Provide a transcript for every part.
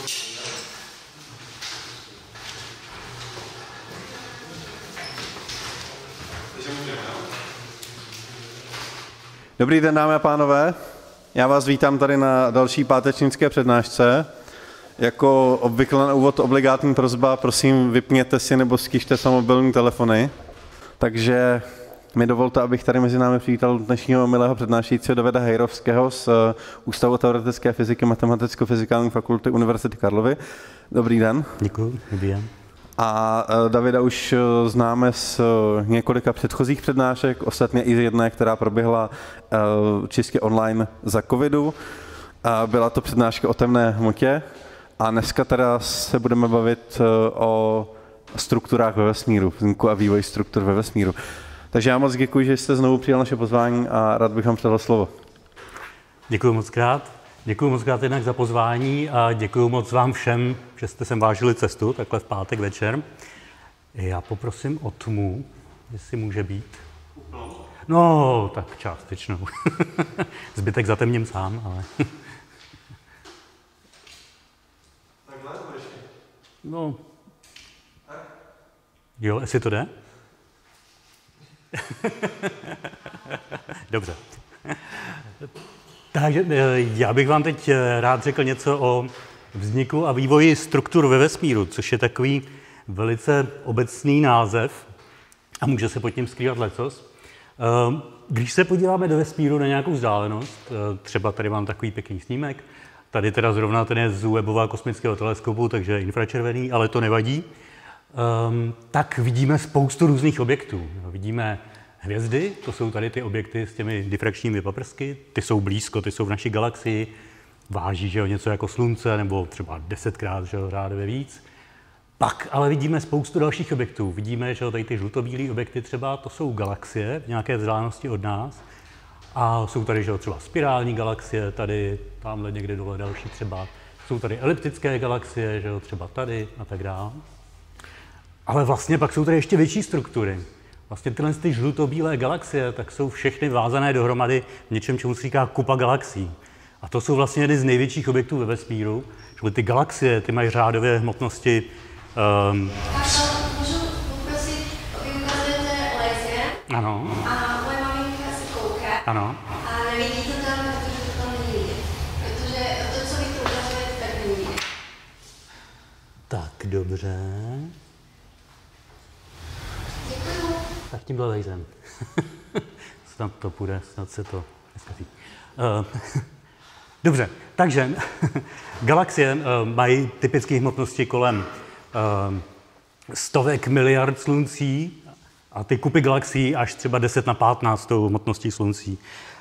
Dobrý den, dámy a pánové. Já vás vítám tady na další pátečnické přednášce. Jako obvykle na úvod obligátní prosba, prosím, vypněte si nebo stište se mobilní telefony. Takže mi dovolte, abych tady mezi námi přivítal dnešního milého přednášejícího Davida Hejrovského z Ústavu teoretické fyziky Matematicko-fyzikální fakulty Univerzity Karlovy. Dobrý den. Děkuji, dobrý den. A Davida už známe z několika předchozích přednášek, ostatně i z jedné, která proběhla čistě online za covidu. Byla to přednáška o temné hmotě a dneska teda se budeme bavit o strukturách ve vesmíru, vzniku a vývoji struktur ve vesmíru. Takže já moc děkuji, že jste znovu přijal naše pozvání a rád bych vám předal slovo. Děkuji moc krát. Děkuji moc krát jednak za pozvání a děkuji moc vám všem, že jste sem vážili cestu, takhle v pátek večer. Já poprosím o tmu, jestli může být. No, tak částečnou. Zbytek zatemním sám, ale... Takhle to ještě? No. Jo, jestli to jde? Dobře. Takže já bych vám teď rád řekl něco o vzniku a vývoji struktur ve vesmíru, což je takový velice obecný název a může se pod tím skrývat lecos. Když se podíváme do vesmíru na nějakou vzdálenost, třeba tady mám takový pěkný snímek, tady teda zrovna ten je z Webbova kosmického teleskopu, takže infračervený, ale to nevadí, tak vidíme spoustu různých objektů. Vidíme hvězdy, to jsou tady ty objekty s těmi difrakčními paprsky, ty jsou blízko, ty jsou v naší galaxii, váží, že jo, něco jako Slunce, nebo třeba 10krát, že jo, řádově víc. Pak ale vidíme spoustu dalších objektů. Vidíme, že jo, tady ty žlutobílé objekty třeba, to jsou galaxie v nějaké vzdálenosti od nás. A jsou tady, že jo, třeba spirální galaxie, tady, tamhle někde dole další třeba. Jsou tady eliptické galaxie, že jo, třeba tady a tak dále. Ale vlastně pak jsou tady ještě větší struktury. Vlastně tyhle ty žlutobílé galaxie, tak jsou všechny vázané dohromady v něčem, čemu se říká kupa galaxií. A to jsou vlastně jedny z největších objektů ve vesmíru. Čili ty galaxie, ty mají řádové hmotnosti. Můžu poprosit, vy ukazujete lezie. Ano. A moje maminka se kouká. Ano. A nevidí to tam, protože to tam není vidět. Protože to, co vy tu ukazujete, tak není vidět. Tak, dobře. Děkuju. Tak tímhle lejzem. Snad to půjde, snad se to neskazí. Dobře, takže galaxie mají typické hmotnosti kolem stovek miliard sluncí a ty kupy galaxií až třeba 10 na 15 hmotností sluncí.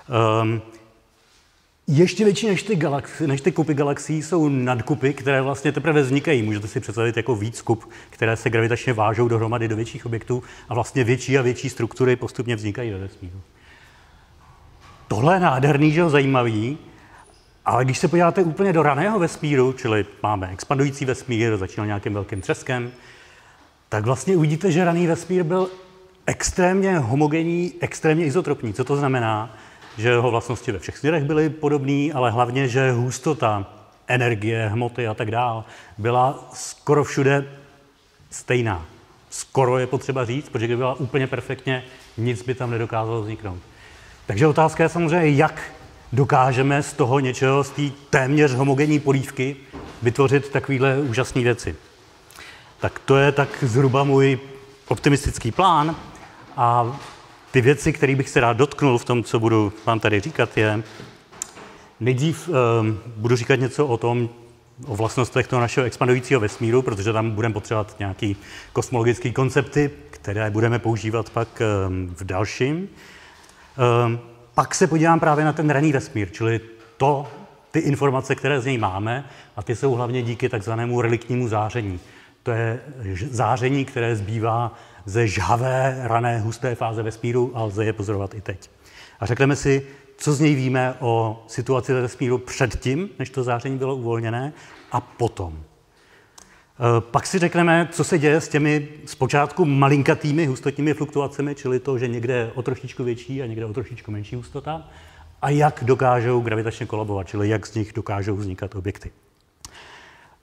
Ještě větší než ty kupy galaxií jsou nadkupy, které vlastně teprve vznikají. Můžete si představit jako víc kup, které se gravitačně vážou dohromady do větších objektů a vlastně větší a větší struktury postupně vznikají ve vesmíru. Tohle je nádherný, že jo, zajímavý, ale když se podíváte úplně do raného vesmíru, čili máme expandující vesmír, začínal nějakým velkým třeskem, tak vlastně uvidíte, že raný vesmír byl extrémně homogenní, extrémně izotropní. Co to znamená? Že jeho vlastnosti ve všech směrech byly podobné, ale hlavně, že hustota energie, hmoty a tak dále byla skoro všude stejná. Skoro je potřeba říct, protože kdyby byla úplně perfektně, nic by tam nedokázalo vzniknout. Takže otázka je samozřejmě, jak dokážeme z toho něčeho, z té téměř homogenní polívky, vytvořit takovéhle úžasné věci. Tak to je tak zhruba můj optimistický plán a ty věci, které bych se rád dotknul v tom, co budu vám tady říkat, je nejdřív budu říkat něco o vlastnostech toho našeho expandujícího vesmíru, protože tam budeme potřebovat nějaké kosmologické koncepty, které budeme používat pak v dalším. Pak se podívám právě na ten raný vesmír, čili ty informace, které z něj máme, a ty jsou hlavně díky takzvanému reliktnímu záření. To je záření, které zbývá ze žhavé, rané, husté fáze vesmíru a lze je pozorovat i teď. A řekneme si, co z něj víme o situaci ve vesmíru předtím, než to záření bylo uvolněné, a potom. Pak si řekneme, co se děje s těmi zpočátku malinkatými hustotními fluktuacemi, čili to, že někde je o trošičku větší a někde o trošičku menší hustota, a jak dokážou gravitačně kolabovat, čili jak z nich dokážou vznikat objekty.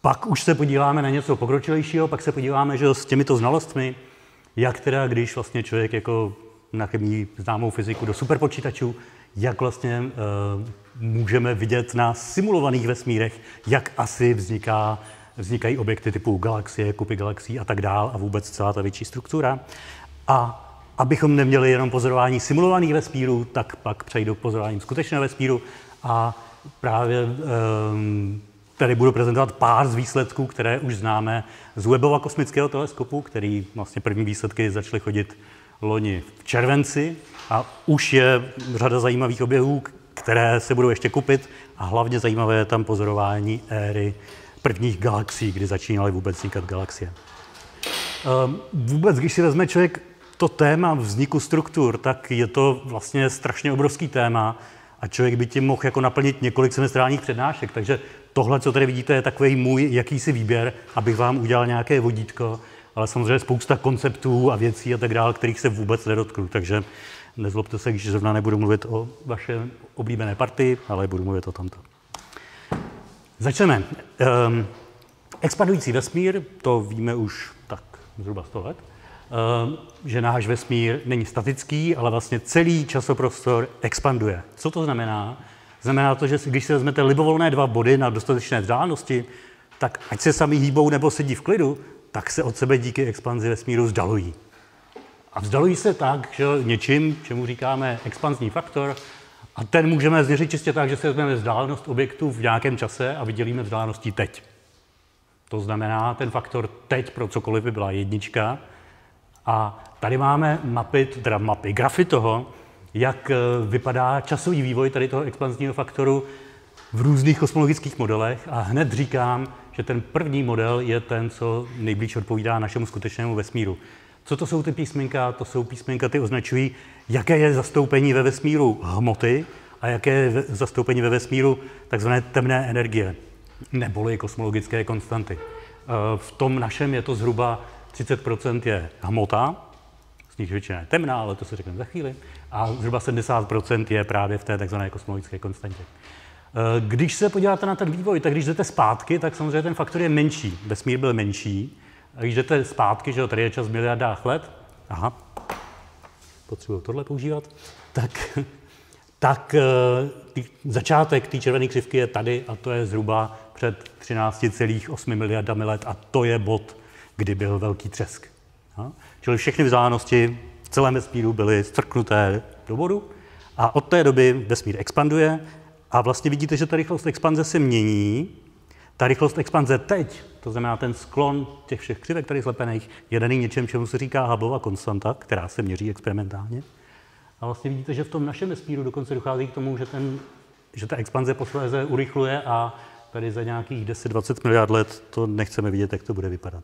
Pak už se podíváme na něco pokročilejšího, pak se podíváme, že s těmito znalostmi, jak teda, když vlastně člověk jako na chemii známou fyziku do superpočítačů, jak vlastně můžeme vidět na simulovaných vesmírech, jak asi vznikají objekty typu galaxie, kupy galaxií a tak dál a vůbec celá ta větší struktura. A abychom neměli jenom pozorování simulovaných vesmírů, tak pak přejdu k pozorování skutečného vesmíru a právě tady budu prezentovat pár z výsledků, které už známe z Webbova kosmického teleskopu, který vlastně první výsledky začaly chodit loni v červenci a už je řada zajímavých objevů, které se budou ještě kupit a hlavně zajímavé je tam pozorování éry prvních galaxií, kdy začínaly vůbec vznikat galaxie. Vůbec, když si vezme člověk to téma vzniku struktur, tak je to vlastně strašně obrovský téma a člověk by tím mohl jako naplnit několik semestrálních přednášek. Takže tohle, co tady vidíte, je takový můj jakýsi výběr, abych vám udělal nějaké vodítko, ale samozřejmě spousta konceptů a věcí a tak dále, kterých se vůbec nedotknu. Takže nezlobte se, když zrovna nebudu mluvit o vaše oblíbené partii, ale budu mluvit o tomto. Začneme. Expandující vesmír, to víme už tak zhruba 100 let, že náš vesmír není statický, ale vlastně celý časoprostor expanduje. Co to znamená? Znamená to, že když si vezmete libovolné dva body na dostatečné vzdálenosti, tak ať se sami hýbou nebo sedí v klidu, tak se od sebe díky expanzi vesmíru vzdalují. A vzdalují se tak, že něčím, čemu říkáme expanzní faktor, a ten můžeme změřit čistě tak, že si vezmeme vzdálenost objektu v nějakém čase a vydělíme vzdáleností teď. To znamená, ten faktor teď pro cokoliv by byla 1. A tady máme mapy, grafy toho, jak vypadá časový vývoj tady toho expanzního faktoru v různých kosmologických modelech. A hned říkám, že ten první model je ten, co nejblíž odpovídá našemu skutečnému vesmíru. Co to jsou ty písmenka? To jsou písmenka, ty označují, jaké je zastoupení ve vesmíru hmoty a jaké je zastoupení ve vesmíru takzvané temné energie, neboli kosmologické konstanty. V tom našem je to zhruba 30% je hmota, z nich většina je temná, ale to se řekneme za chvíli, a zhruba 70% je právě v té takzvané kosmologické konstantě. Když se podíváte na ten vývoj, tak když jdete zpátky, tak samozřejmě ten faktor je menší. Vesmír byl menší. A když jdete zpátky, že tady je čas v miliardách let, potřebuji tohle používat, tak začátek té červené křivky je tady a to je zhruba před 13,8 miliardami let a to je bod, kdy byl velký třesk. Čili všechny vzdálenosti v celém vesmíru byly strknuté do bodu a od té doby vesmír expanduje a vlastně vidíte, že ta rychlost expanze se mění. Ta rychlost expanze teď, to znamená ten sklon těch všech křivek tady zlepených, je daný něčem, čemu se říká Hubbleova konstanta, která se měří experimentálně. A vlastně vidíte, že v tom našem vesmíru dokonce dochází k tomu, že ta expanze posléze urychluje a tady za nějakých 10-20 miliard let to nechceme vidět, jak to bude vypadat.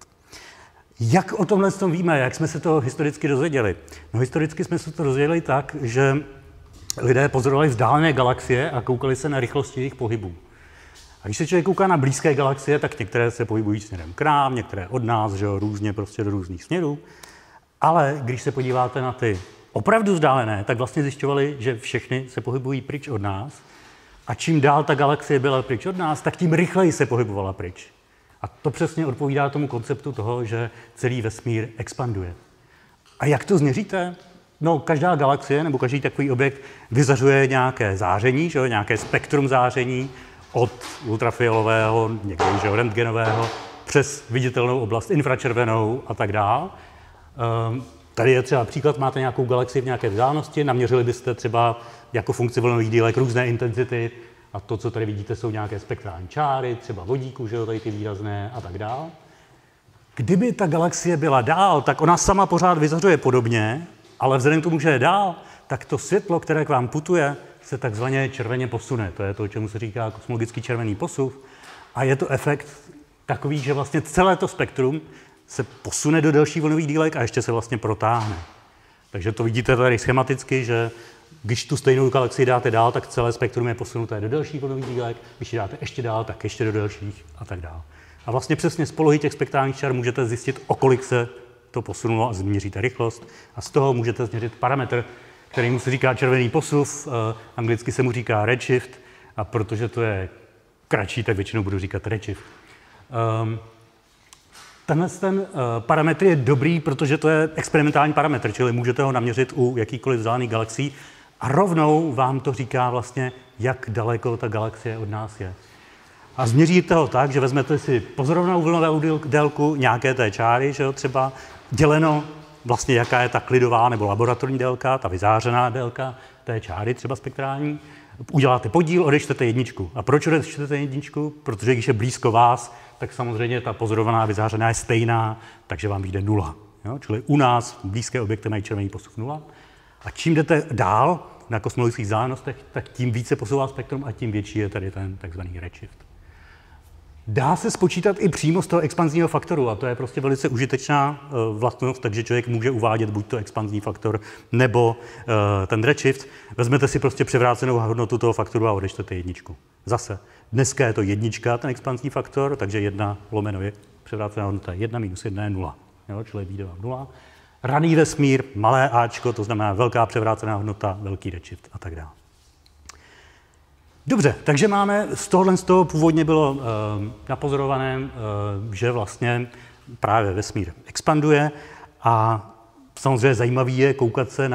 Jak o tomhle víme, jak jsme se to historicky dozvěděli? No historicky jsme se to dozvěděli tak, že lidé pozorovali vzdálené galaxie a koukali se na rychlosti jejich pohybu. A když se člověk kouká na blízké galaxie, tak některé se pohybují směrem k nám, některé od nás, že jo, různě prostě do různých směrů. Ale když se podíváte na ty opravdu vzdálené, tak vlastně zjišťovali, že všechny se pohybují pryč od nás. A čím dál ta galaxie byla pryč od nás, tak tím rychleji se pohybovala pryč. A to přesně odpovídá tomu konceptu toho, že celý vesmír expanduje. A jak to změříte? No, každá galaxie nebo každý takový objekt vyzařuje nějaké záření, že jo, nějaké spektrum záření, od ultrafialového, někdy rentgenového, přes viditelnou oblast infračervenou a tak dál. Tady je třeba příklad, máte nějakou galaxii v nějaké vzdálenosti, naměřili byste třeba jako funkci vlnových dílek různé intenzity a to, co tady vidíte, jsou nějaké spektrální čáry, třeba vodíku, že jo, tady ty výrazné a tak dál. Kdyby ta galaxie byla dál, tak ona sama pořád vyzařuje podobně, ale vzhledem k tomu, že je dál, tak to světlo, které k vám putuje, se takzvaně červeně posune. To je to, čemu se říká kosmologický červený posuv. A je to efekt takový, že vlastně celé to spektrum se posune do delších vlnových dílek a ještě se vlastně protáhne. Takže to vidíte tady schematicky, že když tu stejnou galaxii dáte dál, tak celé spektrum je posunuté do delších vlnových dílek, když ji dáte ještě dál, tak ještě do delších a tak dál. A vlastně přesně z polohy těch spektrálních čar můžete zjistit, o kolik se to posunulo a změříte rychlost. A z toho můžete změřit parametr, kterému se říká červený posuv, anglicky se mu říká redshift, a protože to je kratší, tak většinou budu říkat redshift. Tenhle parametr je dobrý, protože to je experimentální parametr, čili můžete ho naměřit u jakýkoliv vzdálených galaxií a rovnou vám to říká vlastně, jak daleko ta galaxie od nás je. A změříte ho tak, že vezmete si pozorovanou vlnovou délku nějaké té čáry, že jo, třeba děleno vlastně, jaká je ta klidová nebo laboratorní délka, ta vyzářená délka té čáry, třeba spektrální. Uděláte podíl, odečtete jedničku. A proč odečtete jedničku? Protože když je blízko vás, tak samozřejmě ta pozorovaná vyzářená je stejná, takže vám vyjde 0. Jo? Čili u nás blízké objekty mají červený postup 0. A čím jdete dál na kosmologických vzdálenostech, tak tím více posouvá spektrum a tím větší je tady ten takzvaný redshift. Dá se spočítat i přímo z toho expanzního faktoru a to je prostě velice užitečná vlastnost, takže člověk může uvádět buď to expanzní faktor nebo ten redshift. Vezmete si prostě převrácenou hodnotu toho faktoru a odečtete jedničku. Zase, dneska je to jednička, ten expanzní faktor, takže 1 lomeno je převrácená hodnota 1 minus 1 je 0. Jo, čili vyjde vám 0. Raný vesmír, malé áčko, to znamená velká převrácená hodnota, velký redshift a tak dále. Dobře, takže máme z toho původně bylo napozorované, že vlastně právě vesmír expanduje a samozřejmě zajímavý je koukat se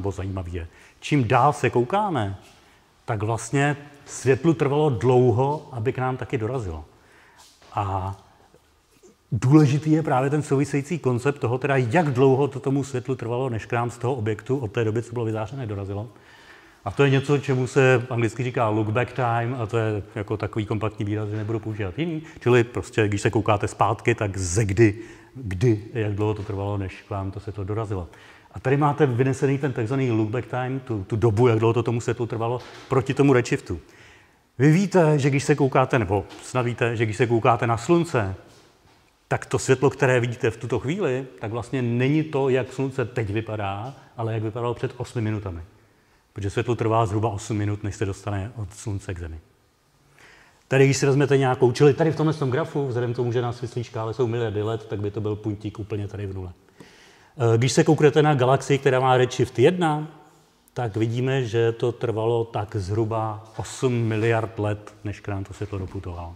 čím dál se koukáme, tak vlastně světlu trvalo dlouho, aby k nám taky dorazilo. A důležitý je právě ten související koncept toho, teda jak dlouho to tomu světlu trvalo, než k nám z toho objektu od té doby, co bylo vyzářené, dorazilo. A to je něco, čemu se anglicky říká look back time, a to je jako takový kompaktní výraz, že nebudu používat jiný. Čili prostě, když se koukáte zpátky, tak ze kdy, jak dlouho to trvalo, než k vám to světlo dorazilo. A tady máte vynesený ten takzvaný look back time, tu dobu, jak dlouho to tomu světlu trvalo, proti tomu redshiftu. Vy víte, že když se koukáte, nebo snad víte, že když se koukáte na slunce, tak to světlo, které vidíte v tuto chvíli, tak vlastně není to, jak slunce teď vypadá, ale jak vypadalo před 8 minutami. Protože světlo trvá zhruba 8 minut, než se dostane od slunce k Zemi. Tady, když si vezmete nějakou, čili tady v tomhle grafu, vzhledem k tomu, že na světlé škále jsou miliardy let, tak by to byl puntík úplně tady v nule. Když se kouknete na galaxii, která má redshift 1, tak vidíme, že to trvalo tak zhruba 8 miliard let, než k nám to světlo doputovalo.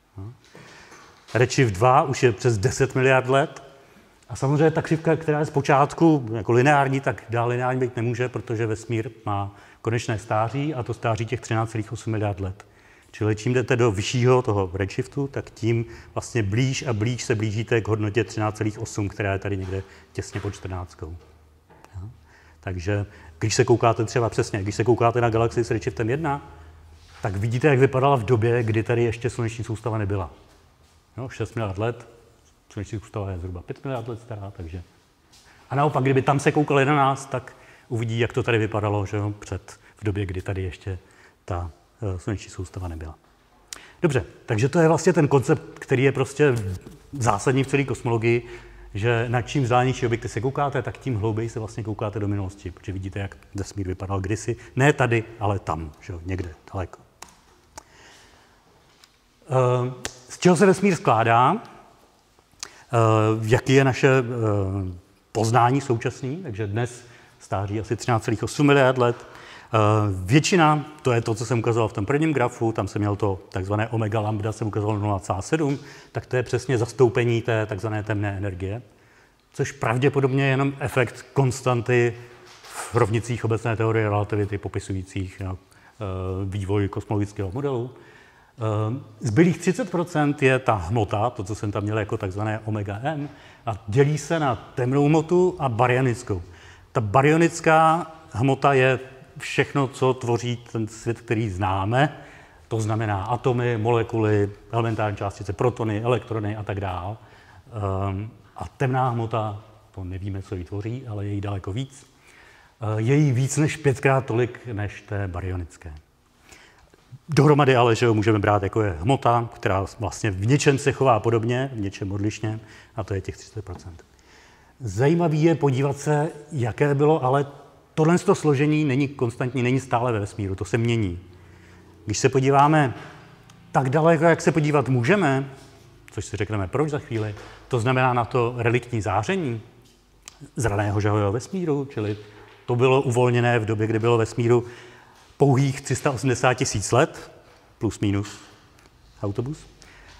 Redshift 2 už je přes 10 miliard let. A samozřejmě ta křivka, která je zpočátku jako lineární, tak dál lineární být nemůže, protože vesmír má konečné stáří a to stáří těch 13,8 miliard let. Čili čím jdete do vyššího toho redshiftu, tak tím vlastně blíž a blíž se blížíte k hodnotě 13,8, která je tady někde těsně pod 14. Takže když se koukáte třeba přesně, když se koukáte na galaxii s redshiftem 1, tak vidíte, jak vypadala v době, kdy tady ještě sluneční soustava nebyla. 6 miliard let, sluneční soustava je zhruba 5 miliard let stará, takže. A naopak, kdyby tam se koukali na nás, tak uvidí, jak to tady vypadalo, že jo, v době, kdy tady ještě ta sluneční soustava nebyla. Dobře, takže to je vlastně ten koncept, který je prostě zásadní v celé kosmologii, že na čím vzdálenější objekty se koukáte, tak tím hlouběji se vlastně koukáte do minulosti, protože vidíte, jak vesmír vypadal kdysi. Ne tady, ale tam, že jo, někde daleko. Z čeho se vesmír skládá? Jaký je naše poznání současný? Takže dnes stáří asi 13,8 miliard let. Většina, to je to, co jsem ukazoval v tom prvním grafu, tam jsem měl to takzvané omega lambda, jsem ukazoval 0,7, tak to je přesně zastoupení té takzvané temné energie, což pravděpodobně je jenom efekt konstanty v rovnicích obecné teorie relativity popisujících vývoj kosmologického modelu. Zbylých 30% je ta hmota, to, co jsem tam měl jako takzvané omega m, a dělí se na temnou hmotu a baryonickou. Ta baryonická hmota je všechno, co tvoří ten svět, který známe, to znamená atomy, molekuly, elementární částice, protony, elektrony a tak dále. A temná hmota, to nevíme, co ji tvoří, ale je jí daleko víc. Je jí víc než 5krát tolik, než té baryonické. Dohromady ale, že ho můžeme brát jako je hmota, která vlastně v něčem se chová podobně, v něčem odlišně, a to je těch 30%. Zajímavý je podívat se, jaké bylo, ale tohle složení není konstantní, není stále ve vesmíru, to se mění. Když se podíváme tak daleko, jak se podívat můžeme, což si řekneme proč za chvíli, to znamená na to reliktní záření z raného žhavého vesmíru, čili to bylo uvolněné v době, kdy bylo vesmíru pouhých 380 000 let, plus minus autobus.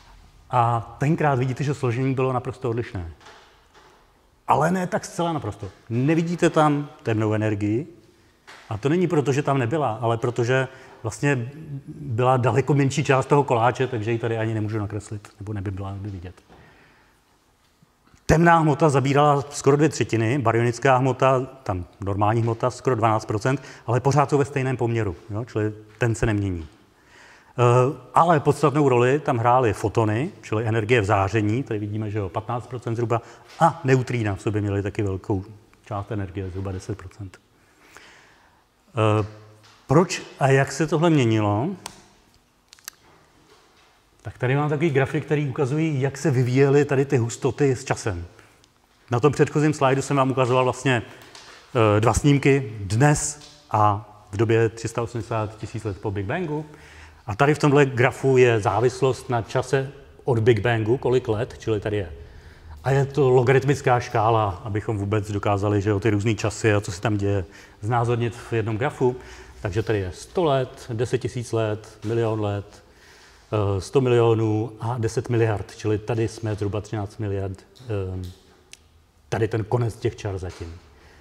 A tenkrát vidíte, že složení bylo naprosto odlišné. Ale ne tak zcela naprosto. Nevidíte tam temnou energii, a to není proto, že tam nebyla, ale protože vlastně byla daleko menší část toho koláče, takže ji tady ani nemůžu nakreslit, nebo nebyla vidět. Temná hmota zabírala skoro 2/3, baryonická hmota, tam normální hmota, skoro 12%, ale pořád jsou ve stejném poměru, jo? Čili ten se nemění. Ale podstatnou roli tam hrály fotony, čili energie v záření, tady vidíme, že jo, 15% zhruba, a neutrína v sobě měly taky velkou část energie, zhruba 10%. Proč a jak se tohle měnilo? Tak tady mám takový grafik, který ukazují, jak se vyvíjely tady ty hustoty s časem. Na tom předchozím slajdu jsem vám ukazoval vlastně 2 snímky dnes a v době 380 000 let po Big Bangu. A tady v tomhle grafu je závislost na čase od Big Bangu, kolik let, čili tady je. A je to logaritmická škála, abychom vůbec dokázali, že ty různý časy a co se tam děje, znázornit v jednom grafu. Takže tady je 100 let, 10 000 let, 1 000 000 let, 100 milionů a 10 miliard, čili tady jsme zhruba 13 miliard, tady ten konec těch čar zatím.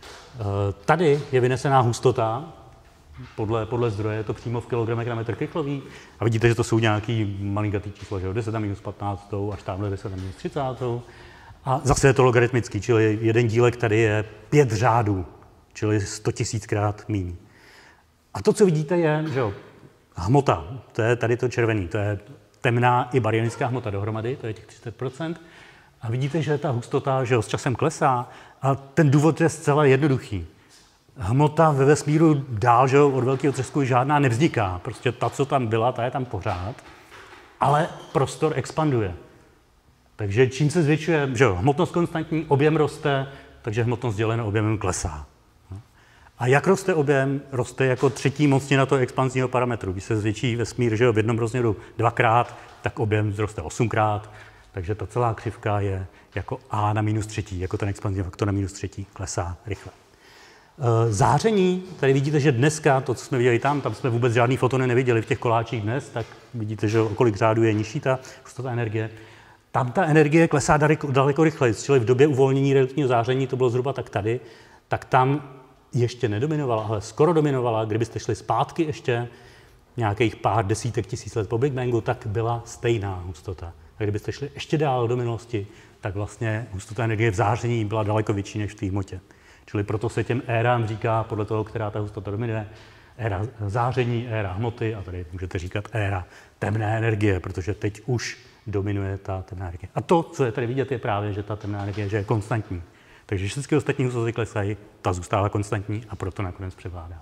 Tady je vynesená hustota, podle zdroje je to přímo v kilogramech na metr krychlový a vidíte, že to jsou nějaký malinkatý číslo, že jo, 10 na minus 15, až tamhle 10 na minus 30. A zase je to logaritmický, čili jeden dílek tady je 5 řádů, čili 100 000krát míň. A to, co vidíte, je, že jo, hmota, to je tady to červený, to je temná i baryonická hmota dohromady, to je těch 30%. A vidíte, že ta hustota, že jo, s časem klesá a ten důvod je zcela jednoduchý. Hmota ve vesmíru dál, že jo, od velkého třesku žádná nevzniká. Prostě ta, co tam byla, ta je tam pořád, ale prostor expanduje. Takže čím se zvětšuje, že jo, hmotnost konstantní, objem roste, takže hmotnost děleno objemem klesá. A jak roste objem? Roste jako třetí mocnina toho expanzního parametru. Když se zvětší vesmír, že jo, v jednom rozměru 2krát, tak objem zroste 8krát, takže ta celá křivka je jako a na minus třetí, jako ten expanzní faktor na minus třetí, klesá rychle. Záření, tady vidíte, že dneska, to, co jsme viděli tam jsme vůbec žádný fotony neviděli v těch koláčích dnes, tak vidíte, že o kolik řádů je nižší ta hustota energie. Tam ta energie klesá daleko rychleji, čili v době uvolnění redoutního záření, to bylo zhruba tak tady, tak tam ještě nedominovala, ale skoro dominovala. Kdybyste šli zpátky ještě nějakých pár desítek tisíc let po Big Bangu, tak byla stejná hustota. A kdybyste šli ještě dál do minulosti, tak vlastně hustota energie v záření byla daleko větší než v té hmotě. Čili proto se těm érám říká, podle toho, která ta hustota dominuje, éra záření, éra hmoty a tady můžete říkat éra temné energie, protože teď už dominuje ta temná energie. A to, co je tady vidět, je právě, že ta temná energie že je konstantní. Takže všechny ostatní hustoty klesají, ta zůstává konstantní a proto nakonec převládá.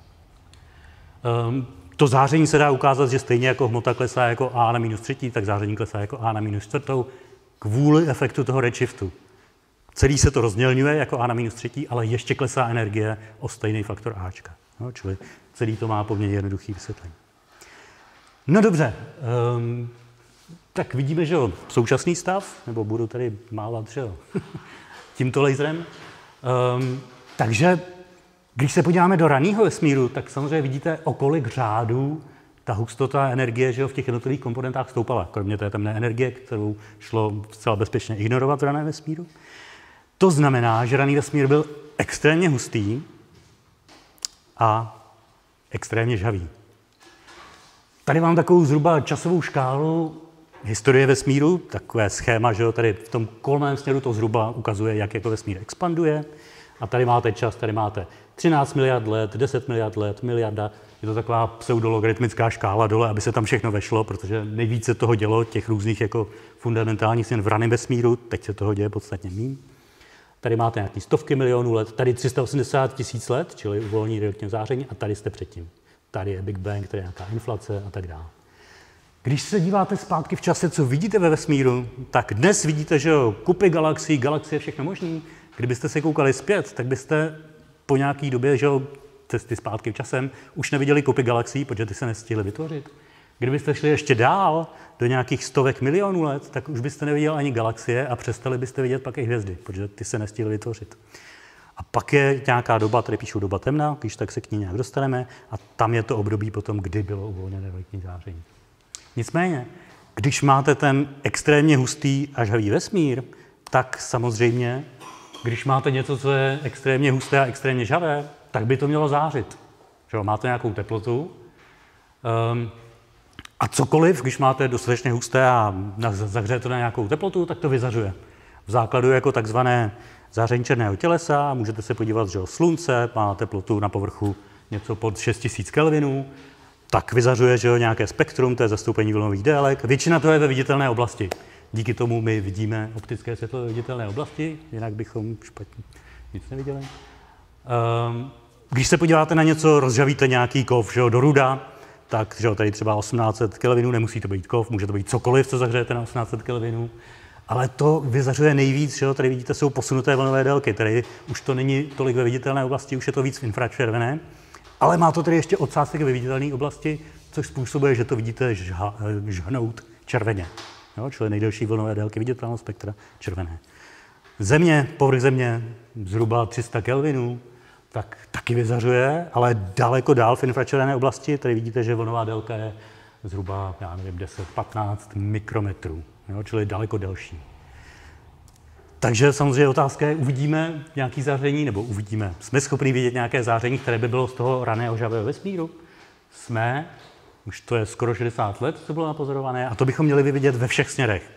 To záření se dá ukázat, že stejně jako hmota klesá jako a na minus třetí, tak záření klesá jako a na minus čtvrtou kvůli efektu toho redshiftu. Celý se to rozmělňuje jako a na minus třetí, ale ještě klesá energie o stejný faktor Ačka. No, čili celý to má poměrně jednoduchý vysvětlení. No dobře, tak vidíme, že jo, současný stav, nebo budu tady mávat, že jo, tímto laserem. Takže když se podíváme do raného vesmíru, tak samozřejmě vidíte, o kolik řádů ta hustota energie, že jo, v těch jednotlivých komponentách stoupala, kromě té temné energie, kterou šlo zcela bezpečně ignorovat v raném vesmíru. To znamená, že raný vesmír byl extrémně hustý a extrémně žhavý. Tady mám takovou zhruba časovou škálu historie vesmíru, takové schéma, že jo, tady v tom kolmém směru to zhruba ukazuje, jak jako vesmír expanduje. A tady máte čas, tady máte 13 miliard let, 10 miliard let, miliarda. Je to taková pseudologaritmická škála dole, aby se tam všechno vešlo, protože nejvíce toho dělo těch různých jako fundamentálních směn v raném vesmíru, teď se toho děje podstatně méně. Tady máte nějaký stovky milionů let, tady 380 000 let, čili uvolnění redoutního záření, a tady jste předtím. Tady je Big Bang, tady je nějaká inflace a tak dále. Když se díváte zpátky v čase, co vidíte ve vesmíru, tak dnes vidíte, že jo, kupy galaxií, galaxie, všechno možný. Kdybyste se koukali zpět, tak byste po nějaký době, že jo, cesty zpátky v časem, už neviděli kupy galaxií, protože ty se nestihly vytvořit. Kdybyste šli ještě dál, do nějakých stovek milionů let, tak už byste neviděli ani galaxie a přestali byste vidět pak i hvězdy, protože ty se nestihly vytvořit. A pak je nějaká doba, tady píšu doba temna, když tak se k ní nějak dostaneme, a tam je to období potom, kdy bylo uvolněné redoutní záření. Nicméně, Když máte ten extrémně hustý a žhavý vesmír, tak samozřejmě, když máte něco, co je extrémně husté a extrémně žhavé, tak by to mělo zářit. Že máte nějakou teplotu a cokoliv, když máte dostatečně husté a zahřeje to na nějakou teplotu, tak to vyzařuje. V základu jako takzvané záření černého tělesa, můžete se podívat, že slunce má teplotu na povrchu něco pod 6000 kelvinů, tak vyzařuje, že nějaké spektrum, to je zastoupení vlnových délek. Většina toho je ve viditelné oblasti. Díky tomu my vidíme optické světlo ve viditelné oblasti, jinak bychom špatně nic neviděli. Když se podíváte na něco, rozžavíte nějaký kov, že do ruda, tak že tady třeba 1800 kelvinů, nemusí to být kov, může to být cokoliv, co zahřejete na 1800 kelvinů. Ale to vyzařuje nejvíc, že tady vidíte, jsou posunuté vlnové délky, tady už to není tolik ve viditelné oblasti, už je to víc v infračervené, ale má to tedy ještě odsázek ve viditelné oblasti, což způsobuje, že to vidíte žhnout červeně, jo, čili nejdelší vlnové délky viditelného spektra červené. Země, povrch Země, zhruba 300 kelvinů, tak taky vyzařuje, ale daleko dál v infračervené oblasti, tady vidíte, že vlnová délka je zhruba, já nevím, 10-15 mikrometrů. Jo, čili daleko delší. Takže samozřejmě otázka je, uvidíme nějaké záření, nebo uvidíme, jsme schopni vidět nějaké záření, které by bylo z toho raného žhavého vesmíru? Jsme, už to je skoro 60 let, co bylo napozorované, a to bychom měli vidět ve všech směrech.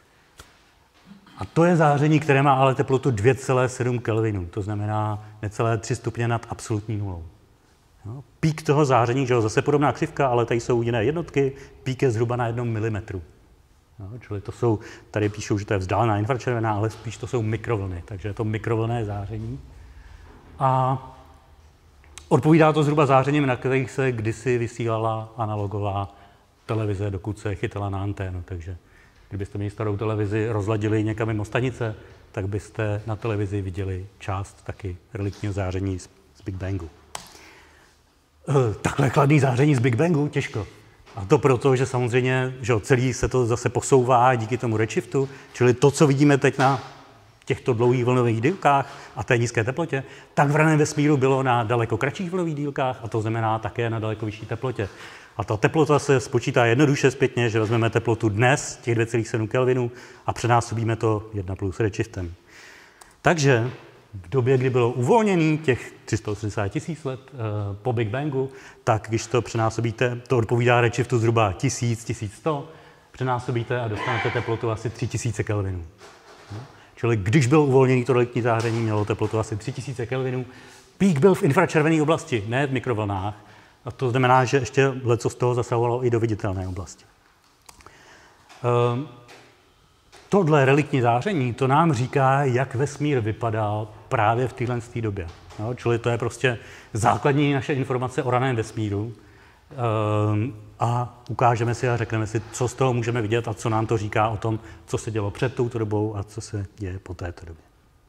A to je záření, které má ale teplotu 2,7 kelvinů, to znamená necelé 3 stupně nad absolutní nulou. Jo, pík toho záření, že jo, zase podobná křivka, ale tady jsou jiné jednotky, pík je zhruba na 1 milimetru. No, čili to jsou, tady píšou, že to je vzdálená infračervená, ale spíš to jsou mikrovlny, takže je to mikrovlnné záření. A odpovídá to zhruba zářením, na kterých se kdysi vysílala analogová televize, dokud se chytala na anténu. Takže kdybyste měli starou televizi, rozladili někam mimo stanice, tak byste na televizi viděli část taky reliktního záření z Big Bangu. Takhle chladný záření z Big Bangu, těžko. A to proto, že samozřejmě že celý se to zase posouvá díky tomu redshiftu, čili to, co vidíme teď na těchto dlouhých vlnových délkách a té nízké teplotě, tak v raném vesmíru bylo na daleko kratších vlnových délkách a to znamená také na daleko vyšší teplotě. A ta teplota se spočítá jednoduše zpětně, že vezmeme teplotu dnes, těch 2,7 kelvinů, a přenásobíme to 1 plus redshiftem. Takže v době, kdy bylo uvolněný těch 380 000 let po Big Bangu, tak když to přenásobíte, to odpovídá redshiftu zhruba 1000–1100, přenásobíte a dostanete teplotu asi 3000 kelvinů. Čili když byl uvolněný to reliktní záření, mělo teplotu asi 3000 kelvinů. Pík byl v infračervené oblasti, ne v mikrovlnách. A to znamená, že ještě leco z toho zasahovalo i do viditelné oblasti. Tohle reliktní záření, to nám říká, jak vesmír vypadal právě v téhle době. No, čili to je prostě základní naše informace o raném vesmíru a ukážeme si a řekneme si, co z toho můžeme vidět a co nám to říká o tom, co se dělo před touto dobou a co se děje po této době.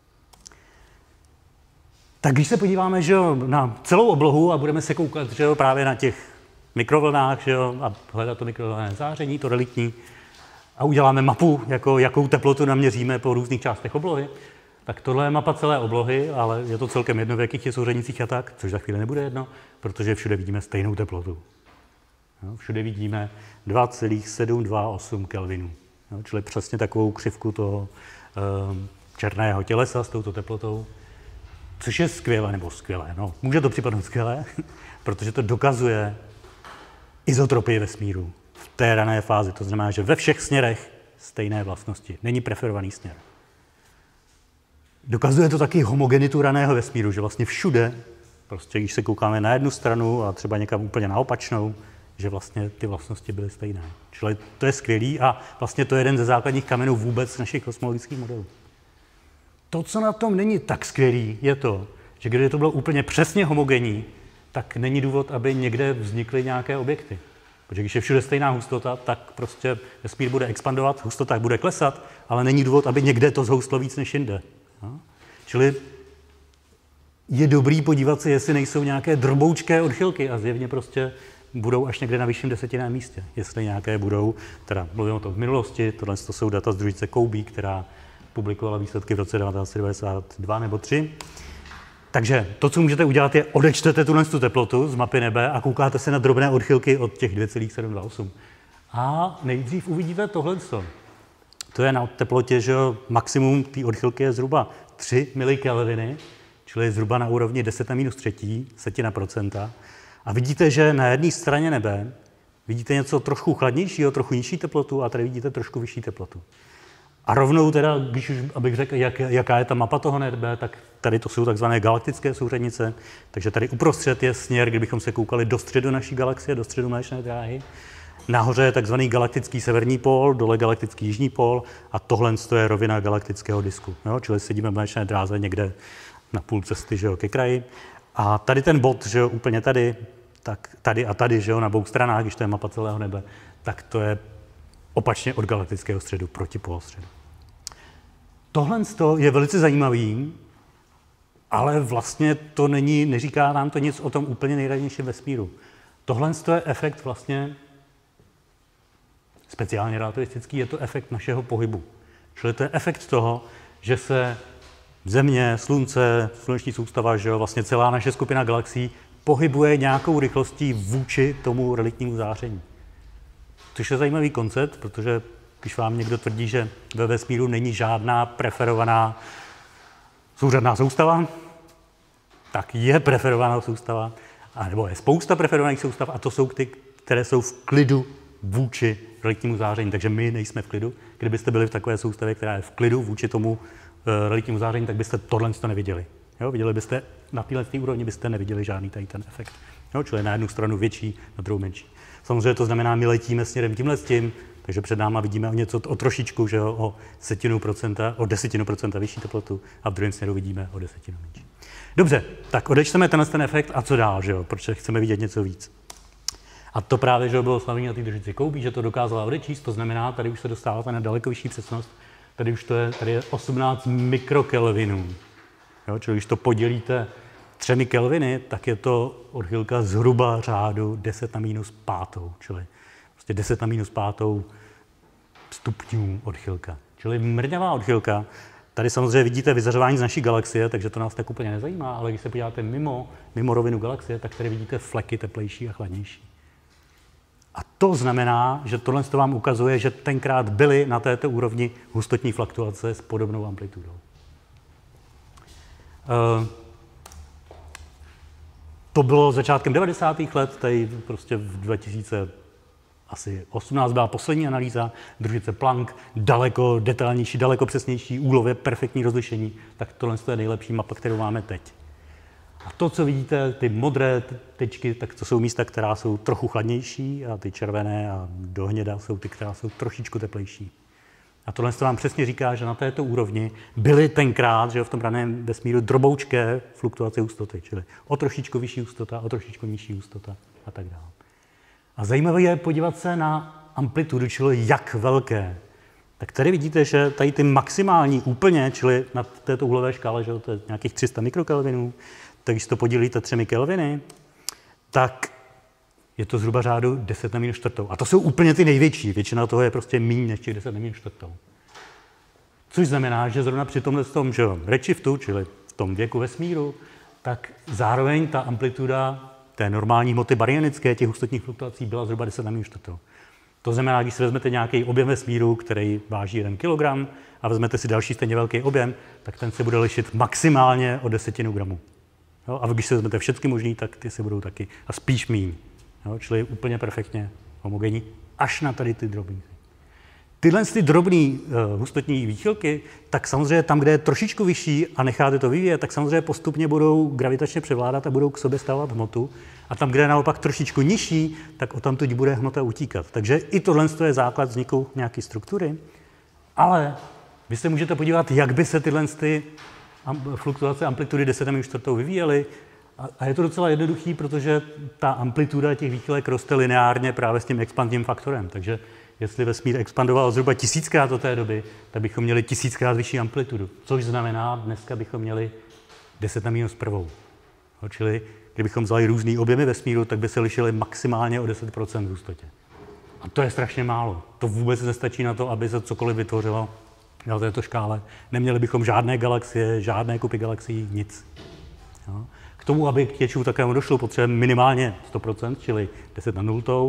Tak když se podíváme že jo, na celou oblohu a budeme se koukat že jo, právě na těch mikrovlnách že jo, a hledat to mikrovlnné záření, to reliktní, a uděláme mapu, jako, jakou teplotu naměříme po různých částech oblohy, tak tohle je mapa celé oblohy, ale je to celkem jedno, v jakých je souřadnicích a tak, což za chvíli nebude jedno, protože všude vidíme stejnou teplotu. Jo, všude vidíme 2,728 kelvinů, jo, čili přesně takovou křivku toho černého tělesa s touto teplotou, což je skvělé, nebo skvělé, no, může to připadnout skvělé, protože to dokazuje izotropii vesmíru v té rané fázi. To znamená, že ve všech směrech stejné vlastnosti. Není preferovaný směr. Dokazuje to taky homogenitu raného vesmíru, že vlastně všude, prostě když se koukáme na jednu stranu a třeba někam úplně na opačnou, že vlastně ty vlastnosti byly stejné. Čili to je skvělý a vlastně to je jeden ze základních kamenů vůbec našich kosmologických modelů. To, co na tom není tak skvělý, je to, že kdyby to bylo úplně přesně homogenní, tak není důvod, aby někde vznikly nějaké objekty. Protože když je všude stejná hustota, tak prostě vesmír bude expandovat, hustota bude klesat, ale není důvod, aby někde to zhoustlo víc než jinde. No? Čili je dobrý podívat se, jestli nejsou nějaké droboučké odchylky a zjevně prostě budou až někde na vyšším desetiném místě. Jestli nějaké budou, teda mluvím o tom v minulosti, tohle to jsou data z družice COBE, která publikovala výsledky v roce 1992 nebo 3. Takže to, co můžete udělat, je odečtete tu teplotu z mapy nebe a koukáte se na drobné odchylky od těch 2,728. A nejdřív uvidíte tohle. To je na teplotě, že maximum té odchylky je zhruba 3 milikelviny, čili zhruba na úrovni 10 na minus 3 setina procenta. A vidíte, že na jedné straně nebe vidíte něco trošku chladnějšího, trochu nižší teplotu a tady vidíte trošku vyšší teplotu. A rovnou teda, když už abych řekl, jaká je ta mapa toho nebe, tak tady to jsou takzvané galaktické souřadnice. Takže tady uprostřed je směr, kdybychom se koukali do středu naší galaxie, do středu Mléčné dráhy. Nahoře je takzvaný galaktický severní pól, dole galaktický jižní pól a tohle je rovina galaktického disku. Jo? Čili sedíme v Mléčné dráze někde na půl cesty, že jo, ke kraji. A tady ten bod, že jo, úplně tady, tak tady a tady, že jo, na obou stranách, když to je mapa celého nebe, tak to je opačně od galaktického středu proti polostředu. Tohle je velice zajímavý, ale vlastně to neříká nám to nic o tom úplně nejranějším vesmíru. Tohle je efekt vlastně speciálně relativistický, je to efekt našeho pohybu. Čili to je efekt toho, že se Země, Slunce, sluneční soustava, že jo, vlastně celá naše skupina galaxií pohybuje nějakou rychlostí vůči tomu reliktnímu záření. Což je zajímavý koncept, protože když vám někdo tvrdí, že ve vesmíru není žádná preferovaná souřadná soustava, tak je preferovaná soustava, nebo je spousta preferovaných soustav a to jsou ty, které jsou v klidu vůči reliktnímu záření. Takže my nejsme v klidu. Kdybyste byli v takové soustavě, která je v klidu vůči tomu reliktnímu záření, tak byste tohle neviděli. Jo? Viděli byste, na téhle úrovni byste neviděli žádný tady ten efekt. Jo? Čili na jednu stranu větší, na druhou menší. Samozřejmě to znamená, my letíme směrem tímhletím, takže před náma vidíme o trošičku, že jo, o 10% vyšší teplotu a v druhém směru vidíme o 10 menší. Dobře, tak odečteme ten efekt a co dál, že jo, protože chceme vidět něco víc. A to právě, že bylo slavení na té družici Koubí, že to dokázala odečíst, to znamená, tady už se dostáváte na daleko vyšší přesnost, tady je 18 mikrokelvinů. Jo, čili když to podělíte 3 kelviny, tak je to odchylka zhruba řádu 10 na minus 5, čili prostě 10 na minus 5 stupňů odchylka. Čili mrňavá odchylka. Tady samozřejmě vidíte vyzařování z naší galaxie, takže to nás tak úplně nezajímá, ale když se podíváte mimo rovinu galaxie, tak tady vidíte fleky teplejší a chladnější. A to znamená, že tohle vám ukazuje, že tenkrát byly na této úrovni hustotní fluktuace s podobnou amplitudou. To bylo začátkem 90. let, tady prostě v 2018 byla poslední analýza, družice Planck, daleko detailnější, daleko přesnější, úlově perfektní rozlišení, tak tohle je nejlepší mapa, kterou máme teď. A to, co vidíte, ty modré tečky, tak to jsou místa, která jsou trochu chladnější a ty červené a do hněda jsou ty, která jsou trošičku teplejší. A tohle vám přesně říká, že na této úrovni byly tenkrát, že v tom raném vesmíru droboučké fluktuace hustoty, čili o trošičku vyšší hustota, o trošičku nižší hustota a tak dále. A zajímavé je podívat se na amplitudu, čili jak velké. Tak tady vidíte, že tady ty maximální úplně, čili na této úhlové škále, že to je nějakých 300 mikrokelvinů, tak když to podělíte 3 kelviny, tak je to zhruba řádu 10 na minus 4. A to jsou úplně ty největší. Většina toho je prostě méně než těch 10 na minus 4. Což znamená, že zrovna při tomhle redshiftu, čili v tom věku vesmíru, tak zároveň ta amplituda té normální hmoty baryonické, těch hustotních fluktuací, byla zhruba 10 na minus 4. To znamená, když si vezmete nějaký objem vesmíru, který váží 1 kg, a vezmete si další stejně velký objem, tak ten se bude lišit maximálně o 10 gramů. Jo? A když si vezmete všechny možný, tak ty se budou taky a spíš míň. Jo? Čili úplně perfektně homogenní, až na tady ty drobný. Tyhle ty drobné hustotní výchylky, tak samozřejmě tam, kde je trošičku vyšší a necháte to vyvíjet, tak samozřejmě postupně budou gravitačně převládat a budou k sobě stávat hmotu. A tam, kde je naopak trošičku nižší, tak odtamtud bude hmota utíkat. Takže i tohle je základ vzniku nějaké struktury. Ale vy se můžete podívat, jak by se tyhle fluktuace amplitudy 10 na minus 4 vyvíjely. A je to docela jednoduchý, protože ta amplituda těch výchylek roste lineárně právě s tím expandním faktorem. Takže jestli vesmír expandoval zhruba 1000krát od té doby, tak bychom měli 1000krát vyšší amplitudu. Což znamená, dneska bychom měli 10 na minus 1. Čili kdybychom vzali různý objemy vesmíru, tak by se lišily maximálně o 10% v hustotě. A to je strašně málo. To vůbec nestačí na to, aby se cokoliv vytvořilo na této škále. Neměli bychom žádné galaxie, žádné kupy galaxií, nic. Jo? K tomu, aby k něčemu takovému došlo, potřebujeme minimálně 100%, čili 10 na 0,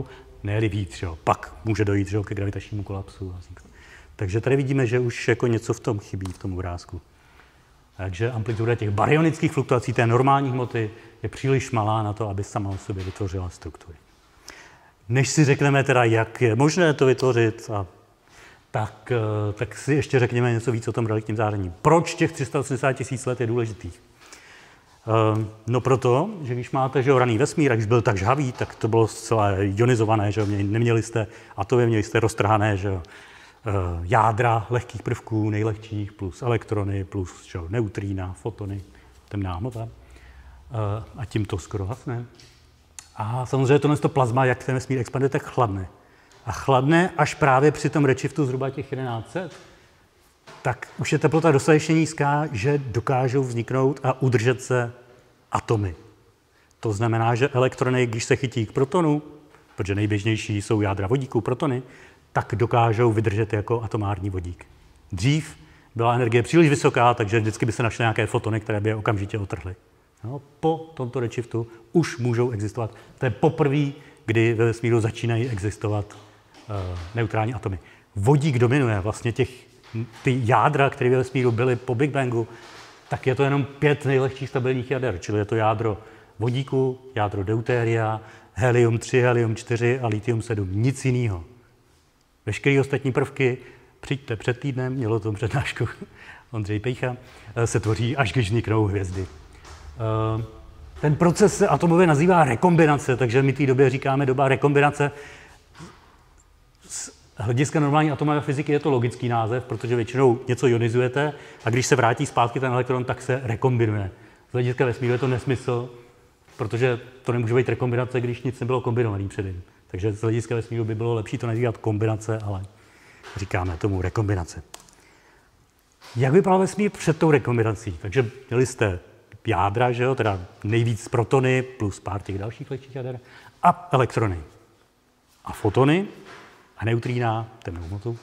ne víc, jo. Pak může dojít, jo, ke gravitačnímu kolapsu. Takže tady vidíme, že už jako něco v tom chybí, v tom obrázku. Takže amplituda těch baryonických fluktuací té normální hmoty je příliš malá na to, aby sama o sobě vytvořila struktury. Než si řekneme teda, jak je možné to vytvořit, tak si ještě řekněme něco víc o tom reliktním záření. Proč těch 380 000 let je důležitých? No proto, že když máte raný vesmír, a když byl tak žhavý, tak to bylo zcela ionizované, že neměli jste atomy, měli jste roztrhané, že jádra lehkých prvků, nejlehčích, plus elektrony, plus neutrína, fotony, temná hmota. A tím to skoro hasne. A samozřejmě to plazma, jak ten vesmír expanduje, tak chladne. A chladne až právě při tom redshiftu zhruba těch 1100, tak už je teplota dostatečně nízká, že dokážou vzniknout a udržet se atomy. To znamená, že elektrony, když se chytí k protonu, protože nejběžnější jsou jádra vodíku, protony, tak dokážou vydržet jako atomární vodík. Dřív byla energie příliš vysoká, takže vždycky by se našly nějaké fotony, které by je okamžitě otrhly. No, po tomto redshiftu už můžou existovat. To je poprvé, kdy ve vesmíru začínají existovat neutrální atomy. Vodík dominuje vlastně ty jádra, které ve vesmíru byly po Big Bangu, tak je to jenom 5 nejlehčích stabilních jader, čili je to jádro vodíku, jádro deutéria, helium-3, helium-4 a lithium-7, nic jiného. Veškeré ostatní prvky, přijďte před týdnem, mělo to přednášku Ondřej Pejcha, se tvoří, až když vzniknou hvězdy. Ten proces se atomově nazývá rekombinace, takže my té době říkáme doba rekombinace. Z hlediska normální atomové fyziky je to logický název, protože většinou něco ionizujete a když se vrátí zpátky ten elektron, tak se rekombinuje. Z hlediska vesmíru je to nesmysl, protože to nemůže být rekombinace, když nic nebylo kombinovaný předtím. Takže z hlediska vesmíru by bylo lepší to nazývat kombinace, ale říkáme tomu rekombinace. Jak vypadal vesmír před tou rekombinací? Takže měli jste jádra, že jo, teda nejvíc protony plus pár těch dalších lehčích jader a elektrony. A fotony a neutrína, temnou hmotu.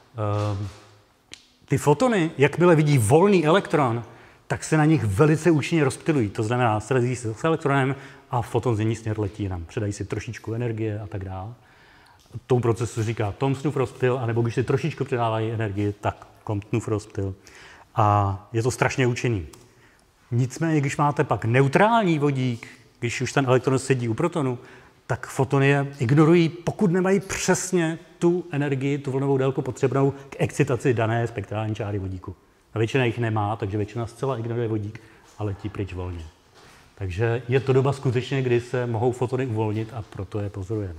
Ty fotony, jakmile vidí volný elektron, tak se na nich velice účinně rozptylují. To znamená, srazí se s elektronem a foton z jiný směr letí nám. Předají si trošičku energie a tak dále. Tomu procesu říká Thomsonův rozptyl, anebo když si trošičku předávají energii, tak Comptonův rozptyl. A je to strašně účinný. Nicméně, když máte pak neutrální vodík, když už ten elektron sedí u protonu, tak fotony je ignorují, pokud nemají přesně tu energii, tu vlnovou délku potřebnou k excitaci dané spektrální čáry vodíku. A většina jich nemá, takže většina zcela ignoruje vodík a letí pryč volně. Takže je to doba skutečně, kdy se mohou fotony uvolnit a proto je pozorujeme.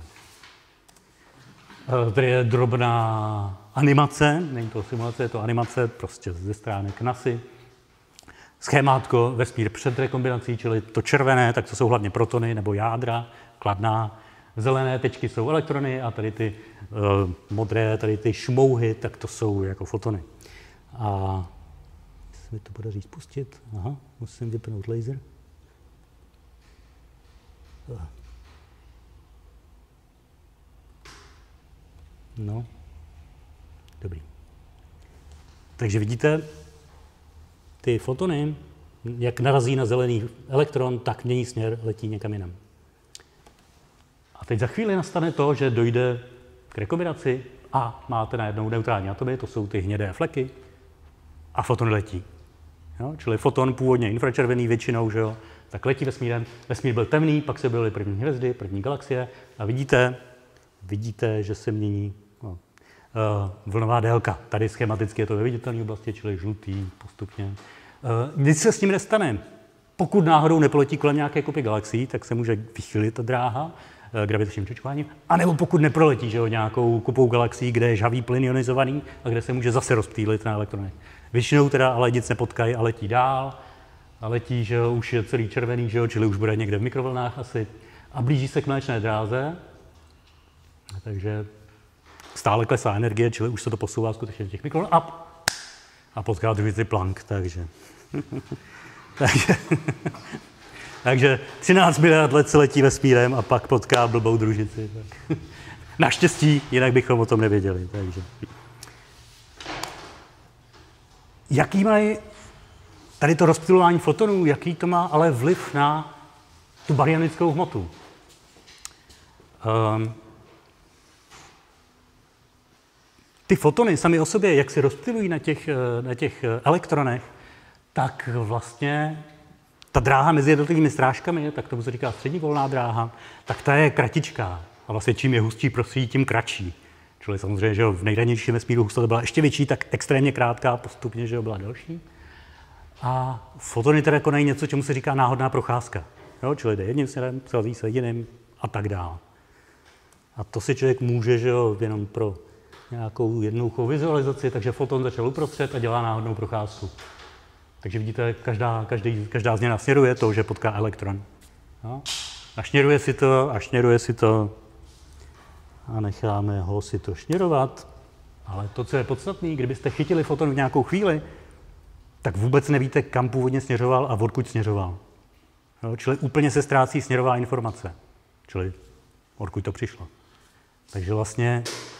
Tady je drobná animace, není to simulace, je to animace prostě ze stránek NASA. Schémátko vesmír před rekombinací, čili to červené, tak to jsou hlavně protony nebo jádra, kladná. Zelené tečky jsou elektrony a tady ty modré, tady ty šmouhy, tak to jsou jako fotony. A se mi to podaří spustit. Aha, musím vypnout laser. No, dobrý. Takže vidíte, ty fotony, jak narazí na zelený elektron, tak mění směr, letí někam jinam. A teď za chvíli nastane to, že dojde k rekombinaci a máte najednou neutrální atomy, to jsou ty hnědé fleky, a foton letí. Jo? Čili foton původně infračervený většinou, že jo? Tak letí vesmírem. Vesmír byl temný, pak se byly první hvězdy, první galaxie a vidíte, že se mění vlnová délka. Tady schematicky je to ve viditelné oblasti, čili žlutý postupně. Nic se s tím nestane. Pokud náhodou nepoletí kolem nějaké kupy galaxií, tak se může vychylit ta dráha gravitačním čočkováním, anebo pokud neproletí, že jo, nějakou kupou galaxií, kde je žhavý plyn ionizovaný a kde se může zase rozptýlit na elektrony. Většinou teda ale nic nepotkají a letí dál. A letí, že jo, už je celý červený, že jo, čili už bude někde v mikrovlnách asi. A blíží se k mléčné dráze. Takže stále klesá energie, čili už se to posouvá skutečně do těch mikrovln. A potká družici Planck, takže. Takže 13 miliard let se letí vesmírem a pak potká blbou družici. Tak. Naštěstí, jinak bychom o tom nevěděli. Takže. Jaký mají tady to rozptylování fotonů, jaký to má ale vliv na tu baryonickou hmotu? Ty fotony sami o sobě, jak se rozptylují na těch elektronech, tak vlastně ta dráha mezi jednotlivými strážkami, tak tomu se říká střední volná dráha, tak ta je kratičká. A vlastně čím je hustší prostředí, tím kratší. Čili samozřejmě, že v nejranějším vesmíru hustota byla ještě větší, tak extrémně krátká, postupně, že byla delší. A fotony teda konají něco, čemu se říká náhodná procházka. Jo? Čili jde jedním směrem, schází se jiným a tak dál. A to si člověk může, že jo, jenom pro nějakou jednoduchou vizualizaci, takže foton začal uprostřed a dělá náhodnou procházku. Takže vidíte, každá změna směru je to, že potká elektron. Jo? A šněruje si to a necháme ho si to šněrovat. Ale to, co je podstatné, kdybyste chytili foton v nějakou chvíli, tak vůbec nevíte, kam původně směřoval a odkud směřoval. Jo? Čili úplně se ztrácí směrová informace. Čili odkud to přišlo. Takže vlastně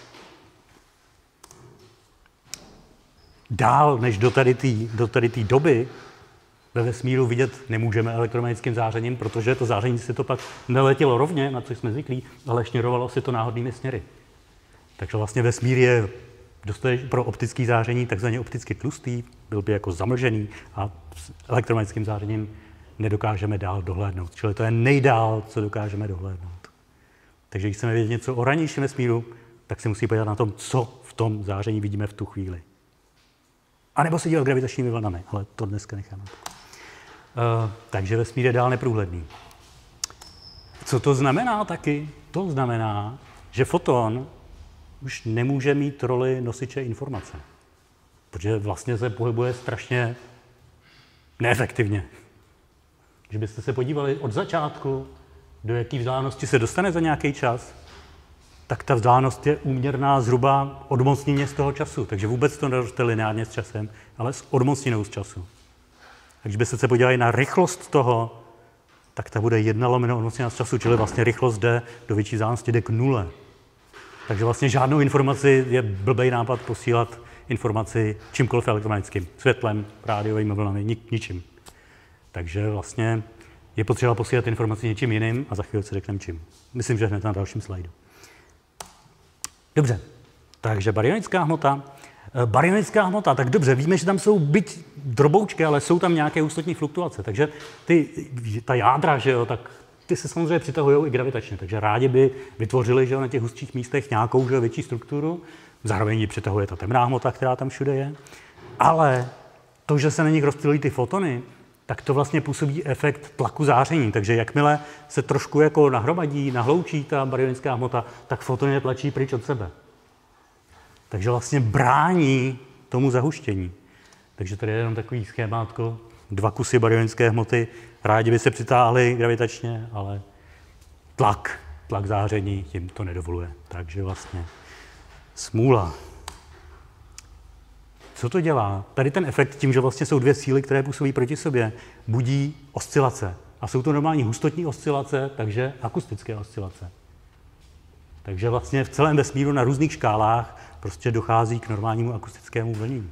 dál než do tady té doby ve vesmíru vidět nemůžeme elektromagnetickým zářením, protože to záření si to pak neletělo rovně, na co jsme zvyklí, ale šněrovalo si to náhodnými směry. Takže vlastně vesmír je pro optické záření takzvaně opticky tlustý, byl by jako zamlžený a s elektromagnetickým zářením nedokážeme dál dohlédnout. Čili to je nejdál, co dokážeme dohlédnout. Takže když chceme vědět něco o ranějším vesmíru, tak se musí podívat na tom, co v tom záření vidíme v tu chvíli. A nebo se dívat gravitačními vlnami, ale to dneska necháme. Takže vesmír je dál neprůhledný. Co to znamená taky? To znamená, že foton už nemůže mít roli nosiče informace. Protože vlastně se pohybuje strašně neefektivně. Když byste se podívali od začátku, do jaké vzdálenosti se dostane za nějaký čas, tak ta vzdálenost je úměrná zhruba odmocnině z toho času. Takže vůbec to neroste lineárně s časem, ale s odmocninou z času. A když byste se podívali na rychlost toho, tak ta bude 1 / odmocněná z času, čili vlastně rychlost jde do větší vzdálenosti, jde k 0. Takže vlastně žádnou informaci je blbej nápad posílat informaci čímkoliv elektromagnetickým. Světlem, rádiovými vlnami, ničím. Takže vlastně je potřeba posílat informaci něčím jiným a za chvíli si řekneme čím. Myslím, že hned na dalším slajdu. Dobře, takže barionická hmota. Barionická hmota, tak dobře, víme, že tam jsou byť droboučky, ale jsou tam nějaké hustotní fluktuace. Takže ta jádra, že jo, tak ty se samozřejmě přitahují i gravitačně. Takže rádi by vytvořili, že jo, na těch hustších místech nějakou, že jo, větší strukturu. Zároveň ji přitahuje ta temná hmota, která tam všude je. Ale to, že se na nich rozptylují ty fotony, tak to vlastně působí efekt tlaku záření. Takže jakmile se trošku jako nahromadí, nahloučí ta barionická hmota, tak fotony je tlačí pryč od sebe. Takže vlastně brání tomu zahuštění. Takže tady je jenom takový schémátko, 2 kusy baryonické hmoty, rádi by se přitáhly gravitačně, ale tlak záření jim to nedovoluje. Takže vlastně smůla. Co to dělá? Tady ten efekt tím, že vlastně jsou 2 síly, které působí proti sobě, budí oscilace. A jsou to normální hustotní oscilace, takže akustické oscilace. Takže vlastně v celém vesmíru na různých škálách prostě dochází k normálnímu akustickému vlnění.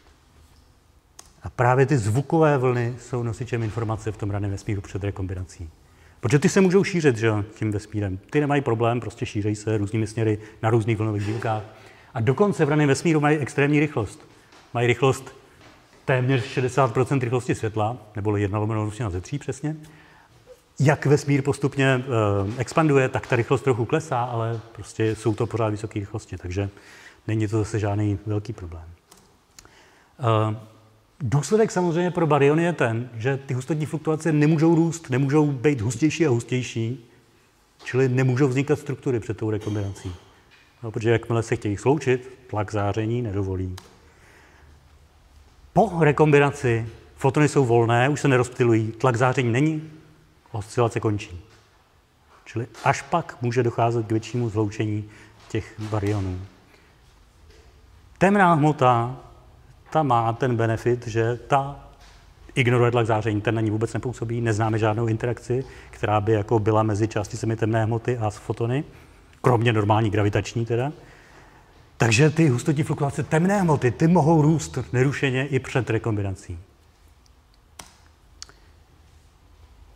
A právě ty zvukové vlny jsou nosičem informace v tom raném vesmíru před rekombinací. Protože ty se můžou šířit, že, tím vesmírem. Ty nemají problém, prostě šíří se různými směry na různých vlnových dílkách. A dokonce v raném vesmíru mají extrémní rychlost. Mají rychlost téměř 60% rychlosti světla, neboli 1/3 přesně. Jak vesmír postupně expanduje, tak ta rychlost trochu klesá, ale prostě jsou to pořád vysoké rychlosti, takže není to zase žádný velký problém. Důsledek samozřejmě pro baryony je ten, že ty hustotní fluktuace nemůžou růst, nemůžou být hustější a hustější, čili nemůžou vznikat struktury před tou rekombinací. No, protože jakmile se chtějí sloučit, tlak záření nedovolí. Po rekombinaci fotony jsou volné, už se nerozptylují, tlak záření není, oscilace končí. Čili až pak může docházet k většímu zloučení těch baryonů. Temná hmota, ta má ten benefit, že ta ignoruje tlak záření, ten na ní vůbec nepůsobí, neznáme žádnou interakci, která by jako byla mezi částicemi temné hmoty a fotony, kromě normální gravitační teda. Takže ty hustotní fluktuace temné hmoty, ty mohou růst nerušeně i před rekombinací.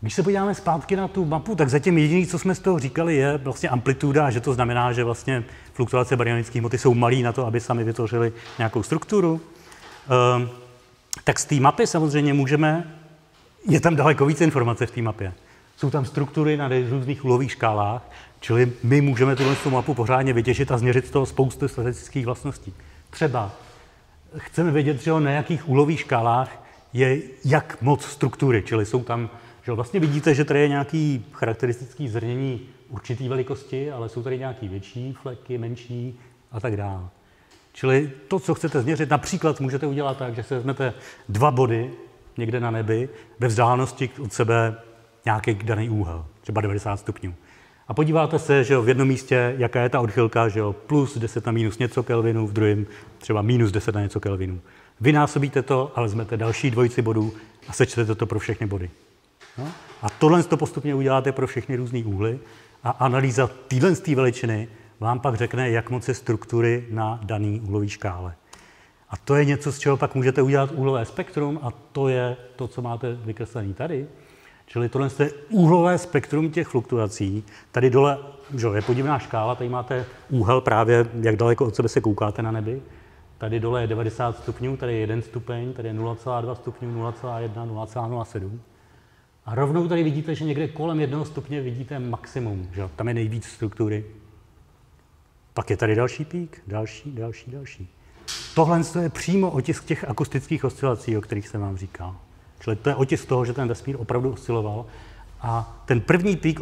Když se podíváme zpátky na tu mapu, tak zatím jediné, co jsme z toho říkali, je vlastně amplituda, že to znamená, že vlastně fluktuace baryonické hmoty jsou malé na to, aby sami vytvořili nějakou strukturu. Tak z té mapy samozřejmě je tam daleko víc informace v té mapě. Jsou tam struktury na různých úhlových škálách, čili my můžeme tu mapu pořádně vytěžit a změřit z toho spoustu statistických vlastností. Třeba chceme vědět, že na jakých úhlových škálách je jak moc struktury, čili jsou tam, že vlastně vidíte, že tady je nějaký charakteristický zrnění určitý velikosti, ale jsou tady nějaký větší fleky, menší a tak dále. Čili to, co chcete změřit, například můžete udělat tak, že si vezmete 2 body někde na nebi ve vzdálenosti od sebe nějaký daný úhel, třeba 90 stupňů. A podíváte se, že v jednom místě, jaká je ta odchylka, že plus 10 na minus něco kelvinů, v druhém třeba minus 10 na něco kelvinů. Vynásobíte to a vezmete další dvojici bodů a sečtete to pro všechny body. No? A tohle to postupně uděláte pro všechny různé úhly a analýza téhle veličiny vám pak řekne, jak moc je struktury na daný úhlový škále. A to je něco, z čeho pak můžete udělat úhlové spektrum a to je to, co máte vykreslené tady. Čili tohle je úhlové spektrum těch fluktuací. Tady dole je podivná škála, tady máte úhel právě, jak daleko od sebe se koukáte na nebi. Tady dole je 90 stupňů, tady je 1 stupeň, tady je 0,2 stupňů, 0,1, 0,07. A rovnou tady vidíte, že někde kolem 1 stupně vidíte maximum, že tam je nejvíc struktury. Pak je tady další pík, další. Tohle je přímo otisk těch akustických oscilací, o kterých jsem vám říkal. Čili to je otisk toho, že ten vesmír opravdu osciloval. A ten první pík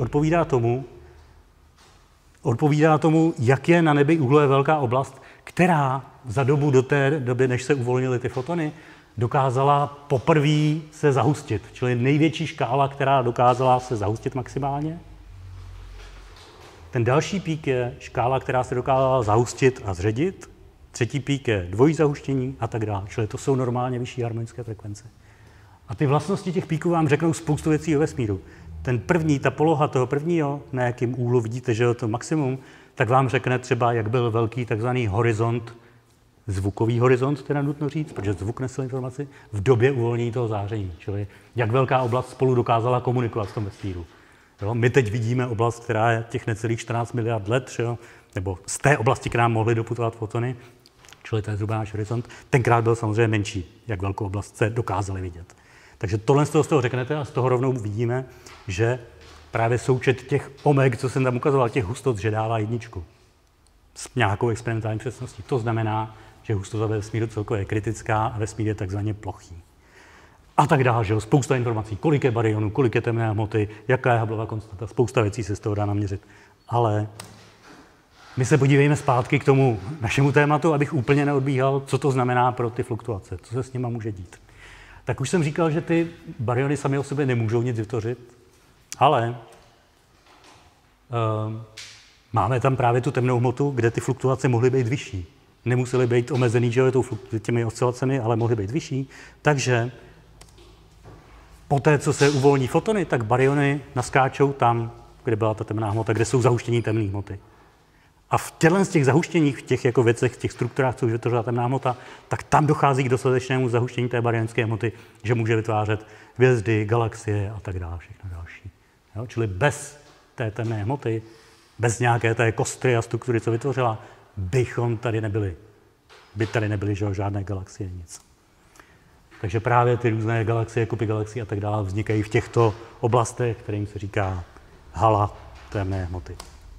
odpovídá tomu, jak je na nebi úhlové velká oblast, která za dobu do té doby, než se uvolnily ty fotony, dokázala poprvé se zahustit. Čili největší škála, která dokázala se zahustit maximálně. Ten další pík je škála, která se dokázala zahustit a zředit. Třetí pík je dvojí zahuštění a tak dále. Čili to jsou normálně vyšší harmonické frekvence. A ty vlastnosti těch píků vám řeknou spoustu věcí o vesmíru. Ta poloha toho prvního, na jakém úhlu vidíte, že je to maximum, tak vám řekne třeba, jak byl velký takzvaný horizont, zvukový horizont, teda nutno říct, protože zvuk nesl informaci, v době uvolnění toho záření. Čili jak velká oblast spolu dokázala komunikovat v tom vesmíru. Jo? My teď vidíme oblast, která je těch necelých 14 miliard let, jo? Nebo z té oblasti k nám mohly doputovat fotony, čili to je zhruba náš horizont. Tenkrát byl samozřejmě menší, jak velkou oblast se dokázali vidět. Takže tohle z toho řeknete a z toho rovnou vidíme, že právě součet těch omeg, co jsem tam ukazoval, těch hustot, že dává 1 s nějakou experimentální přesností. To znamená, že hustota ve vesmíru celkově je kritická a vesmír je takzvaně plochý. A tak dále, že jo, spousta informací, kolik je baryonů, kolik je temné hmoty, jaká je Hubbleova konstanta, spousta věcí se z toho dá naměřit. Ale my se podívejme zpátky k tomu našemu tématu, abych úplně neodbíhal, co to znamená pro ty fluktuace, co se s nima může dít. Tak už jsem říkal, že ty baryony sami o sobě nemůžou nic vytvořit, ale máme tam právě tu temnou hmotu, kde ty fluktuace mohly být vyšší. Nemusely být omezený, že těmi oscilacemi, ale mohly být vyšší. Takže poté, co se uvolní fotony, tak baryony naskáčou tam, kde byla ta temná hmota, kde jsou zahuštění temné hmoty. A v těch zahuštěních, v těch jako věcech, v těch strukturách, co už vytvořila temná hmota, tak tam dochází k dostatečnému zahuštění té baryonské hmoty, že může vytvářet hvězdy, galaxie a tak dále, všechno další. Jo? Čili bez té temné hmoty, bez nějaké té kostry a struktury, co vytvořila, bychom tady nebyli. By tady nebyly žádné galaxie, nic. Takže právě ty různé galaxie, kupy galaxií a tak dále vznikají v těchto oblastech, kterým se říká hala temné hmoty.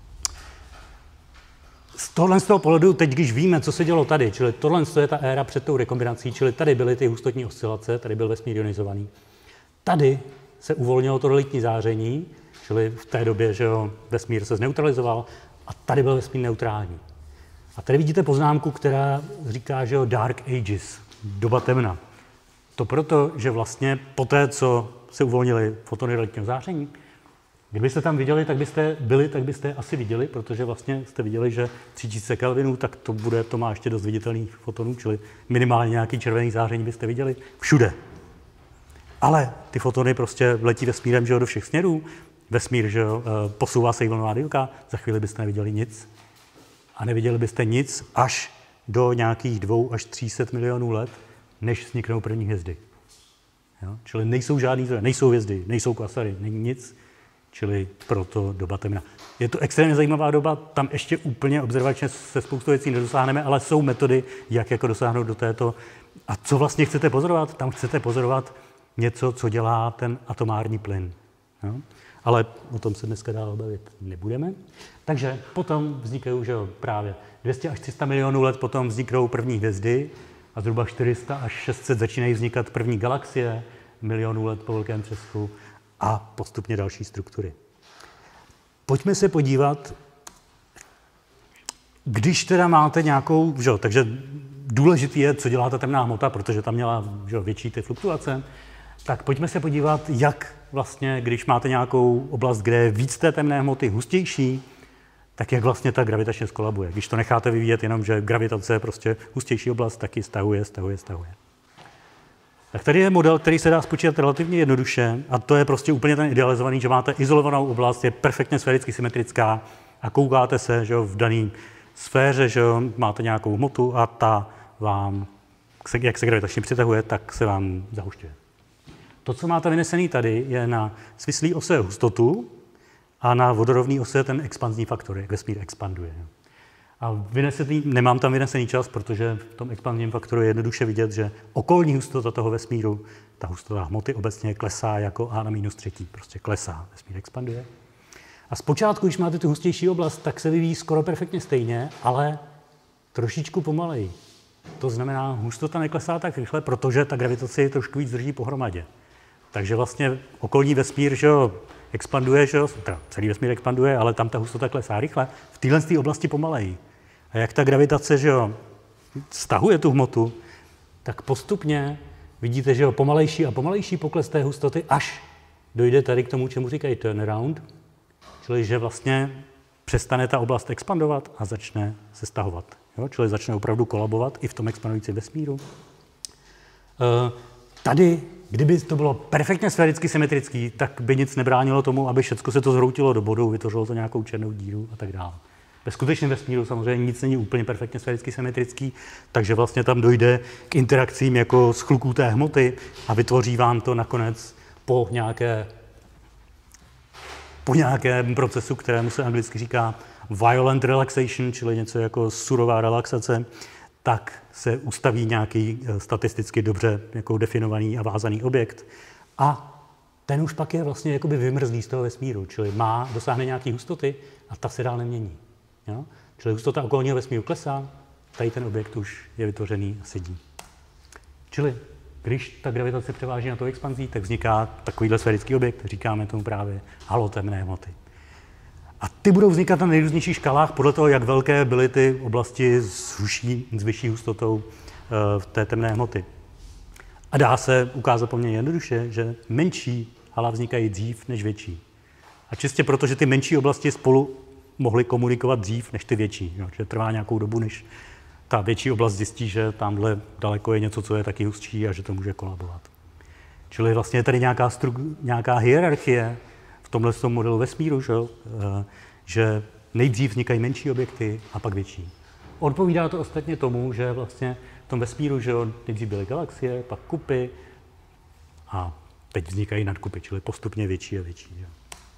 Z toho pohledu, teď když víme, co se dělo tady, čili tohle je ta éra před tou rekombinací, čili tady byly ty hustotní oscilace, tady byl vesmír ionizovaný. Tady se uvolnilo to relitní záření, čili v té době, že vesmír se zneutralizoval, a tady byl vesmír neutrální. A tady vidíte poznámku, která říká, že Dark Ages, doba temna. To proto, že vlastně poté, co se uvolnily fotony relitního záření, kdybyste tam viděli, tak byste asi viděli, protože vlastně jste viděli, že 3000 kelvinů, tak to má ještě dost viditelných fotonů, čili minimálně nějaký červený záření byste viděli všude. Ale ty fotony prostě letí vesmírem, že do všech směrů, vesmír, že posouvá se vlnová délka, za chvíli byste neviděli nic. A neviděli byste nic až do nějakých 200 až 300 milionů let, než vzniknou první hvězdy. Jo? Čili nejsou žádný zdroje, nejsou hvězdy, nejsou kvasary, není nic, čili proto doba temna. Je to extrémně zajímavá doba, tam ještě úplně observačně se spoustou věcí nedosáhneme, ale jsou metody, jak jako dosáhnout do této. A co vlastně chcete pozorovat? Tam chcete pozorovat něco, co dělá ten atomární plyn. Jo? Ale o tom se dneska dál bavit nebudeme. Takže potom vznikají, že jo, právě 200 až 300 milionů let potom vzniknou první hvězdy a zhruba 400 až 600 začínají vznikat první galaxie, milionů let po velkém třesku a postupně další struktury. Pojďme se podívat, když teda máte nějakou, že jo, takže důležitý je, co dělá ta temná hmota, protože tam měla, že jo, větší ty fluktuace, tak pojďme se podívat, jak vlastně, když máte nějakou oblast, kde je víc té temné hmoty hustější, tak jak vlastně ta gravitačně skolabuje. Když to necháte vyvíjet jenom, že gravitace je prostě hustější oblast, tak ji stahuje. Tak tady je model, který se dá spočítat relativně jednoduše a to je prostě úplně ten idealizovaný, že máte izolovanou oblast, je perfektně sféricky symetrická a koukáte se, že jo, v dané sféře, že jo, máte nějakou hmotu a ta vám, jak se gravitačně přitahuje, tak se vám zahušťuje. To, co máte vynesený tady, je na svislý ose hustotu a na vodorovný ose ten expanzní faktor, jak vesmír expanduje. A nemám tam vynesený čas, protože v tom expanzním faktoru je jednoduše vidět, že okolní hustota toho vesmíru, ta hustota hmoty obecně klesá jako a na -3, prostě klesá, vesmír expanduje. A zpočátku, když máte tu hustější oblast, tak se vyvíjí skoro perfektně stejně, ale trošičku pomaleji. To znamená, hustota neklesá tak rychle, protože ta gravitace je trošku víc drží pohromadě. Takže vlastně okolní vesmír, že jo, expanduje, že jo, celý vesmír expanduje, ale tam ta hustota klesá rychle, v téhle oblasti pomaleji. A jak ta gravitace, že jo, stahuje tu hmotu, tak postupně vidíte, že jo, pomalejší a pomalejší pokles té hustoty, až dojde tady k tomu, čemu říkají turnaround, čili že vlastně přestane ta oblast expandovat a začne se stahovat. Jo? Čili začne opravdu kolabovat i v tom expandujícím vesmíru. Tady, kdyby to bylo perfektně sféricky symetrický, tak by nic nebránilo tomu, aby všechno se to zhroutilo do bodu, vytvořilo to nějakou černou díru a tak dále. Ve skutečném vesmíru samozřejmě nic není úplně perfektně sféricky symetrický, takže vlastně tam dojde k interakcím jako schluků té hmoty a vytvoří vám to nakonec po nějakém procesu, kterému se anglicky říká violent relaxation, čili něco jako surová relaxace, tak se ustaví nějaký statisticky dobře jako definovaný a vázaný objekt. A ten už pak je vlastně jakoby vymrzlý z toho vesmíru, čili dosáhne nějaký hustoty a ta se dál nemění. Jo? Čili hustota okolního vesmíru klesá, tady ten objekt už je vytvořený a sedí. Čili když ta gravitace převáží na to expanzí, tak vzniká takovýhle sférický objekt, říkáme tomu právě halo temné hmoty. A ty budou vznikat na nejrůznějších škálách podle toho, jak velké byly ty oblasti s vyšší hustotou v té temné hmoty. A dá se ukázat poměrně jednoduše, že menší hala vznikají dřív než větší. A čistě proto, že ty menší oblasti spolu mohly komunikovat dřív než ty větší. Jo? Že trvá nějakou dobu, než ta větší oblast zjistí, že tamhle daleko je něco, co je taky hustší a že to může kolabovat. Čili vlastně je tady nějaká hierarchie v tomhle modelu vesmíru, že nejdřív vznikají menší objekty a pak větší. Odpovídá to ostatně tomu, že vlastně v tom vesmíru, že nejdřív byly galaxie, pak kupy a teď vznikají nadkupy, čili postupně větší a větší. Že?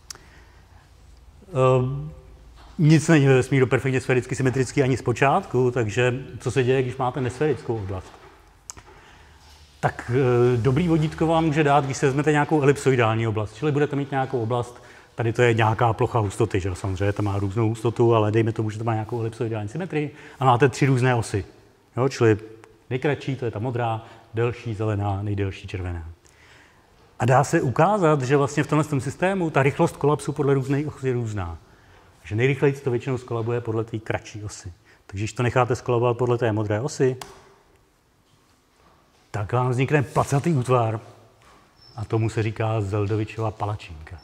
Nic není ve vesmíru perfektně sféricky symetrický ani zpočátku, takže co se děje, když máte nesférickou oblast? Tak dobrý vodítko vám může dát, když se vezmete nějakou elipsoidální oblast, čili budete mít nějakou oblast, tady to je nějaká plocha hustoty, že samozřejmě to má různou hustotu, ale dejme tomu, že to má nějakou elipsoidální symetrii a máte 3 různé osy. Jo, čili nejkratší, to je ta modrá, delší zelená, nejdelší červená. A dá se ukázat, že vlastně v tomhle systému ta rychlost kolapsu podle různých os je různá. Že nejrychleji to většinou skolabuje podle té kratší osy. Takže když to necháte skolabovat podle té modré osy, tak vám vznikne placatý útvar a tomu se říká Zeldovičova palačinka.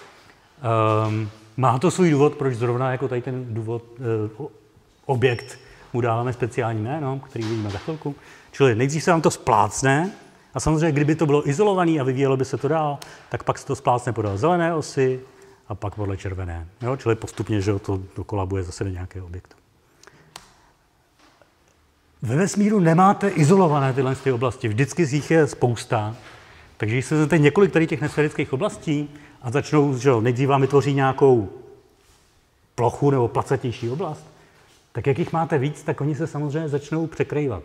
Má to svůj důvod, proč zrovna jako tady ten objekt mu dáváme speciální jméno, který vidíme za chvilku. Čili nejdřív se vám to splácne a samozřejmě, kdyby to bylo izolované a vyvíjelo by se to dál, tak pak se to splácne podle zelené osy a pak podle červené. Jo? Čili postupně, že to kolabuje zase do nějakého objektu. Ve vesmíru nemáte izolované tyhle oblasti, vždycky z nich je spousta, Takže když se vezmete několik tady těch nesférických oblastí a začnou, že jo, nejdřív vám vytvoří nějakou plochu nebo placatější oblast, tak jak jich máte víc, tak oni se samozřejmě začnou překrývat.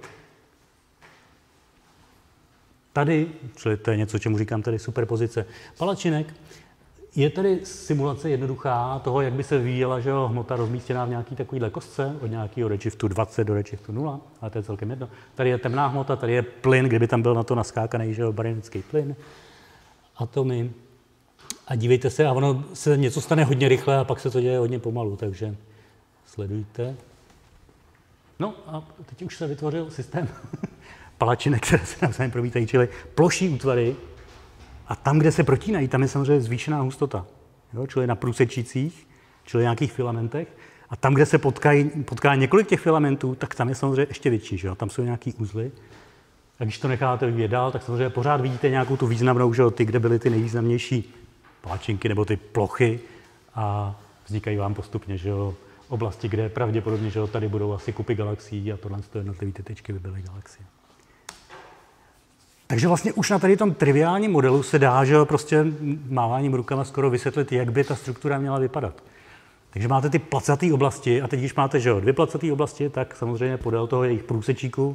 Tady, čili to je něco, čemu říkám tady superpozice palačinek, je tady simulace jednoduchá toho, jak by se vyvíjela, že jo, hmota rozmístěná v nějaký takovýhle kostce od nějakého redshiftu 20 do redshiftu 0, ale to je celkem jedno. Tady je temná hmota, tady je plyn, kdyby tam byl na to naskákaný, že jo, baryonický plyn, atomy. A dívejte se, a ono se něco stane hodně rychle a pak se to děje hodně pomalu, takže sledujte. No a teď už se vytvořil systém palačinek, které se navzájem promítají, čili plošní útvary. A tam, kde se protínají, tam je samozřejmě zvýšená hustota, jo? Čili na průsečících, čili nějakých filamentech. A tam, kde se potká několik těch filamentů, tak tam je samozřejmě ještě větší, že jo? Tam jsou nějaký uzly. A když to necháte vyvíjet dál, tak samozřejmě pořád vidíte nějakou tu významnou, že jo? Ty, kde byly ty nejvýznamnější palačinky nebo ty plochy a vznikají vám postupně, že jo? Oblasti, kde pravděpodobně, že jo? Tady budou asi kupy galaxií a tohle jednotlivé ty tečky by byly galaxie. Takže vlastně už na tady tom triviálním modelu se dá, že prostě máváním rukama skoro vysvětlit, jak by ta struktura měla vypadat. Takže máte ty placaté oblasti a teď, když máte, že jo, dvě placaté oblasti, tak samozřejmě podél toho jejich průsečíku,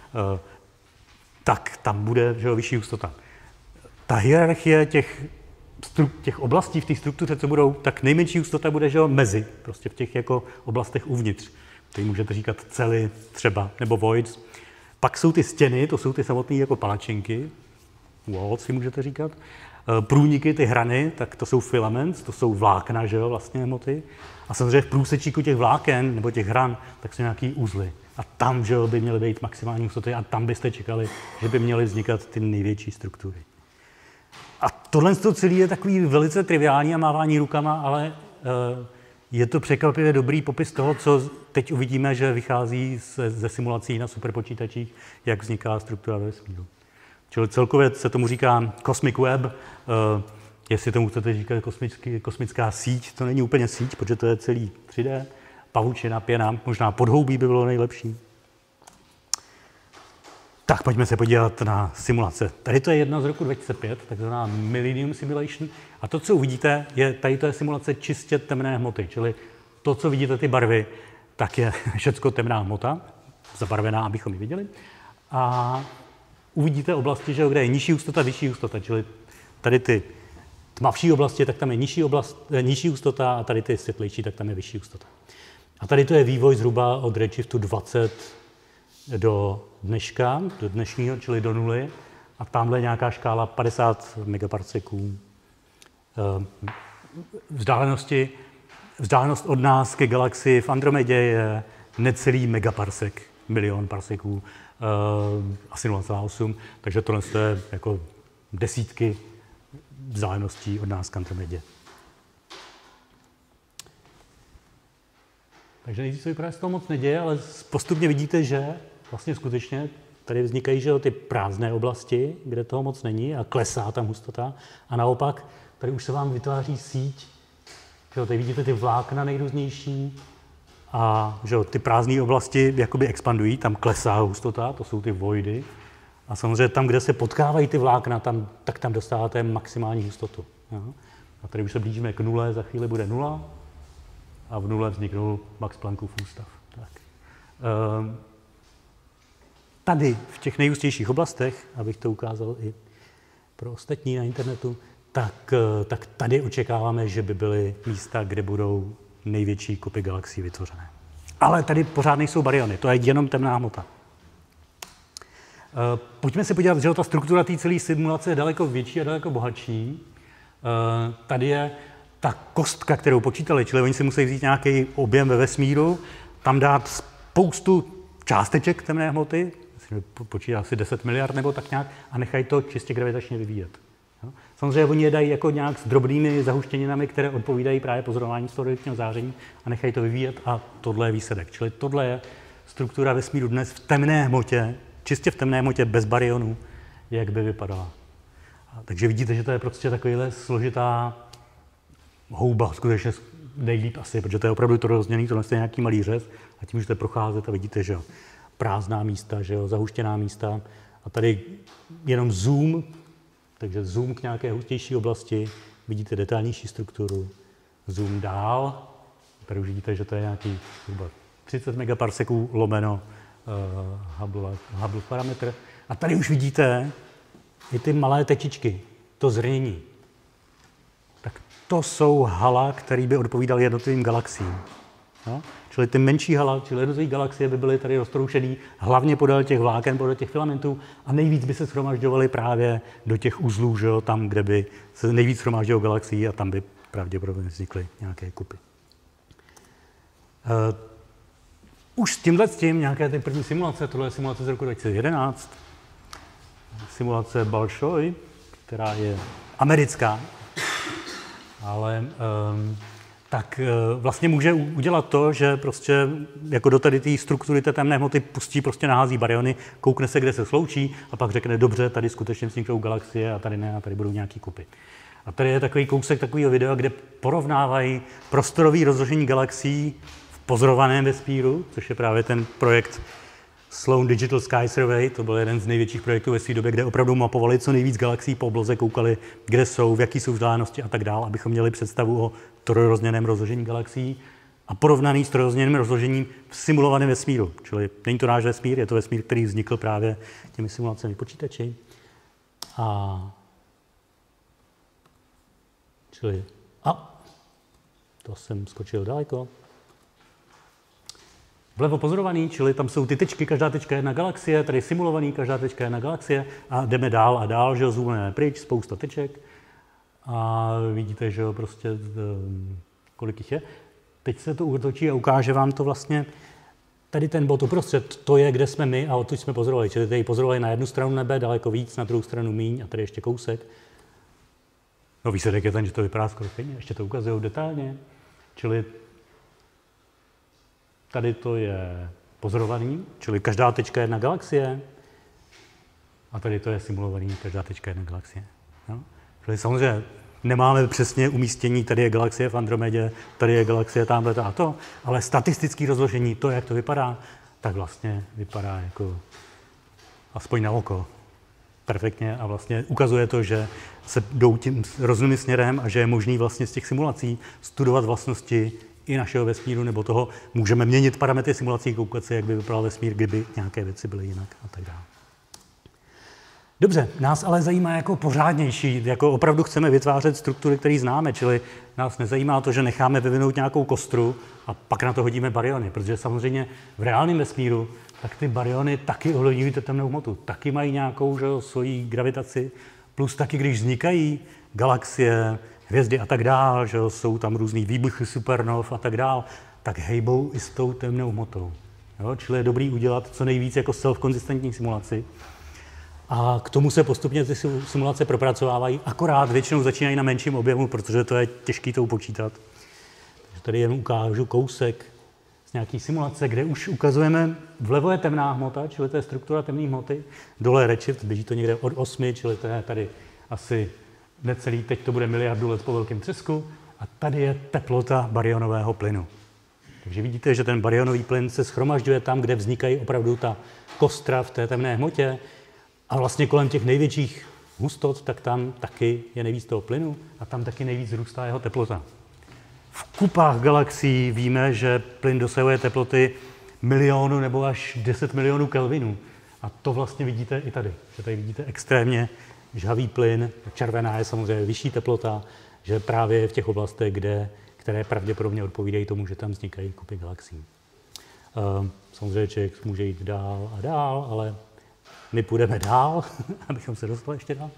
tak tam bude, že jo, vyšší hustota. Ta hierarchie těch oblastí v té struktuře, co budou, tak nejmenší hustota bude, že jo, mezi, prostě v těch jako oblastech uvnitř. Tady můžete říkat cely třeba, nebo voids. Pak jsou ty stěny, to jsou ty samotné jako palačinky, walls si můžete říkat. Průniky, ty hrany, tak to jsou filaments, to jsou vlákna, že jo, vlastně hmoty. A samozřejmě v průsečíku těch vláken nebo těch hran, tak jsou nějaký uzly. A tam, že jo, by měly být maximální hustoty a tam byste čekali, že by měly vznikat ty největší struktury. A tohle celé je takový velice triviální a mávání rukama, ale je to překvapivě dobrý popis toho, co teď uvidíme, že vychází ze simulací na superpočítačích, jak vzniká struktura ve vesmíru. Čili celkově se tomu říká Cosmic Web, jestli tomu chcete říkat kosmická síť, to není úplně síť, protože to je celý 3D, pavučina, pěna, možná podhoubí by bylo nejlepší. Tak pojďme se podívat na simulace. Tady to je jedna z roku 2005, takzvaná Millennium Simulation. A to, co uvidíte, tady to je simulace čistě temné hmoty, čili to, co vidíte, ty barvy, tak je všecko temná hmota, zabarvená, abychom ji viděli. A uvidíte oblasti, že kde je nižší hustota, vyšší hustota, čili tady ty tmavší oblasti, tak tam je nižší hustota a tady ty světlejší, tak tam je vyšší hustota. A tady to je vývoj zhruba od redshiftu 20 do dneška, do dnešního, čili do nuly. A tamhle nějaká škála 50 megaparseků vzdálenost od nás ke galaxii v Andromedě je necelý megaparsek, milion parseků, asi 0,8, takže tohle je jako desítky vzdáleností od nás k Andromedě. Takže nejdřív se vypadá, že se toho moc neděje, ale postupně vidíte, že vlastně skutečně tady vznikají, že ty prázdné oblasti, kde toho moc není a klesá tam hustota. A naopak, tady už se vám vytváří síť, že tady vidíte ty vlákna nejrůznější a že ty prázdné oblasti jakoby expandují, tam klesá hustota, to jsou ty voidy. A samozřejmě tam, kde se potkávají ty vlákna, tak tam dostáváte maximální hustotu. Jo? A tady už se blížíme k nule, za chvíli bude nula a v nule vzniknul Max Planckův ústav. Tak. Tady v těch nejhustějších oblastech, abych to ukázal i pro ostatní na internetu, tak tady očekáváme, že by byly místa, kde budou největší kupy galaxií vytvořené. Ale tady pořád nejsou baryony, to je jenom temná hmota. Pojďme se podívat, že ta struktura té celé simulace je daleko větší a daleko bohatší. Tady je ta kostka, kterou počítali, čili oni si musí vzít nějaký objem ve vesmíru, tam dát spoustu částeček temné hmoty, počítá asi 10 miliard nebo tak nějak, a nechají to čistě gravitačně vyvíjet. Samozřejmě oni je dají jako nějak s drobnými zahuštěninami, které odpovídají právě pozorování slunečního záření a nechají to vyvíjet a tohle je výsledek. Čili tohle je struktura vesmíru dnes v temné hmotě, čistě v temné hmotě bez baryonů, jak by vypadala. Takže vidíte, že to je prostě takovýhle složitá houba, skutečně nejlíp asi, protože to je opravdu to rozdělený, tohle je nějaký malý řez a tím můžete procházet a vidíte, že jo, prázdná místa, že jo, zahuštěná místa a tady jenom zoom, Takže zoom k nějaké hustější oblasti, vidíte detailnější strukturu, zoom dál, tady už vidíte, že to je nějaký zhruba 30 megaparseků lomeno Hubble parametr. A tady už vidíte i ty malé tečičky, to zrnění. Tak to jsou hala, které by odpovídaly jednotlivým galaxiím. No? Čili ty menší hala, čili jednotlivé galaxie by byly tady roztroušený hlavně podél těch vláken, podél těch filamentů a nejvíc by se shromažďovaly právě do těch uzlů, že jo, tam, kde by se nejvíc shromáždilo galaxií a tam by pravděpodobně vznikly nějaké kupy. Už s tím nějaké ty první simulace, tohle je simulace z roku 2011, simulace Bolshoi, která je americká, ale tak vlastně může udělat to, že prostě jako do tady té struktury té temné hmoty pustí, prostě nahází baryony, koukne se, kde se sloučí a pak řekne, dobře, tady skutečně vzniknou galaxie a tady ne, a tady budou nějaký kupy. A tady je takový kousek takového videa, kde porovnávají prostorové rozložení galaxií v pozorovaném vesmíru, což je právě ten projekt Sloan Digital Sky Survey, to byl jeden z největších projektů ve své době, kde opravdu mapovali co nejvíc galaxií po obloze, koukali, kde jsou, v jaký jsou vzdálenosti a tak dále, abychom měli představu o trojrozměrném rozložení galaxií a porovnaný s trojrozměrným rozložením v simulovaném vesmíru. Čili není to náš vesmír, je to vesmír, který vznikl právě těmi simulacemi počítači. To jsem skočil daleko. Vlevo pozorovaný, čili tam jsou ty tečky, každá tečka je jedna galaxie, tady simulovaný, každá tečka je jedna galaxie a jdeme dál a dál, že jo, zoomujeme pryč, spousta teček a vidíte, že jo, prostě kolik jich je. Teď se to otočí a ukáže vám to vlastně, tady ten bod uprostřed, to je, kde jsme my a odtud jsme pozorovali, čili tady pozorovali na jednu stranu nebe, daleko víc, na druhou stranu míň a tady ještě kousek. No výsledek je ten, že to vypadá skoro stejně, ještě to ukazují detailně, čili tady to je pozorovaný, čili každá tečka je jedna galaxie a tady to je simulovaný, každá tečka je jedna galaxie. No? Čili samozřejmě nemáme přesně umístění, tady je galaxie v Andromedě, tady je galaxie tamhle a to, ale statistické rozložení, to, jak to vypadá, tak vlastně vypadá jako aspoň na oko perfektně a vlastně ukazuje to, že se jdou tím rozumným směrem a že je možný vlastně z těch simulací studovat vlastnosti i našeho vesmíru, nebo toho můžeme měnit parametry simulací, koukat se, jak by vypadal vesmír, kdyby nějaké věci byly jinak a tak dále. Dobře, nás ale zajímá jako pořádnější, jako opravdu chceme vytvářet struktury, které známe, čili nás nezajímá to, že necháme vyvinout nějakou kostru a pak na to hodíme baryony, protože samozřejmě v reálném vesmíru tak ty baryony taky ovlivňují temnou hmotu, taky mají nějakou svoji gravitaci, plus taky, když vznikají galaxie, hvězdy a tak dál, že jsou tam různý výbuchy supernov a tak dál, tak hejbou i s tou temnou hmotou. Jo? Čili je dobrý udělat co nejvíc jako self-konzistentní simulaci. A k tomu se postupně ty simulace propracovávají, akorát většinou začínají na menším objemu, protože to je těžké to upočítat. Takže tady jen ukážu kousek z nějaký simulace, kde už ukazujeme, vlevo je temná hmota, čili to je struktura temné hmoty, dole je redshift, běží to někde od 8, čili to je tady asi necelý, teď to bude miliardu let po velkém třesku, a tady je teplota baryonového plynu. Takže vidíte, že ten baryonový plyn se shromažďuje tam, kde vznikají opravdu ta kostra v té temné hmotě a vlastně kolem těch největších hustot, tak tam taky je nejvíc toho plynu a tam taky nejvíc zrůstá jeho teplota. V kupách galaxií víme, že plyn dosahuje teploty milionu nebo až 10 milionů kelvinů. A to vlastně vidíte i tady. Že tady vidíte extrémně žhavý plyn, červená je samozřejmě vyšší teplota, že právě v těch oblastech, které pravděpodobně odpovídají tomu, že tam vznikají kupy galaxií. Samozřejmě člověk může jít dál a dál, ale my půjdeme dál, abychom se dostali ještě dál.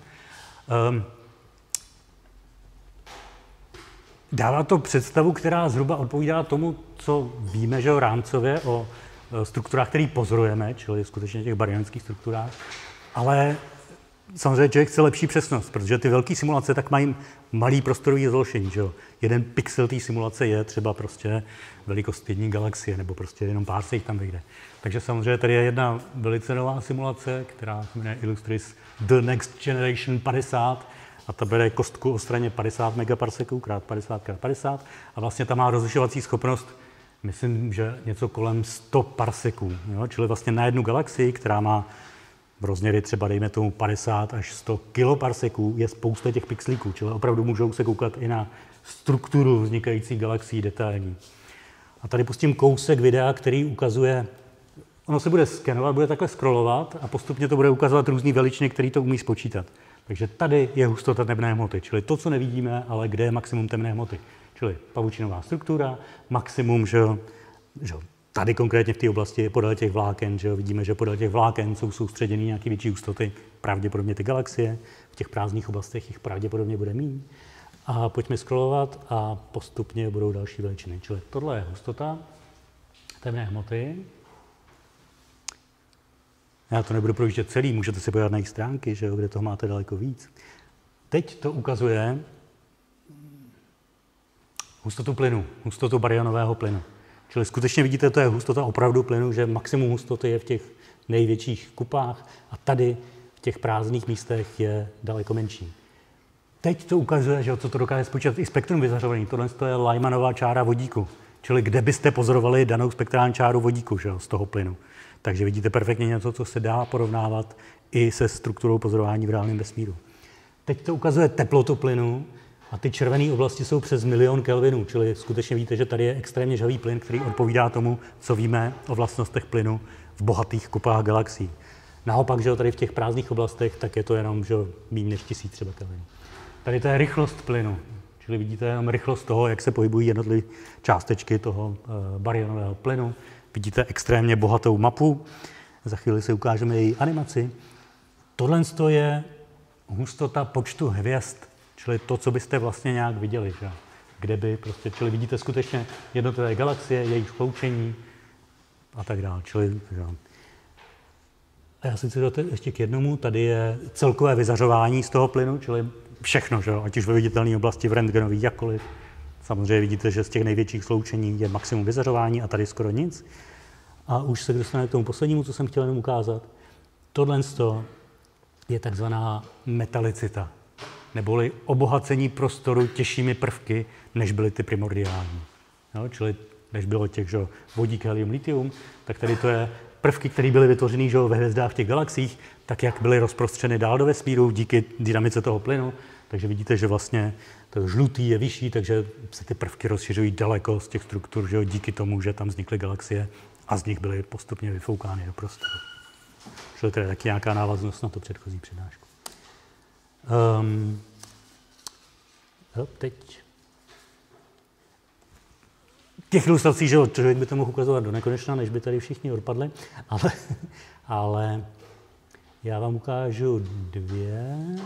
Dává to představu, která zhruba odpovídá tomu, co víme, že rámcově o strukturách, které pozorujeme, čili skutečně těch baryonických strukturách, ale samozřejmě člověk chce lepší přesnost, protože ty velké simulace tak mají malý prostorový rozlišení, že jo. Jeden pixel té simulace je třeba prostě velikost jedné galaxie, nebo prostě jenom pár se jich tam vejde. Takže samozřejmě tady je jedna velice nová simulace, která se jmenuje Illustris The Next Generation 50, a ta bere kostku o straně 50 megaparseků krát 50 krát 50 a vlastně ta má rozlišovací schopnost, myslím, že něco kolem 100 parseků, jo? Čili vlastně na jednu galaxii, která má v rozměry třeba dejme tomu 50 až 100 kiloparseků je spousta těch pixelíků, čili opravdu můžou se koukat i na strukturu vznikající galaxií detailní. A tady pustím kousek videa, který ukazuje, ono se bude skenovat, bude takhle scrollovat a postupně to bude ukazovat různý veličiny, který to umí spočítat. Takže tady je hustota temné hmoty, čili to, co nevidíme, ale kde je maximum temné hmoty. Čili pavučinová struktura, maximum, že tady konkrétně v té oblasti podél těch vláken, že vidíme, že podél těch vláken jsou soustředěny nějaké větší hustoty, pravděpodobně ty galaxie, v těch prázdných oblastech jich pravděpodobně bude méně. A pojďme scrollovat a postupně budou další veličiny. Čili tohle je hustota temné hmoty. Já to nebudu projíždět celý, můžete si podívat na jejich stránky, že jo, kde toho máte daleko víc. Teď to ukazuje hustotu plynu, hustotu barionového plynu. Čili skutečně vidíte, to je hustota opravdu plynu, že maximum hustoty je v těch největších kupách a tady v těch prázdných místech je daleko menší. Teď to ukazuje, že co to dokáže spočítat i spektrum vyzařování. Tohle je Lymanova čára vodíku, čili kde byste pozorovali danou spektrální čáru vodíku, že z toho plynu. Takže vidíte perfektně něco, co se dá porovnávat i se strukturou pozorování v reálném vesmíru. Teď to ukazuje teplotu plynu a ty červené oblasti jsou přes 1 000 000 kelvinů, čili skutečně víte, že tady je extrémně žhavý plyn, který odpovídá tomu, co víme o vlastnostech plynu v bohatých kupách galaxií. Naopak, že tady v těch prázdných oblastech, tak je to jenom méně než 1000 třeba kelvinů. Tady to je rychlost plynu, čili vidíte jenom rychlost toho, jak se pohybují jednotlivé částečky toho barionového plynu. Vidíte extrémně bohatou mapu, za chvíli si ukážeme její animaci. Tohle je hustota počtu hvězd, čili to, co byste vlastně nějak viděli, že? Kde by prostě, čili vidíte skutečně jednotlivé galaxie, jejich sloučení a tak dále. Čili, že? A já si chci dodat ještě k jednomu, tady je celkové vyzařování z toho plynu, čili všechno, že? Ať už ve viditelné oblasti, v rentgenové, jakkoliv. Samozřejmě vidíte, že z těch největších sloučení je maximum vyzařování a tady skoro nic. A už se dostaneme k tomu poslednímu, co jsem chtěl jenom ukázat. Tohle je takzvaná metalicita, neboli obohacení prostoru těžšími prvky, než byly ty primordiální. Jo, čili než bylo těch vodík, helium, litium, tak tady to je prvky, které byly vytvořeny ve hvězdách v těch galaxiích, tak jak byly rozprostřeny dál do vesmíru díky dynamice toho plynu. Takže vidíte, že vlastně to žlutý je vyšší, takže se ty prvky rozšiřují daleko z těch struktur, že díky tomu, že tam vznikly galaxie a z nich byly postupně vyfoukány do prostoru. Čili to je taky nějaká návaznost na to předchozí přednášku. Teď. Těch ilustrací, že člověk by to mohl ukazovat do nekonečna, než by tady všichni odpadli, ale já vám ukážu 2.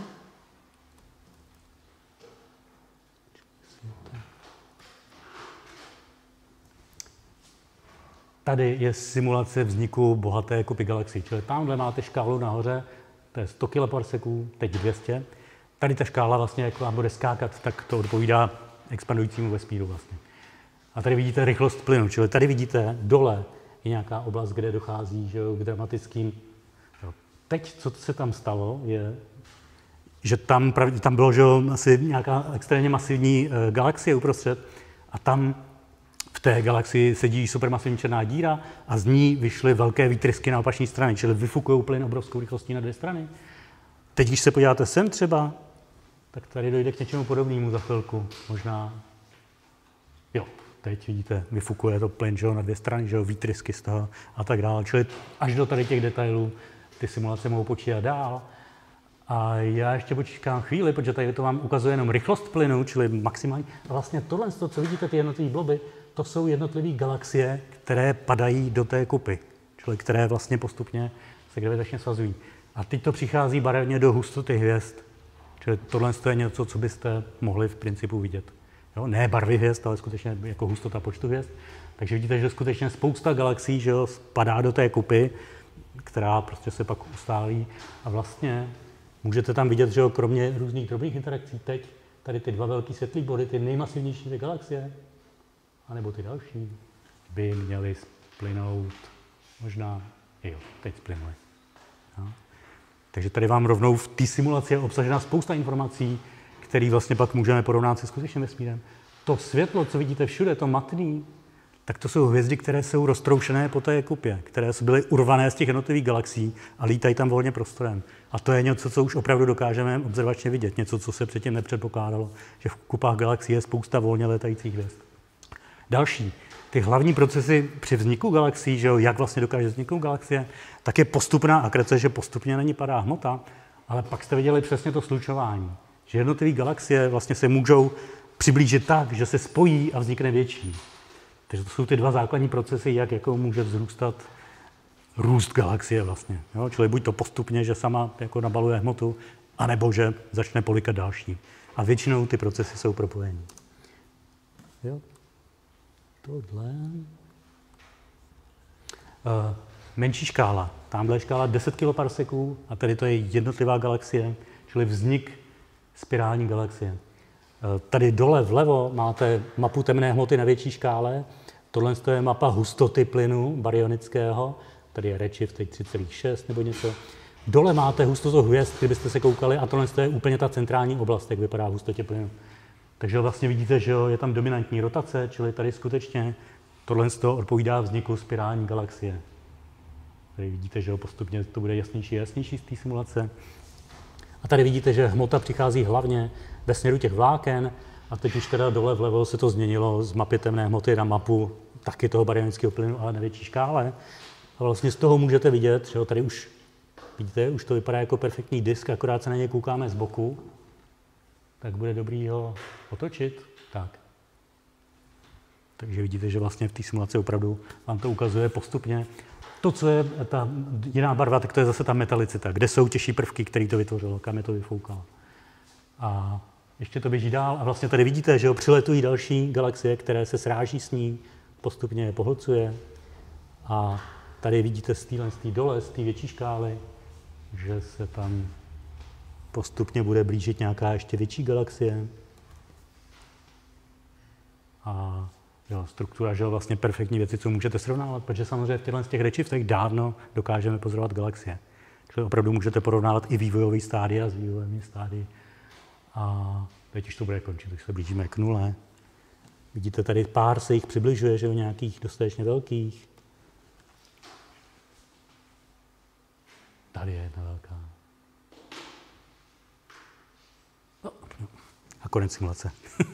Tady je simulace vzniku bohaté kupy galaxií. Čili tamhle máte škálu nahoře, to je 100 kiloparseků, teď 200. Tady ta škála vlastně, jak vám bude skákat, tak to odpovídá expandujícímu vesmíru vlastně. A tady vidíte rychlost plynu, čili tady vidíte dole je nějaká oblast, kde dochází k dramatickým. Teď, co se tam stalo, je, že tam bylo asi nějaká extrémně masivní galaxie uprostřed a tam v té galaxii sedí supermasivní černá díra a z ní vyšly velké výtrysky na opačné straně, čili vyfukují plyn obrovskou rychlostí na 2 strany. Teď, když se podíváte sem třeba, tak tady dojde k něčemu podobnému za chvilku. Možná, jo, teď vidíte, vyfukuje to plyn na 2 strany, výtrysky z toho a tak dále. Čili až do tady těch detailů ty simulace mohou počítat dál. A já ještě počkám chvíli, protože tady to vám ukazuje jenom rychlost plynu, čili maximální. A vlastně tohle, co vidíte, ty jednotlivé bloby, to jsou jednotlivé galaxie, které padají do té kupy, čili které vlastně postupně se gravitačně svazují. A teď to přichází barevně do hustoty hvězd, čili tohle je něco, co byste mohli v principu vidět. Jo? Ne barvy hvězd, ale skutečně jako hustota počtu hvězd. Takže vidíte, že skutečně spousta galaxií spadá do té kupy, která prostě se pak ustálí a vlastně můžete tam vidět, že kromě různých drobných interakcí teď tady ty 2 velké světlé body, ty nejmasivnější ty galaxie, anebo ty další, by měly splynout, možná, jo, teď splynuly. Takže tady vám rovnou v té simulaci je obsažena spousta informací, které vlastně pak můžeme porovnat se skutečným vesmírem. To světlo, co vidíte všude, to matný, tak to jsou hvězdy, které jsou roztroušené po té kupě, které byly urvané z těch jednotlivých galaxií a lítají tam volně prostorem. A to je něco, co už opravdu dokážeme observačně vidět, něco, co se předtím nepředpokládalo, že v kupách galaxií je spousta volně létajících hvězd. Další, ty hlavní procesy při vzniku galaxií, že jo, jak vlastně dokáže vzniknout galaxie, tak je postupná akrece, že postupně na ní padá hmota, ale pak jste viděli přesně to slučování, že jednotlivé galaxie vlastně se můžou přiblížit tak, že se spojí a vznikne větší. Takže to jsou ty dva základní procesy, jak jako může vzrůstat růst galaxie vlastně. Jo? Čili buď to postupně, že sama jako nabaluje hmotu, anebo že začne polikat další. A většinou ty procesy jsou propojení. Jo? Tohle. Menší škála. Tamhle je škála 10 kiloparseků a tady to je jednotlivá galaxie, čili vznik spirální galaxie. Tady dole vlevo máte mapu temné hmoty na větší škále. Tohle je mapa hustoty plynu baryonického. Tady je redshift 3,6 nebo něco. Dole máte hustotu hvězd, kdybyste se koukali, a tohle je úplně ta centrální oblast, jak vypadá v hustotě plynu. Takže vlastně vidíte, že je tam dominantní rotace, čili tady skutečně tohle odpovídá vzniku spirální galaxie. Tady vidíte, že postupně to bude jasnější a jasnější z té simulace. A tady vidíte, že hmota přichází hlavně ve směru těch vláken a teď už teda dole vlevo se to změnilo z mapy temné hmoty na mapu taky toho baryonického plynu, ale na větší škále. A vlastně z toho můžete vidět, že tady už vidíte, už to vypadá jako perfektní disk, akorát se na něj koukáme z boku, tak bude dobrý ho otočit. Tak. Takže vidíte, že vlastně v té simulaci opravdu vám to ukazuje postupně. To, co je ta jiná barva, tak to je zase ta metalicita, kde jsou těžší prvky, které to vytvořilo, kam je to vyfoukalo. A ještě to běží dál a vlastně tady vidíte, že přiletují další galaxie, které se sráží s ní, postupně je pohlcuje. A tady vidíte z té dole, z té větší škály, že se tam postupně bude blížit nějaká ještě větší galaxie. A jo, struktura, že vlastně perfektní věci, co můžete srovnávat, protože samozřejmě v těch redshiftech dávno dokážeme pozorovat galaxie. Čili opravdu můžete porovnávat i vývojový stádia s vývojovými stádii. A teď už to bude končit, takže se blížíme k nule. Vidíte, tady pár se jich přibližuje, že jo, nějakých dostatečně velkých. Tady je jedna velká. A konec simulace.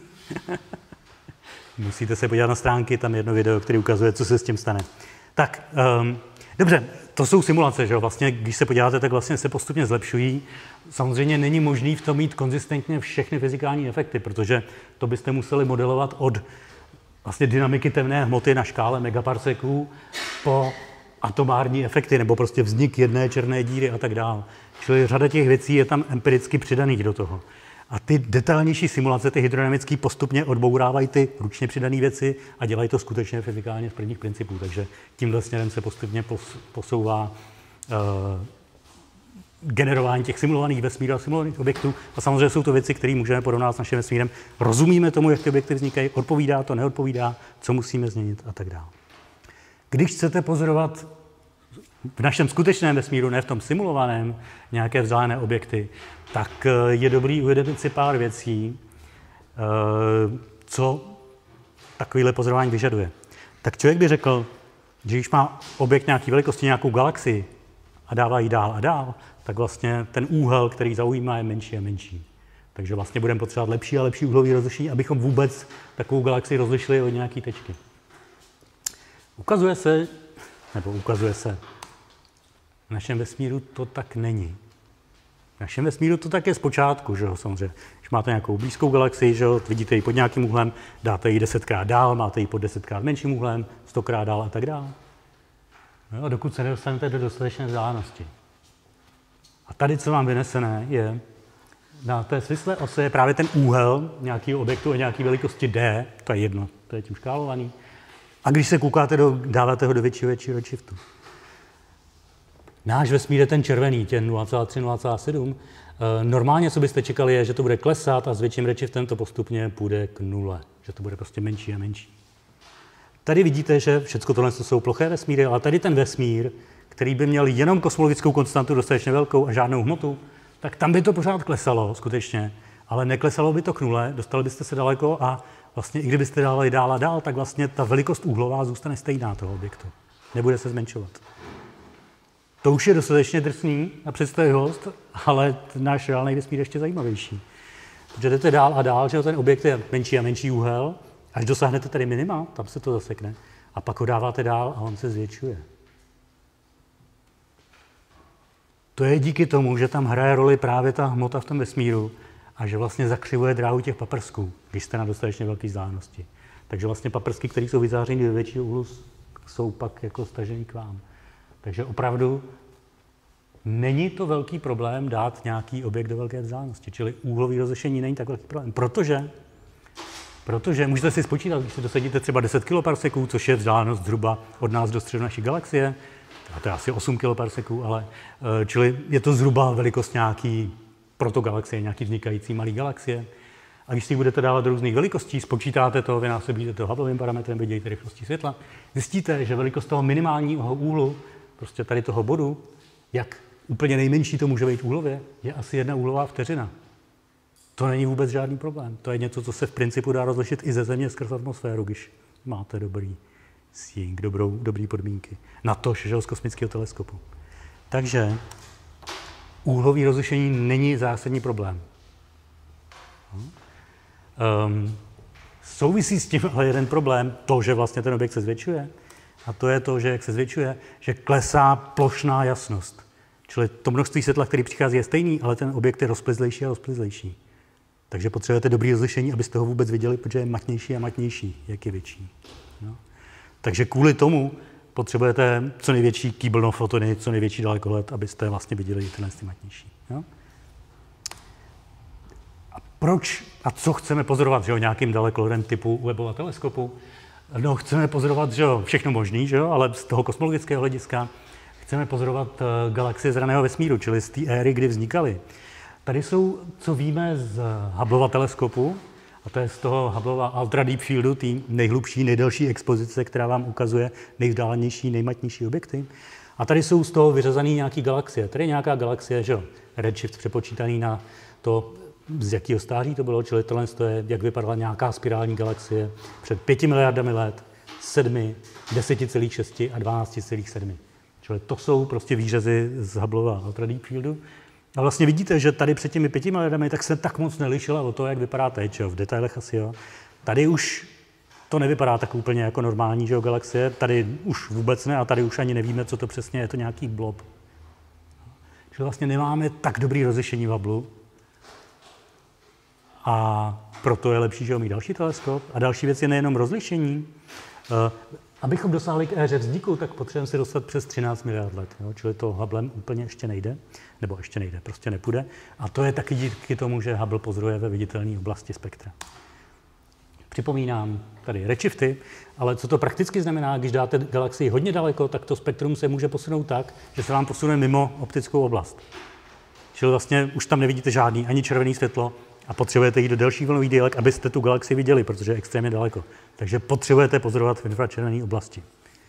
Musíte se podívat na stránky, tam je jedno video, které ukazuje, co se s tím stane. Tak, dobře, to jsou simulace, že jo? Vlastně, když se podíváte, tak vlastně se postupně zlepšují. Samozřejmě není možný v tom mít konzistentně všechny fyzikální efekty, protože to byste museli modelovat od vlastně dynamiky temné hmoty na škále megaparseků po atomární efekty, nebo prostě vznik jedné černé díry a tak dále. Čili řada těch věcí je tam empiricky přidaných do toho. A ty detailnější simulace, ty hydrodynamické, postupně odbourávají ty ručně přidané věci a dělají to skutečně fyzikálně z prvních principů. Takže tímhle směrem se postupně posouvá generování těch simulovaných vesmírů a simulovaných objektů. A samozřejmě jsou to věci, které můžeme porovnat s naším vesmírem. Rozumíme tomu, jak ty objekty vznikají, odpovídá to, neodpovídá, co musíme změnit a tak dále. Když chcete pozorovat v našem skutečném vesmíru, ne v tom simulovaném, nějaké vzdálené objekty, tak je dobrý uvědomit si pár věcí, co takovéhle pozorování vyžaduje. Tak člověk by řekl, že když má objekt nějaké velikosti, nějakou galaxii a dává ji dál a dál, tak vlastně ten úhel, který zaujímá, je menší a menší. Takže vlastně budeme potřebovat lepší a lepší úhlový rozlišení, abychom vůbec takovou galaxii rozlišili od nějaké tečky. Ukazuje se, v našem vesmíru to tak není. V našem vesmíru to tak je zpočátku, že jo, samozřejmě. Když máte nějakou blízkou galaxii, že jo, vidíte ji pod nějakým úhlem, dáte ji 10krát dál, máte ji pod 10krát menším úhlem, 100krát dál a tak dále. No, a dokud se nedostanete do dostatečné vzdálenosti. A tady, co vám vynesené, je, na té svislé ose je právě ten úhel nějakého objektu o nějaké velikosti D, to je jedno, to je tím škálovaný. A když se koukáte, dáváte ho do většího redshiftu. Náš vesmír je ten červený, ten 0,3, 0,7. Normálně, co byste čekali, je, že to bude klesat a s větším redshiftem to postupně půjde k nule. Že to bude prostě menší a menší. Tady vidíte, že všechno tohle jsou ploché vesmíry, ale tady ten vesmír, který by měl jenom kosmologickou konstantu dostatečně velkou a žádnou hmotu, tak tam by to pořád klesalo skutečně, ale neklesalo by to k nule, dostali byste se daleko a vlastně i kdybyste dávali dál a dál, tak vlastně ta velikost úhlová zůstane stejná toho objektu. Nebude se zmenšovat. To už je dostatečně drsný a představivost, ale náš reálný vesmír je ještě zajímavější. Protože jdete dál a dál, že ten objekt je menší a menší úhel, až dosáhnete tady minima, tam se to zasekne, a pak ho dáváte dál a on se zvětšuje. To je díky tomu, že tam hraje roli právě ta hmota v tom vesmíru a že vlastně zakřivuje dráhu těch paprsků, když jste na dostatečně velké vzdálenosti. Takže vlastně paprsky, které jsou vyzářeny do většího úhlu, jsou pak jako stažený k vám. Takže opravdu není to velký problém dát nějaký objekt do velké vzdálenosti, čili úhlový rozlišení není tak velký problém, protože můžete si spočítat, když se dosadíte třeba 10 kiloparseků, což je vzdálenost zhruba od nás do středu naší galaxie, a to je asi 8 kiloparseků, ale čili je to zhruba velikost nějaký protogalaxie, nějaký vznikající malý galaxie. A když si budete dávat do různých velikostí, spočítáte to, vynásobíte to Hubbleovým parametrem, vydělíte rychlostí světla, zjistíte, že velikost toho minimálního úhlu, prostě tady toho bodu, jak úplně nejmenší to může být úhlově, je asi 1 úhlová vteřina. To není vůbec žádný problém. To je něco, co se v principu dá rozlišit i ze Země skrz atmosféru, když máte dobrý seeing, dobrý podmínky. Natož, že z kosmického teleskopu. Takže úhlový rozlišení není zásadní problém. Souvisí s tím ale jeden problém, to, že vlastně ten objekt se zvětšuje, a to je to, že jak se zvětšuje, že klesá plošná jasnost. Čili to množství světla, který přichází, je stejný, ale ten objekt je rozplizlejší a rozplizlejší. Takže potřebujete dobré rozlišení, abyste ho vůbec viděli, protože je matnější a matnější, jak je větší. No. Takže kvůli tomu potřebujete co největší kýblnofotony, co největší dalekohled, abyste vlastně viděli tyhle matnější. No. A proč a co chceme pozorovat, že jo, nějakým dalekohledem typu Webbova teleskopu? No, chceme pozorovat, že jo, všechno možný, že jo, ale z toho kosmologického hlediska chceme pozorovat galaxie z raného vesmíru, čili z té éry, kdy vznikaly. Tady jsou, co víme z Hubbleova teleskopu, a to je z toho Hubbleova Ultra Deep Fieldu, té nejhlubší, nejdelší expozice, která vám ukazuje nejvzdálenější, nejmatnější objekty. A tady jsou z toho vyřazané nějaké galaxie. Tady je nějaká galaxie, že jo, redshift přepočítaný na to, z jakého stáří to bylo, čili tohle je, jak vypadala nějaká spirální galaxie před 5 miliardami let, 7, 10,6 a 12,7. Čili to jsou prostě výřezy z Hubbleova Ultra Deep Fieldu. A vlastně vidíte, že tady před těmi 5 miliardami tak se tak moc nelišila od toho, jak vypadá teď, jo, v detailech asi, jo. Tady už to nevypadá tak úplně jako normální, že jo, galaxie, tady už vůbec ne a tady už ani nevíme, co to přesně je, to nějaký blob. Čili vlastně nemáme tak dobrý rozlišení v Hubbleu a proto je lepší, že ho mít další teleskop. A další věc je nejenom rozlišení. Abychom dosáhli k éře vzniku, tak potřebujeme se dostat přes 13 miliard let. Jo? Čili to Hubblem úplně ještě nejde, nebo ještě nejde, prostě nepůjde. A to je taky díky tomu, že Hubble pozoruje ve viditelné oblasti spektra. Připomínám tady redshifty, ale co to prakticky znamená, když dáte galaxii hodně daleko, tak to spektrum se může posunout tak, že se vám posune mimo optickou oblast. Čili vlastně už tam nevidíte žádný ani červený světlo a potřebujete jít do delších vlnových délek, abyste tu galaxii viděli, protože je extrémně daleko. Takže potřebujete pozorovat v infračervené oblasti.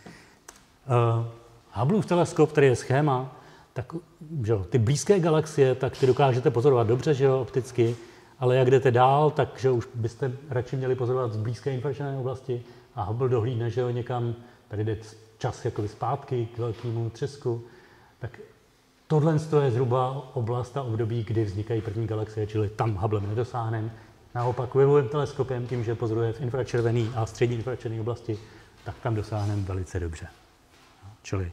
Hubbleův teleskop, který je schéma, tak že jo, ty blízké galaxie, tak ty dokážete pozorovat dobře, že jo, opticky, ale jak jdete dál, tak že už byste radši měli pozorovat z blízké infračervené oblasti a Hubble dohlídne, že jo, někam, tady jde čas jakoby zpátky k velkému třesku, tak tohle je zhruba oblast a období, kdy vznikají první galaxie, čili tam Hubblem nedosáhneme. Naopak Webbovým teleskopem, tím, že pozoruje v infračervené a střední infračervené oblasti, tak tam dosáhneme velice dobře. Čili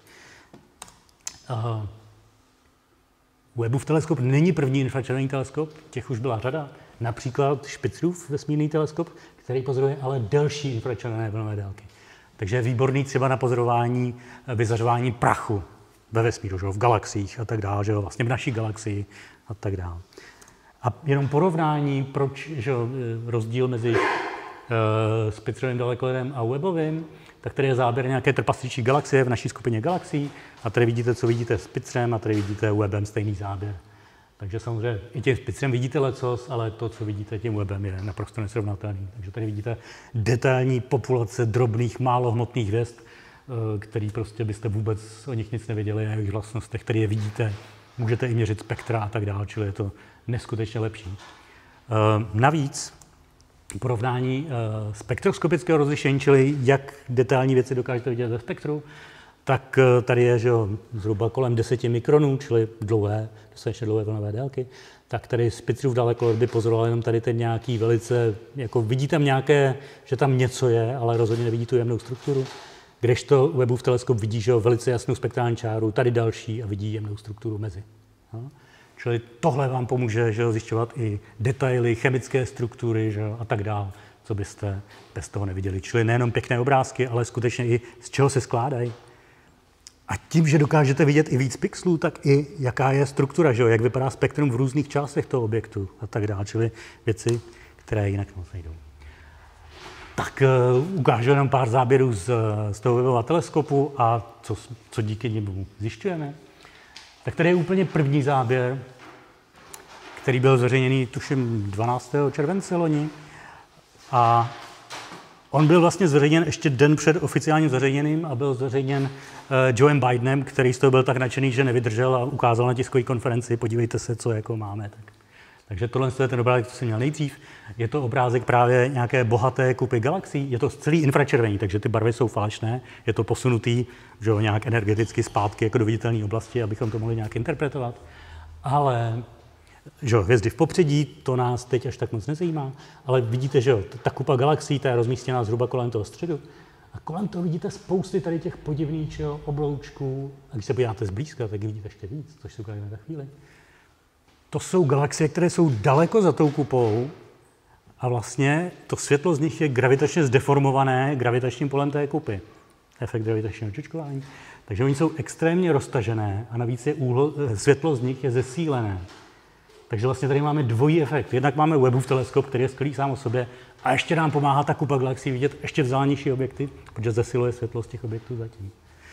Webbův teleskop není první infračervený teleskop, těch už byla řada. Například Spitzerův vesmírný teleskop, který pozoruje ale delší infračervené vlnové délky. Takže je výborný třeba na pozorování vyzařování prachu ve vesmíru, že v galaxiích a tak dále, že vlastně v naší galaxii a tak dále. A jenom porovnání, proč že rozdíl mezi Spitzerovým dalekohledem a Webbovým, tak tady je záběr nějaké trpasličí galaxie v naší skupině galaxií a tady vidíte, co vidíte Spitzerem a tady vidíte Webbem stejný záběr. Takže samozřejmě i tím Spitzerem vidíte lecos, ale to, co vidíte tím Webbem, je naprosto nesrovnatelný. Takže tady vidíte detailní populace drobných, málo hmotných hvězd, který prostě byste vůbec o nich nic nevěděli, a jejich vlastnostech, které je vidíte, můžete i měřit spektra a tak dále, čili je to neskutečně lepší. Navíc porovnání spektroskopického rozlišení, čili jak detailní věci dokážete vidět ve spektru, tak tady je že jo, zhruba kolem 10 mikronů, čili dostatečně dlouhé vlnové délky, tak tady Spitzerův dalekohled by pozoroval jenom tady ten nějaký velice, jako vidí tam nějaké, že tam něco je, ale rozhodně nevidí tu jemnou strukturu. Kdežto Webbův teleskop vidí, že jo, velice jasnou spektrální čáru, tady další a vidí jemnou strukturu mezi. No? Čili tohle vám pomůže, že jo, zjišťovat i detaily, chemické struktury, že jo, a tak dále, co byste bez toho neviděli. Čili nejenom pěkné obrázky, ale skutečně i z čeho se skládají. A tím, že dokážete vidět i víc pixelů, tak i jaká je struktura, že jo, jak vypadá spektrum v různých částech toho objektu a tak dále. Čili věci, které jinak moc nejdou. Tak ukážu jenom pár záběrů z toho Webbova teleskopu a co díky němu zjišťujeme. Tak tady je úplně první záběr, který byl zveřejněný, tuším, 12. července loni. A on byl vlastně zveřejněn ještě den před oficiálním zveřejněným a byl zveřejněn Joeem Bidenem, který z toho byl tak nadšený, že nevydržel a ukázal na tiskové konferenci, podívejte se, co jako máme. Takže tohle je ten obrázek, co jsem měl nejdřív. Je to obrázek právě nějaké bohaté kupy galaxií. Je to celý infračervený, takže ty barvy jsou falešné. Je to posunutý, že jo, nějak energeticky zpátky jako do viditelné oblasti, abychom to mohli nějak interpretovat. Ale že jo, hvězdy v popředí, to nás teď až tak moc nezajímá. Ale vidíte, že jo, ta kupa galaxií, ta je rozmístěná zhruba kolem toho středu. A kolem toho vidíte spousty tady těch podivných obloučků. A když se podíváte zblízka, tak vidíte ještě víc, což se ukáže za chvíli. To jsou galaxie, které jsou daleko za tou kupou a vlastně to světlo z nich je gravitačně zdeformované gravitačním polem té kupy. Efekt gravitačního čučkování. Takže oni jsou extrémně roztažené a navíc světlo z nich je zesílené. Takže vlastně tady máme dvojí efekt. Jednak máme Webbův teleskop, který je skvělý sám o sobě a ještě nám pomáhá ta kupa galaxií vidět ještě vzdálenější objekty, protože zesiluje světlo z těch objektů zatím.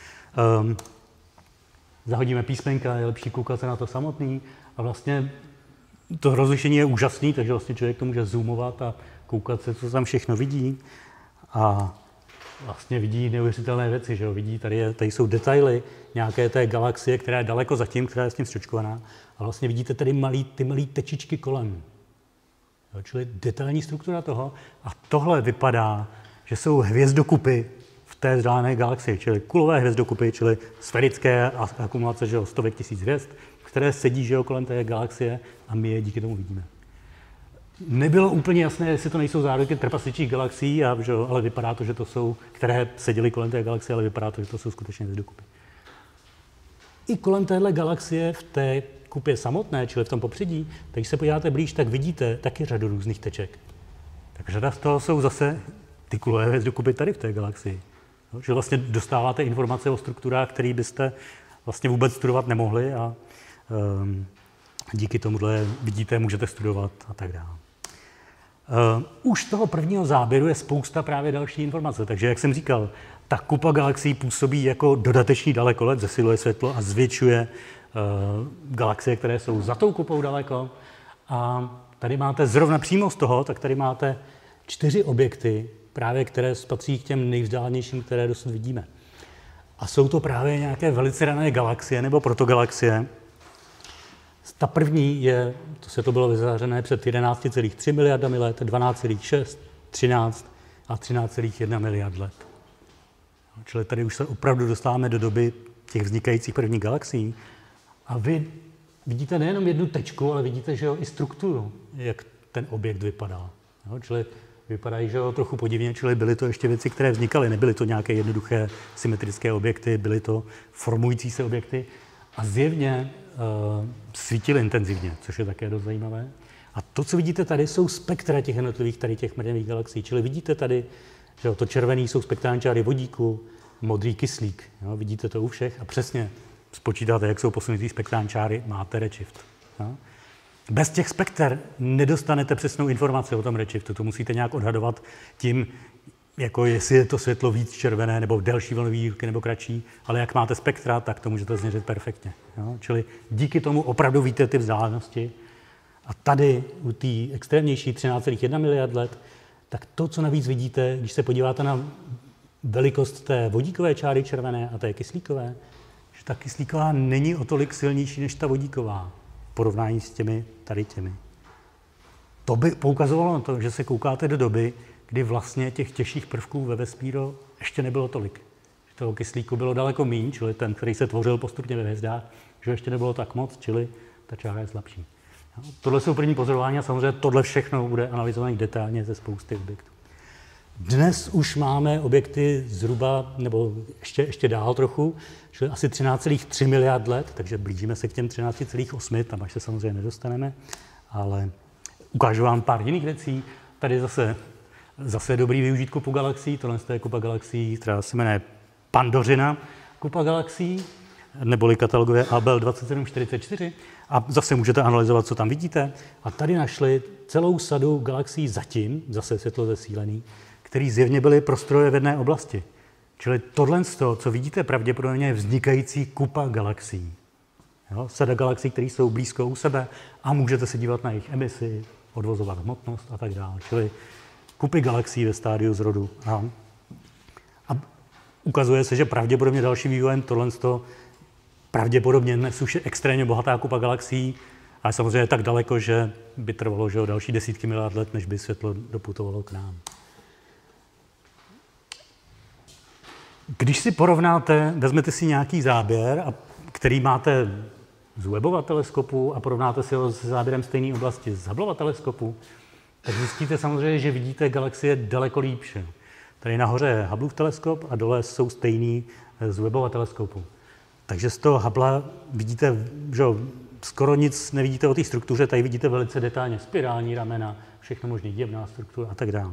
Zahodíme písmenka, je lepší koukat se na to samotný. A vlastně to rozlišení je úžasný, takže vlastně člověk to může zoomovat a koukat se, co tam všechno vidí. A vlastně vidí neuvěřitelné věci, že jo? Vidí, tady jsou detaily nějaké té galaxie, která je daleko zatím, která je s tím zčočkovaná. A vlastně vidíte tady ty malé tečičky kolem. Jo? Čili detailní struktura toho. A tohle vypadá, že jsou hvězdokupy v té vzdálené galaxii, čili kulové hvězdokupy, čili sferické akumulace, že jo, stovek tisíc hvězd, které sedí, že jo, kolem té galaxie a my je díky tomu vidíme. Nebylo úplně jasné, jestli to nejsou zárodky trpasličích galaxií, ale vypadá to, že to jsou, které seděly kolem té galaxie, ale vypadá to, že to jsou skutečně hvězdokupy. I kolem téhle galaxie v té kupě samotné, čili v tom popředí, když se podíváte blíž, tak vidíte taky řadu různých teček. Tak řada z toho jsou zase ty kulové hvězdokupy tady v té galaxii. No, že vlastně dostáváte informace o strukturách, které byste vlastně vůbec studovat nemohli a díky tomuhle vidíte, můžete studovat a tak dále. Už z toho prvního záběru je spousta právě další informace, takže jak jsem říkal, ta kupa galaxií působí jako dodatečný dalekolet, zesiluje světlo a zvětšuje galaxie, které jsou za tou kupou daleko. A tady máte zrovna přímo z toho, tak tady máte 4 objekty, právě které patří k těm nejvzdálenějším, které dosud vidíme. A jsou to právě nějaké velice rané galaxie nebo protogalaxie. Ta první je, to světlo bylo vyzářené před 11,3 miliardami let, 12,6, 13 a 13,1 miliard let. Čili tady už se opravdu dostáváme do doby těch vznikajících prvních galaxií. A vy vidíte nejenom jednu tečku, ale vidíte, že jo, i strukturu, jak ten objekt vypadá. Jo, čili vypadají, že jo, trochu podivně, čili byly to ještě věci, které vznikaly. Nebyly to nějaké jednoduché symetrické objekty, byly to formující se objekty a zjevně svítily intenzivně, což je také dost zajímavé. A to, co vidíte tady, jsou spektra těch jednotlivých tady těch mrňavých galaxií. Čili vidíte tady, že jo, to červený jsou spektrální čáry vodíku, modrý kyslík. Jo, vidíte to u všech a přesně spočítáte, jak jsou posunutý spektrální čáry, máte redshift. Jo. Bez těch spekter nedostanete přesnou informaci o tom redshiftu. To musíte nějak odhadovat tím, jako jestli je to světlo víc červené, nebo delší vlnový dílky, nebo kratší, ale jak máte spektra, tak to můžete změřit perfektně. Jo? Čili díky tomu opravdu víte ty vzdálenosti. A tady u té extrémnější 13,1 miliard let, tak to, co navíc vidíte, když se podíváte na velikost té vodíkové čáry červené a té kyslíkové, že ta kyslíková není o tolik silnější než ta vodíková v porovnání s těmi tady těmi. To by poukazovalo na to, že se koukáte do doby, kdy vlastně těch těžších prvků ve vesmíru ještě nebylo tolik. Že toho kyslíku bylo daleko méně, čili ten, který se tvořil postupně ve hvězdách, že ještě nebylo tak moc, čili ta čára je slabší. Tohle jsou první pozorování a samozřejmě tohle všechno bude analyzované detailně ze spousty objektů. Dnes už máme objekty zhruba, nebo ještě dál trochu, čili asi 13,3 miliard let, takže blížíme se k těm 13,8, tam až se samozřejmě nedostaneme, ale ukážu vám pár jiných věcí. Tady zase dobrý využít kupu galaxií, tohle je kupa galaxií, která se jmenuje Pandořina kupa galaxií, neboli katalogově Abel 2744. A zase můžete analyzovat, co tam vidíte. A tady našli celou sadu galaxií zatím, zase světlo zesílený, který zjevně byly prostroje v jedné oblasti. Čili tohle, co vidíte, pravděpodobně je vznikající kupa galaxií. Jo? Sada galaxií, které jsou blízko u sebe a můžete se dívat na jejich emisi, odvozovat hmotnost a tak dále. Čili kupy galaxií ve stádiu zrodu. A ukazuje se, že pravděpodobně dalším vývojem tohle pravděpodobně dnes už je extrémně bohatá kupa galaxií, ale samozřejmě tak daleko, že by trvalo další desítky miliard let, než by světlo doputovalo k nám. Když si porovnáte, vezmete si nějaký záběr, který máte z Hubbleova teleskopu a porovnáte si ho s záběrem stejné oblasti z Hubbleova teleskopu, tak zjistíte samozřejmě, že vidíte galaxie daleko líp. Tady nahoře je Hubbleův teleskop a dole jsou stejný z Hubbleova teleskopu. Takže z toho Hubble vidíte, že skoro nic nevidíte o té struktuře, tady vidíte velice detailně spirální ramena, všechno možný děvná struktura a tak dále.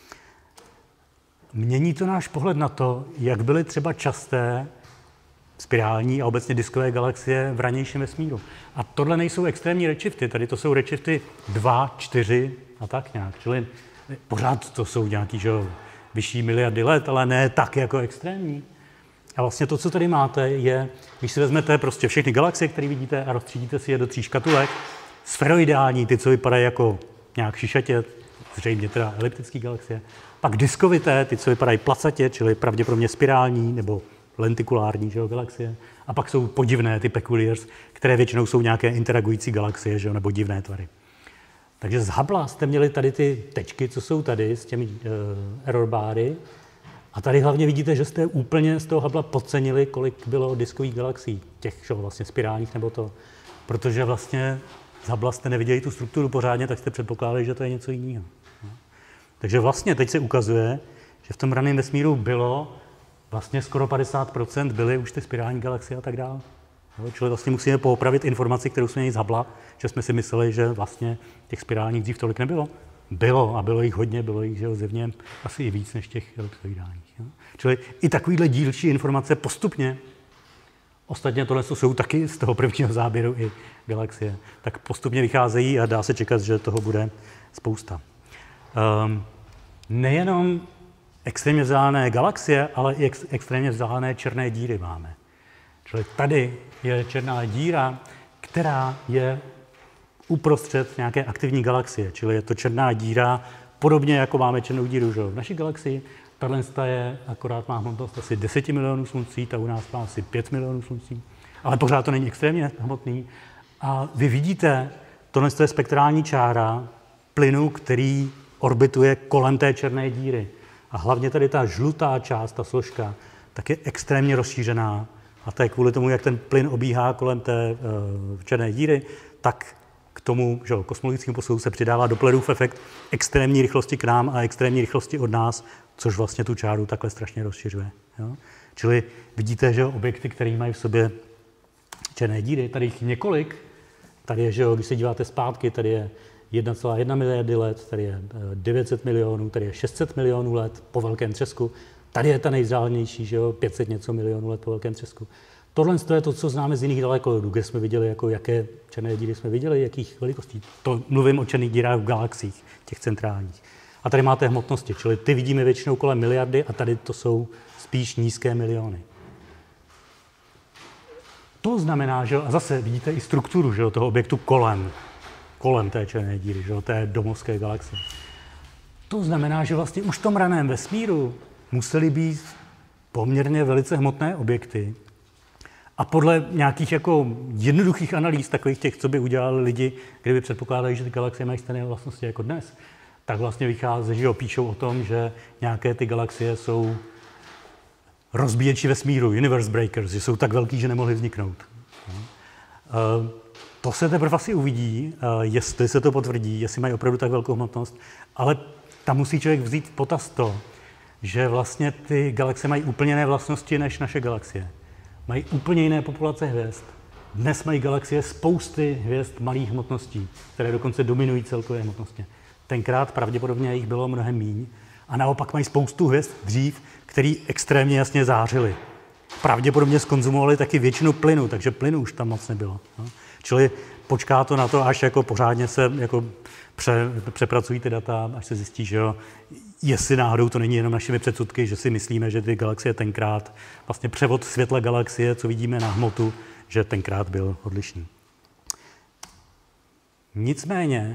Mění to náš pohled na to, jak byly třeba časté spirální a obecně diskové galaxie v ranějším vesmíru. A tohle nejsou extrémní redshifty, tady to jsou redshifty 2, 4 a tak nějak. Čili pořád to jsou nějaký vyšší miliardy let, ale ne tak jako extrémní. A vlastně to, co tady máte, je, když si vezmete prostě všechny galaxie, které vidíte a rozstřídíte si je do 3 škatulek, sferoidální, ty, co vypadají jako nějak šišatě, zřejmě teda eliptické galaxie, pak diskovité, ty, co vypadají placatě, čili pravděpodobně spirální nebo lentikulární galaxie, a pak jsou podivné, ty peculiars, které většinou jsou nějaké interagující galaxie, nebo divné tvary. Takže z Hubble jste měli tady ty tečky, co jsou tady s těmi error bary, a tady hlavně vidíte, že jste úplně z toho Hubble podcenili, kolik bylo diskových galaxií, těch vlastně spirálních nebo to, protože vlastně z Hubble jste neviděli tu strukturu pořádně, tak jste předpokládali, že to je něco jiného. Takže vlastně teď se ukazuje, že v tom raném vesmíru bylo vlastně skoro 50% byly už ty spirální galaxie a tak dále. Čili vlastně musíme poopravit informaci, kterou jsme měli z Hubble, že jsme si mysleli, že vlastně těch spirálních dřív tolik nebylo. Bylo a bylo jich hodně, bylo jich zjevně asi i víc než těch elipsoidálních. Čili i takovýhle dílčí informace postupně, ostatně tohle jsou taky z toho prvního záběru i galaxie, tak postupně vycházejí a dá se čekat, že toho bude spousta. Nejenom extrémně vzdálené galaxie, ale i extrémně vzdálené černé díry máme. Čili tady je černá díra, která je uprostřed nějaké aktivní galaxie, čili je to černá díra, podobně jako máme černou díru v naší galaxii. Tahle je, akorát má hmotnost asi 10 milionů sluncí, ta u nás má asi 5 milionů sluncí, ale pořád to není extrémně hmotný. A vy vidíte, tohle je spektrální čára plynu, který orbituje kolem té černé díry. A hlavně tady ta žlutá část, ta složka, tak je extrémně rozšířená. A to je kvůli tomu, jak ten plyn obíhá kolem té černé díry, tak k tomu kosmologickému posunu se přidává Dopplerův efekt extrémní rychlosti k nám a extrémní rychlosti od nás, což vlastně tu čáru takhle strašně rozšiřuje. Jo? Čili vidíte, že objekty, které mají v sobě černé díry, tady jich několik, tady je, že když se díváte zpátky, tady je 1,1 miliardy let, tady je 900 milionů, tady je 600 milionů let po velkém třesku, tady je ta nejvzdálenější, 500 něco milionů let po velkém třesku. Tohle je to, co známe z jiných dalekohledů, kde jsme viděli, jaké černé díry jsme viděli, jakých velikostí. To mluvím o černých dírách v galaxiích, těch centrálních. A tady máte hmotnosti, čili ty vidíme většinou kolem miliardy a tady to jsou spíš nízké miliony. To znamená, že a zase vidíte i strukturu toho objektu kolem té černé díry, té domovské galaxie. To znamená, že vlastně už v tom raném vesmíru musely být poměrně velice hmotné objekty, A podle nějakých jako jednoduchých analýz, takových těch, co by udělali lidi, kdyby předpokládali, že ty galaxie mají stejné vlastnosti jako dnes, tak vlastně vychází, že píšou o tom, že nějaké ty galaxie jsou rozbíječi vesmíru, universe breakers, že jsou tak velký, že nemohly vzniknout. To se teprve asi uvidí, jestli se to potvrdí, jestli mají opravdu tak velkou hmotnost, ale tam musí člověk vzít v potaz to, že vlastně ty galaxie mají úplně jiné vlastnosti než naše galaxie. Mají úplně jiné populace hvězd. Dnes mají galaxie spousty hvězd malých hmotností, které dokonce dominují celkové hmotnostně. Tenkrát pravděpodobně jich bylo mnohem míň a naopak mají spoustu hvězd dřív, které extrémně jasně zářily. Pravděpodobně zkonzumovali taky většinu plynu, takže plynu už tam moc nebylo. Čili počká to na to, až jako pořádně se jako přepracují ty data, až se zjistí, že jo, jestli náhodou to není jenom našimi předsudky, že si myslíme, že ty galaxie tenkrát, vlastně převod světla galaxie, co vidíme na hmotu, že tenkrát byl odlišný. Nicméně,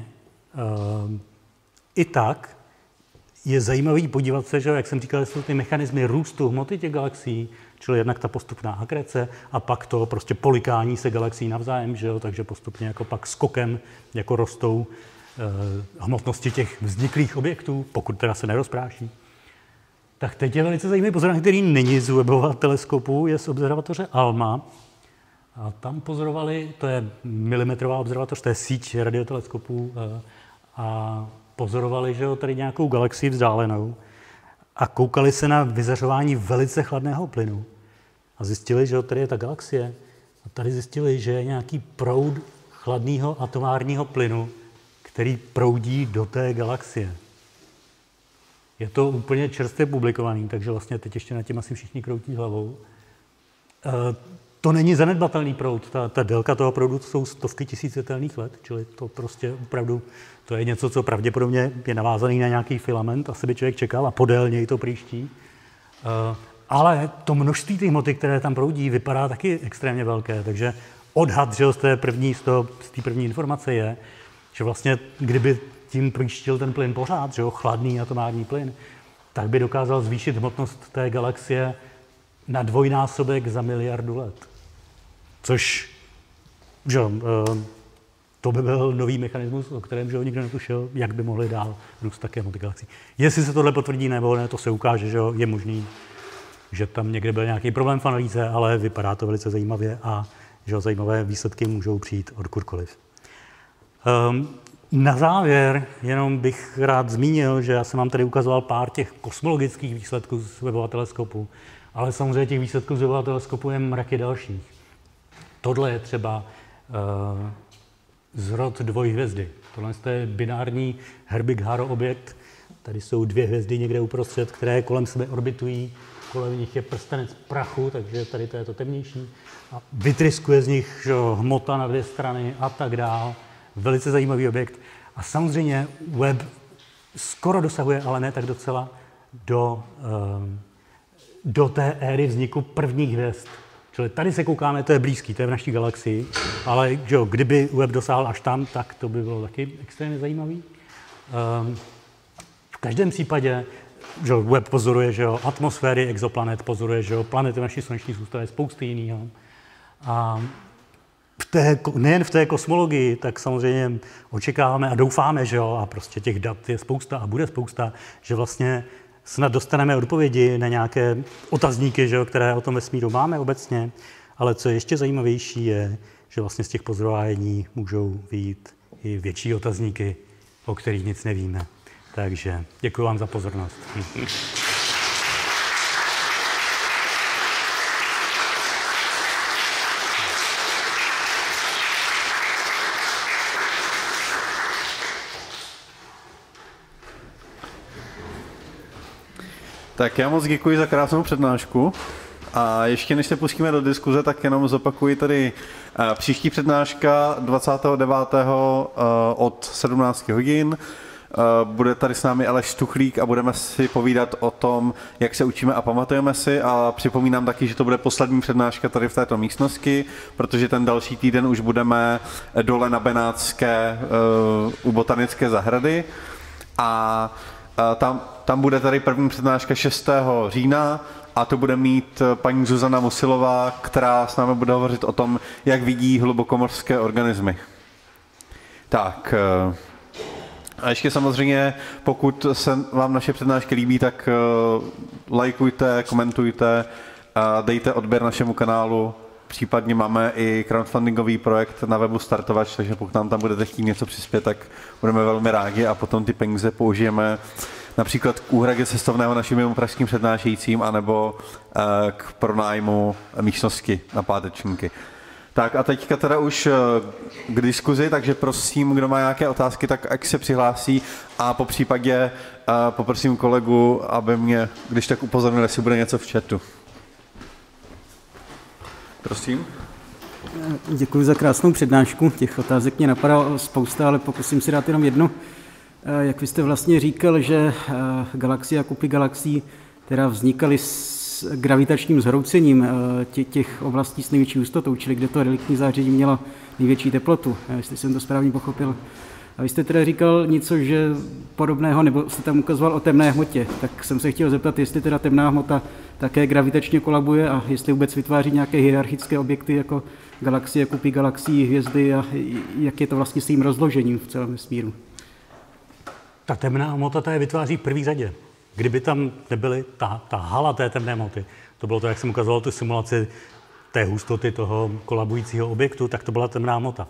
i tak je zajímavý podívat se, že jak jsem říkal, jsou ty mechanismy růstu hmoty těch galaxií, čili jednak ta postupná akrece a pak to prostě polikání se galaxií navzájem, že jo, takže postupně jako pak skokem jako rostou hmotnosti těch vzniklých objektů, pokud teda se nerozpráší. Tak teď je velice zajímavý pozorování, který není z Webbova teleskopu, je z observatoře ALMA. A tam pozorovali, to je milimetrová observatoř, to je síť radioteleskopů, a pozorovali, že jo, tady nějakou galaxii vzdálenou a koukali se na vyzařování velice chladného plynu. A zjistili, že jo, tady je ta galaxie. A tady zjistili, že je nějaký proud chladného atomárního plynu, který proudí do té galaxie. Je to úplně čerstvě publikovaný, takže vlastně teď ještě nad tím asi všichni kroutí hlavou. To není zanedbatelný proud. Ta délka toho proudu jsou stovky tisíc světelných let, čili to prostě opravdu, to je něco, co pravděpodobně je navázaný na nějaký filament, asi by člověk čekal a podél něj to příští. Ale to množství té hmoty, které tam proudí, vypadá taky extrémně velké, takže odhad, že z té první informace je, že vlastně kdyby tím příštil ten plyn pořád, že jo, chladný atomární plyn, tak by dokázal zvýšit hmotnost té galaxie na 2násobek za miliardu let. Což, že to by byl nový mechanismus, o kterém že nikdo netušil, jak by mohli dál růst také hmoty galaxií. Jestli se tohle potvrdí nebo ne, to se ukáže, že je možný, že tam někde byl nějaký problém v analýze, ale vypadá to velice zajímavě a že zajímavé výsledky můžou přijít odkudkoliv. Na závěr jenom bych rád zmínil, že já jsem vám tady ukazoval pár těch kosmologických výsledků z Webbova teleskopu, ale samozřejmě těch výsledků z Webbova teleskopu je mraky dalších. Tohle je třeba zrod dvojhvězdy. Tohle je binární Herbig-Haro objekt. Tady jsou dvě hvězdy někde uprostřed, které kolem sebe orbitují. Kolem nich je prstenec prachu, takže tady to je to temnější. A vytryskuje z nich že, hmota na dvě strany a tak dál. Velice zajímavý objekt. A samozřejmě Webb skoro dosahuje, ale ne tak docela, do té éry vzniku prvních hvězd. Čili tady se koukáme, to je blízký, to je v naší galaxii, ale že, kdyby Webb dosáhl až tam, tak to by bylo taky extrémně zajímavý. V každém případě že Webb pozoruje že atmosféry exoplanet, pozoruje že planety v naší sluneční soustavě, spousty jiného. A nejen v té kosmologii, tak samozřejmě očekáváme a doufáme, že jo, a prostě těch dat je spousta a bude spousta, že vlastně snad dostaneme odpovědi na nějaké otazníky, že jo, které o tom vesmíru máme obecně, ale co je ještě zajímavější je, že vlastně z těch pozorování můžou vyjít i větší otazníky, o kterých nic nevíme. Takže děkuji vám za pozornost. Tak já moc děkuji za krásnou přednášku. A ještě než se pustíme do diskuze, tak jenom zopakuji tady příští přednáška 29. od 17 hodin. Bude tady s námi Aleš Stuchlík a budeme si povídat o tom, jak se učíme a pamatujeme si. A připomínám taky, že to bude poslední přednáška tady v této místnosti, protože ten další týden už budeme dole na Benátské u botanické zahrady. A tam bude tady první přednáška 6. října a to bude mít paní Zuzana Musilová, která s námi bude hovořit o tom, jak vidí hlubokomorské organismy. Tak, a ještě samozřejmě, pokud se vám naše přednášky líbí, tak lajkujte, komentujte, dejte odběr našemu kanálu. Případně máme i crowdfundingový projekt na webu Startovač, takže pokud nám tam budete chtít něco přispět, tak budeme velmi rádi a potom ty peníze použijeme například k úhradě cestovného našim mimopražským přednášejícím anebo k pronájmu místnosti na pátečníky. Tak a teďka teda už k diskuzi, takže prosím, kdo má nějaké otázky, tak ať se přihlásí a po případě poprosím kolegu, aby mě, když tak upozornil, jestli bude něco v chatu. Prosím. Děkuji za krásnou přednášku. Těch otázek mě napadá spousta, ale pokusím si dát jenom jednu. Jak vy jste vlastně říkal, že galaxie a kupy galaxií teda vznikaly s gravitačním zhroucením těch oblastí s největší hustotou, čili kde to reliktní záření mělo největší teplotu, jestli jsem to správně pochopil. A vy jste teda říkal něco, že podobného, nebo jste tam ukazoval o temné hmotě, tak jsem se chtěl zeptat, jestli teda temná hmota také gravitačně kolabuje a jestli vůbec vytváří nějaké hierarchické objekty jako galaxie, kupy galaxií, hvězdy a jak je to vlastně s tím rozložením v celém vesmíru. Ta temná hmota ta je vytváří v první řadě. Kdyby tam nebyly ta hala té temné hmoty, to bylo to, jak jsem ukazoval tu simulaci té hustoty toho kolabujícího objektu, tak to byla temná hmota.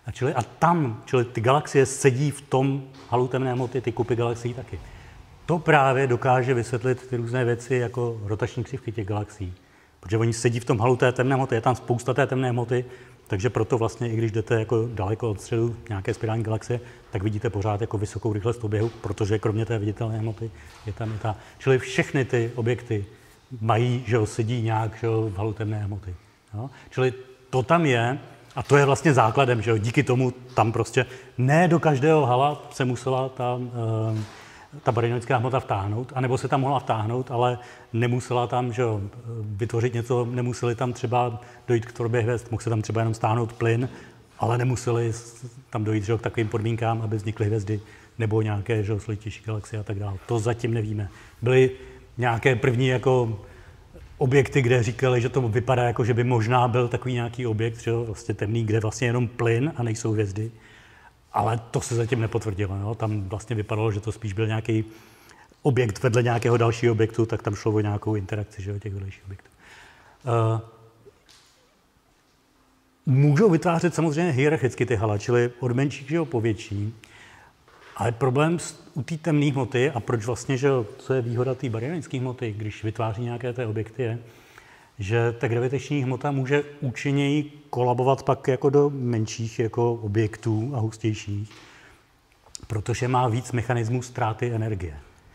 Čili ty galaxie sedí v tom halu temné hmoty, ty kupy galaxií taky. To právě dokáže vysvětlit ty různé věci jako rotační křivky těch galaxií. Protože oni sedí v tom halu té temné hmoty, je tam spousta té temné hmoty, takže proto vlastně, i když jdete jako daleko od středu nějaké spirální galaxie, tak vidíte pořád jako vysokou rychlost oběhu, protože kromě té viditelné hmoty je tam i ta. Čili všechny ty objekty mají, že jo, sedí nějak, že jo, v halu temné hmoty. Jo? Čili to tam je a to je vlastně základem, že jo, díky tomu tam prostě ne do každého hala se musela ta baryonická hmota vtáhnout, anebo se tam mohla vtáhnout, ale nemusela tam, že jo, vytvořit něco, nemuseli tam třeba dojít k tvorbě hvězd, mohl se tam třeba jenom stáhnout plyn, ale nemuseli tam dojít, že jo, k takovým podmínkám, aby vznikly hvězdy nebo nějaké, že jo, složitější galaxie a tak dále. To zatím nevíme. Byly nějaké první jako objekty, kde říkali, že to vypadá jako, že by možná byl takový nějaký objekt, že jo, vlastně temný, kde vlastně jenom plyn a nejsou hvězdy. Ale to se zatím nepotvrdilo. Jo? Tam vlastně vypadalo, že to spíš byl nějaký objekt vedle nějakého dalšího objektu, tak tam šlo o nějakou interakci, že jo, těch vedlejších objektů. Můžou vytvářet samozřejmě hierarchicky ty hala, čili od menších, že jo, po větší. Ale problém u té temné hmoty a proč vlastně, že jo, co je výhoda té baryonické hmoty, když vytváří nějaké ty objekty, je, že ta gravitační hmota může účinněji kolabovat pak jako do menších jako objektů a hustějších, protože má víc mechanismů ztráty energie.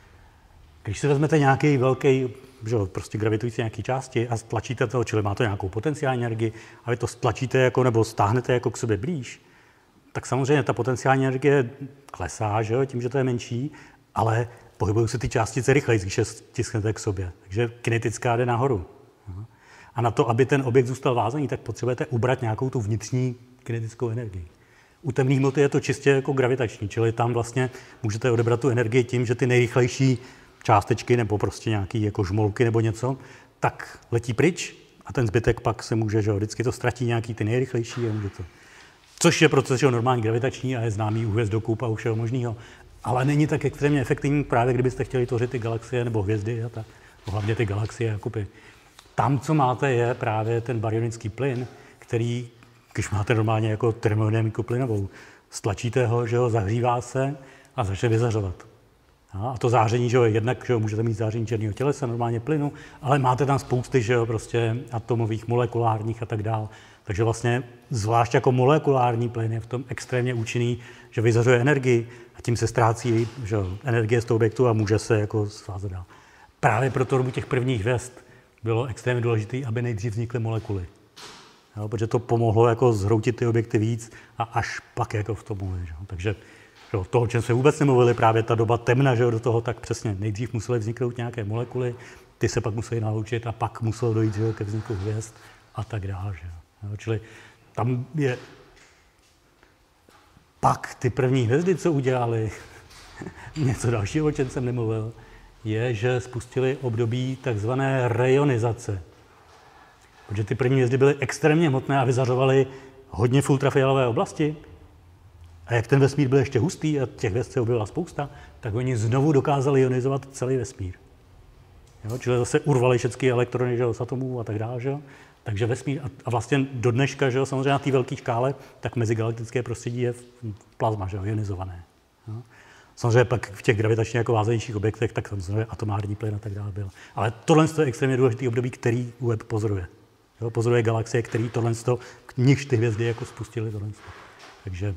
Když si vezmete nějaký velký, že prostě gravitující nějaký části a stlačíte to, čili má to nějakou potenciální energii, a vy to stlačíte jako, nebo stáhnete jako k sobě blíž, tak samozřejmě ta potenciální energie klesá, že jo, tím, že to je menší, ale pohybují se ty částice rychleji, když je stisknete k sobě. Takže kinetická jde nahoru. A na to, aby ten objekt zůstal vázaný, tak potřebujete ubrat nějakou tu vnitřní kinetickou energii. U temné hmoty je to čistě jako gravitační, čili tam vlastně můžete odebrat tu energii tím, že ty nejrychlejší částečky nebo prostě nějaký jako žmolky nebo něco, tak letí pryč a ten zbytek pak se může, že vždycky to ztratí nějaký ty nejrychlejší a může to. Což je proces, že normální gravitační a je známý u hvězdokup a u všeho možného. Ale není tak extrémně efektivní právě, kdybyste chtěli tvořit ty galaxie nebo hvězdy a tak, hlavně ty galaxie a kupy. Tam, co máte, je právě ten baryonický plyn, který, když máte normálně jako termodynamiku plynovou, stlačíte ho, že ho, zahřívá se a začne vyzařovat. A to záření, že jo, jednak, že jo, můžete mít záření černého tělesa, normálně plynu, ale máte tam spousty, že jo, prostě atomových, molekulárních a tak dál. Takže vlastně zvlášť jako molekulární plyn je v tom extrémně účinný, že vyzařuje energii a tím se ztrácí, že jo, energie z toho objektu a může se jako svázat dál. Právě pro tvorbu těch prvních hvězd bylo extrémně důležité, aby nejdřív vznikly molekuly. Jo, protože to pomohlo jako zhroutit ty objekty víc a až pak jako v tom mluvili. Takže jo, to, o čem jsme vůbec nemluvili, právě ta doba temna, že jo, do toho, tak přesně nejdřív musely vzniknout nějaké molekuly, ty se pak musely naloučit a pak muselo dojít, že jo, ke vzniku hvězd a tak dále. Že jo. Čili tam je pak ty první hvězdy, co udělali, něco dalšího, o čem jsem nemluvil, je, že spustili období takzvané reionizace. Protože ty první hvězdy byly extrémně hmotné a vyzařovaly hodně v ultrafialové oblasti. A jak ten vesmír byl ještě hustý a těch hvězd se objevila spousta, tak oni znovu dokázali ionizovat celý vesmír. Jo, čili zase urvali všechny elektrony, že jo, z atomů a tak dále. Že jo. Takže vesmír, a vlastně do dneška, že jo, samozřejmě na té velké škále, tak mezigalaktické prostředí je plazma, že jo, ionizované. Jo. Samozřejmě pak v těch gravitačně jako vázanějších objektech, tak samozřejmě atomární plyn a tak dále byl. Ale tohle je extrémně důležitý období, který Webb pozoruje. Jo, pozoruje galaxie, který tohle, k nichž ty hvězdy jako spustily tohle. Takže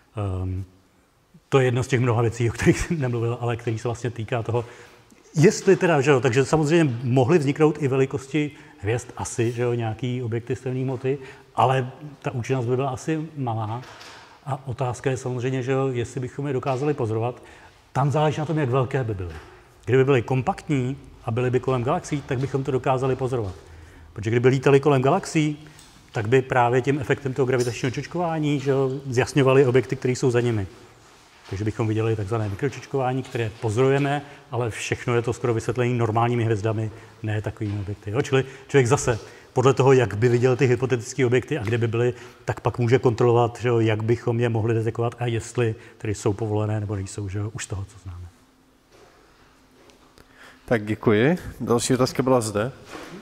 to je jedno z těch mnoha věcí, o kterých jsem nemluvil, ale který se vlastně týká toho, jestli teda, že jo, takže samozřejmě mohly vzniknout i velikosti hvězd asi, že jo, nějaký objekty stejné hmoty, ale ta účinnost by byla asi malá. A otázka je samozřejmě, že jo, jestli bychom je dokázali pozorovat. Tam záleží na tom, jak velké by byly. Kdyby byly kompaktní a byly by kolem galaxií, tak bychom to dokázali pozorovat. Protože kdyby lítali kolem galaxií, tak by právě tím efektem toho gravitačního čočkování, že jo, zjasňovaly objekty, které jsou za nimi. Takže bychom viděli takzvané mikročočkování, které pozorujeme, ale všechno je to skoro vysvětlené normálními hvězdami, ne takovými objekty. Jo? Čili člověk zase podle toho, jak by viděl ty hypotetické objekty a kde by byly, tak pak může kontrolovat, že jo, jak bychom je mohli detekovat a jestli tedy jsou povolené nebo nejsou, že jo, už toho, co známe. Tak děkuji. Další otázka byla zde.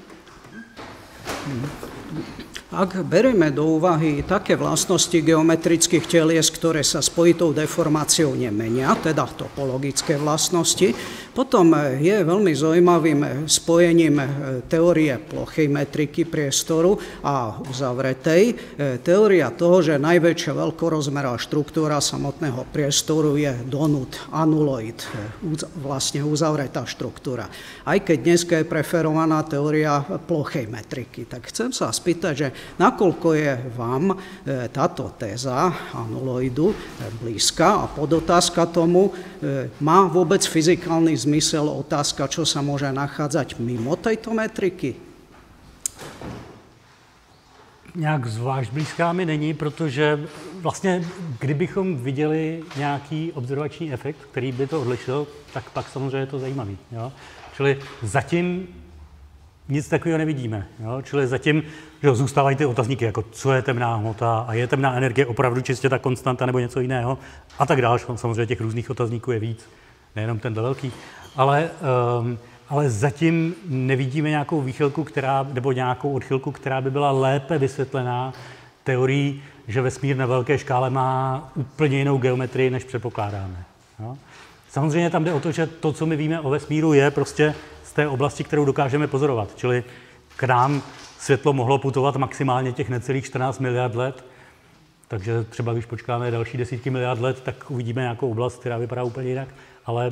Ak berieme do úvahy také vlastnosti geometrických telies, ktoré sa spojitou deformáciou nemenia, teda topologické vlastnosti, potom je veľmi zaujímavým spojením teórie plochej metriky priestoru a uzavretej teória toho, že najväčšia veľkorozmerá štruktúra samotného priestoru je donut, anuloid, vlastne uzavretá štruktúra. Aj keď dneska je preferovaná teória plochej metriky. Tak chcem sa spýtať, že nakoľko je vám táto téza anuloidu blízka a podotázka tomu, má vôbec fyzikálny zmysel otázka, čo sa môže nachádzať mimo tejto metriky? Nějak zvlášť blízká mi není, protože vlastně, kdybychom viděli nějaký observační efekt, který by to odlišil, tak pak samozřejmě je to zajímavý. Jo? Čili zatím nic takového nevidíme. Jo? Čili zatím že zůstávají ty otazníky, jako co je temná hmota a je temná energie opravdu čistě ta konstanta nebo něco jiného a tak dále. Samozřejmě těch různých otazníků je víc, nejenom ten velký. Ale zatím nevidíme nějakou výchylku, nebo nějakou odchylku, která by byla lépe vysvětlená teorií, že vesmír na velké škále má úplně jinou geometrii, než předpokládáme. Jo? Samozřejmě tam jde o to, že to, co my víme o vesmíru, je prostě z té oblasti, kterou dokážeme pozorovat. Čili k nám světlo mohlo putovat maximálně těch necelých 14 miliard let, takže třeba když počkáme další desítky miliard let, tak uvidíme nějakou oblast, která vypadá úplně jinak. Ale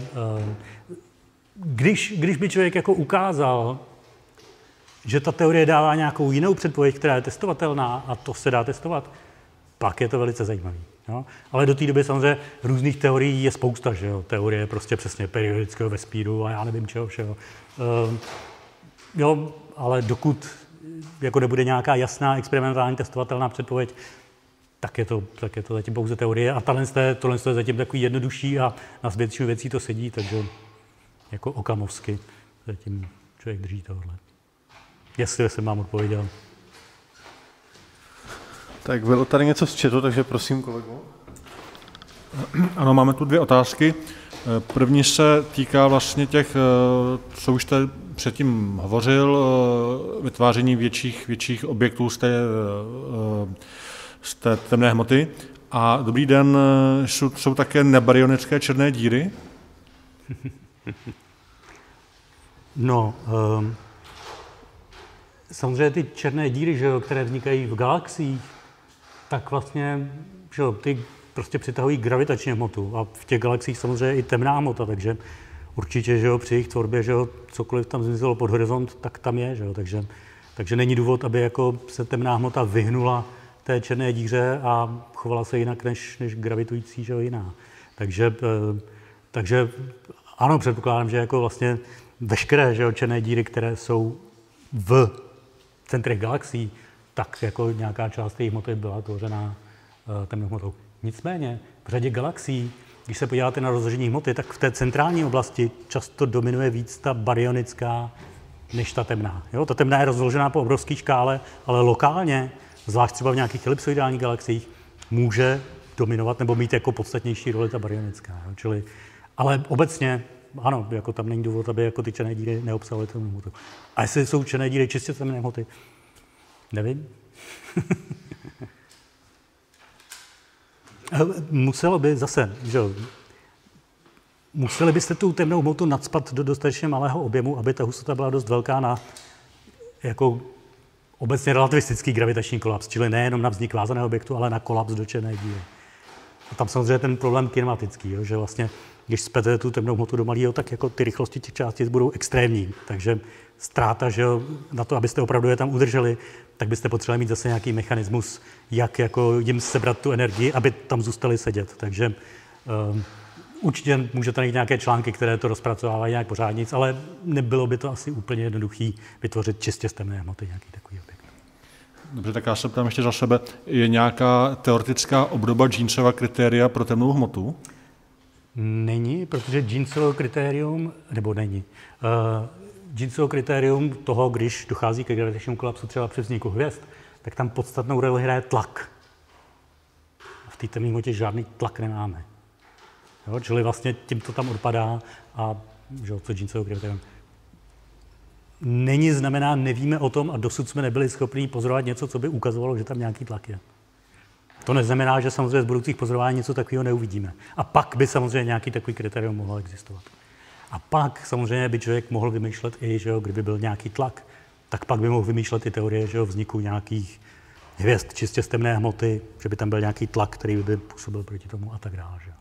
když by člověk jako ukázal, že ta teorie dává nějakou jinou předpověď, která je testovatelná a to se dá testovat, pak je to velice zajímavý. Jo? Ale do té doby samozřejmě různých teorií je spousta, že jo? Teorie prostě přesně periodického vesmíru a já nevím čeho všeho. Jo, ale dokud jako nebude nějaká jasná experimentální testovatelná předpověď, tak je to zatím pouze teorie a tohle je zatím takový jednodušší a na většinu věcí to sedí, takže jako okamovsky zatím člověk drží tohle. Jestli jsem vám odpověděl. Tak bylo tady něco z chatu, takže prosím kolego. Ano, máme tu dvě otázky. První se týká vlastně těch, co už jste předtím hovořil, vytváření větších objektů z té temné hmoty. A dobrý den, jsou také nebaryonické černé díry? No, samozřejmě ty černé díry, že jo, které vznikají v galaxiích, tak vlastně že jo, ty prostě přitahují gravitačně hmotu. A v těch galaxiích samozřejmě i temná hmota, takže určitě že jo, při jejich tvorbě, že jo, cokoliv tam zmizelo pod horizont, tak tam je. Že jo, takže není důvod, aby jako se temná hmota vyhnula té černé díře a chovala se jinak než gravitující že jo, jiná. Takže ano, předpokládám, že jako vlastně veškeré že jo, černé díry, které jsou v centrech galaxií, tak jako nějaká část jejich hmoty byla tvořená temnou hmotou. Nicméně v řadě galaxií když se podíváte na rozložení hmoty, tak v té centrální oblasti často dominuje víc ta baryonická než ta temná. Jo? Ta temná je rozložená po obrovské škále, ale lokálně, zvlášť třeba v nějakých elipsoidálních galaxiích, může dominovat nebo mít jako podstatnější roli ta baryonická. Jo? Čili, ale obecně, ano, jako tam není důvod, aby jako ty černé díry neobsahovaly temnou hmotu. A jestli jsou černé díry čistě temné hmoty, nevím. Muselo by zase, že museli byste tu temnou hmotu nacpat do dostatečně malého objemu, aby ta hustota byla dost velká na jako obecně relativistický gravitační kolaps, čili nejenom na vznik vázaného objektu, ale na kolaps do černé díry. A tam samozřejmě ten problém kinematický, jo, že vlastně, když spete tu temnou hmotu do malého, tak jako ty rychlosti těch částic budou extrémní. Takže ztráta, že jo, na to, abyste opravdu je tam udrželi, tak byste potřebovali mít zase nějaký mechanismus, jak jako jim sebrat tu energii, aby tam zůstali sedět. Takže určitě můžete najít nějaké články, které to rozpracovávají nějak pořádně, ale nebylo by to asi úplně jednoduché vytvořit čistě z temné hmoty nějaký takový objekt. Dobře, tak já se ptám ještě za sebe. Je nějaká teoretická obdoba Jeansova kritéria pro temnou hmotu? Není, protože Jeansovo kritérium, nebo není. Jeansovo kritérium toho, když dochází ke gravitačnímu kolapsu třeba při vzniku hvězd, tak tam podstatnou roli hraje tlak. A v té temné hmotě žádný tlak nemáme. Jo, čili vlastně tím to tam odpadá a že, co Jeansovo kritérium. Není znamená, nevíme o tom a dosud jsme nebyli schopni pozorovat něco, co by ukazovalo, že tam nějaký tlak je. To neznamená, že samozřejmě z budoucích pozorování něco takového neuvidíme. A pak by samozřejmě nějaký takový kritérium mohlo existovat. A pak samozřejmě by člověk mohl vymýšlet i, že jo, kdyby byl nějaký tlak, tak pak by mohl vymýšlet i teorie, že jo, vzniku nějakých hvězd čistě z temné hmoty, že by tam byl nějaký tlak, který by působil proti tomu a tak dále. Že?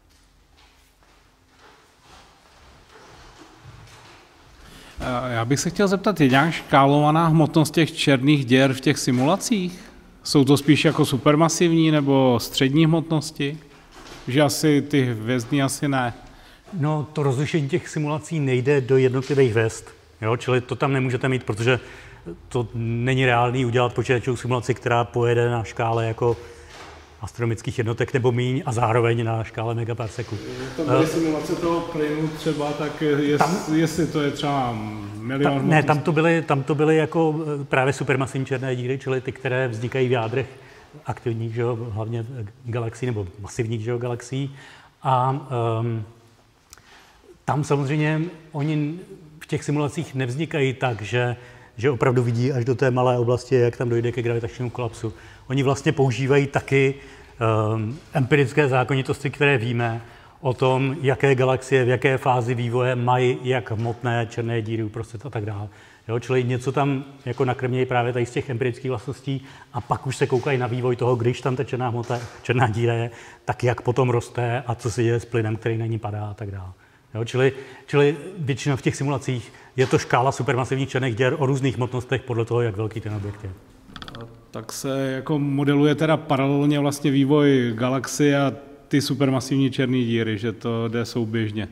Já bych se chtěl zeptat, je nějak škálovaná hmotnost těch černých děr v těch simulacích? Jsou to spíš jako supermasivní nebo střední hmotnosti? Že asi ty hvězdy asi ne. No, to rozlišení těch simulací nejde do jednotlivých hvězd, jo? Čili to tam nemůžete mít, protože to není reálný udělat počítačovou simulaci, která pojede na škále jako astronomických jednotek nebo míň a zároveň na škále megaparseků. To byly simulace toho plynu třeba, tak jestli to je třeba milion... Ne, tam to byly jako právě supermasivní černé díry, čili ty, které vznikají v jádrech aktivních, že jo, hlavně galaxií nebo masivních, že jo, galaxií. A tam samozřejmě oni v těch simulacích nevznikají tak, že opravdu vidí až do té malé oblasti, jak tam dojde ke gravitačnímu kolapsu. Oni vlastně používají taky empirické zákonitosti, které víme o tom, jaké galaxie v jaké fázi vývoje mají jak hmotné černé díry uprostřed a tak dále. Jo, čili něco tam jako nakrmějí právě tady z těch empirických vlastností a pak už se koukají na vývoj toho, když tam ta černá díra je, tak jak potom roste a co se děje s plynem, který na ní padá a tak dále. Jo, čili většinou v těch simulacích je to škála supermasivních černých děr o různých hmotnostech podle toho, jak velký ten objekt je. Tak se jako modeluje teda paralelně vlastně vývoj galaxie a ty supermasivní černé díry, že to jde souběžně.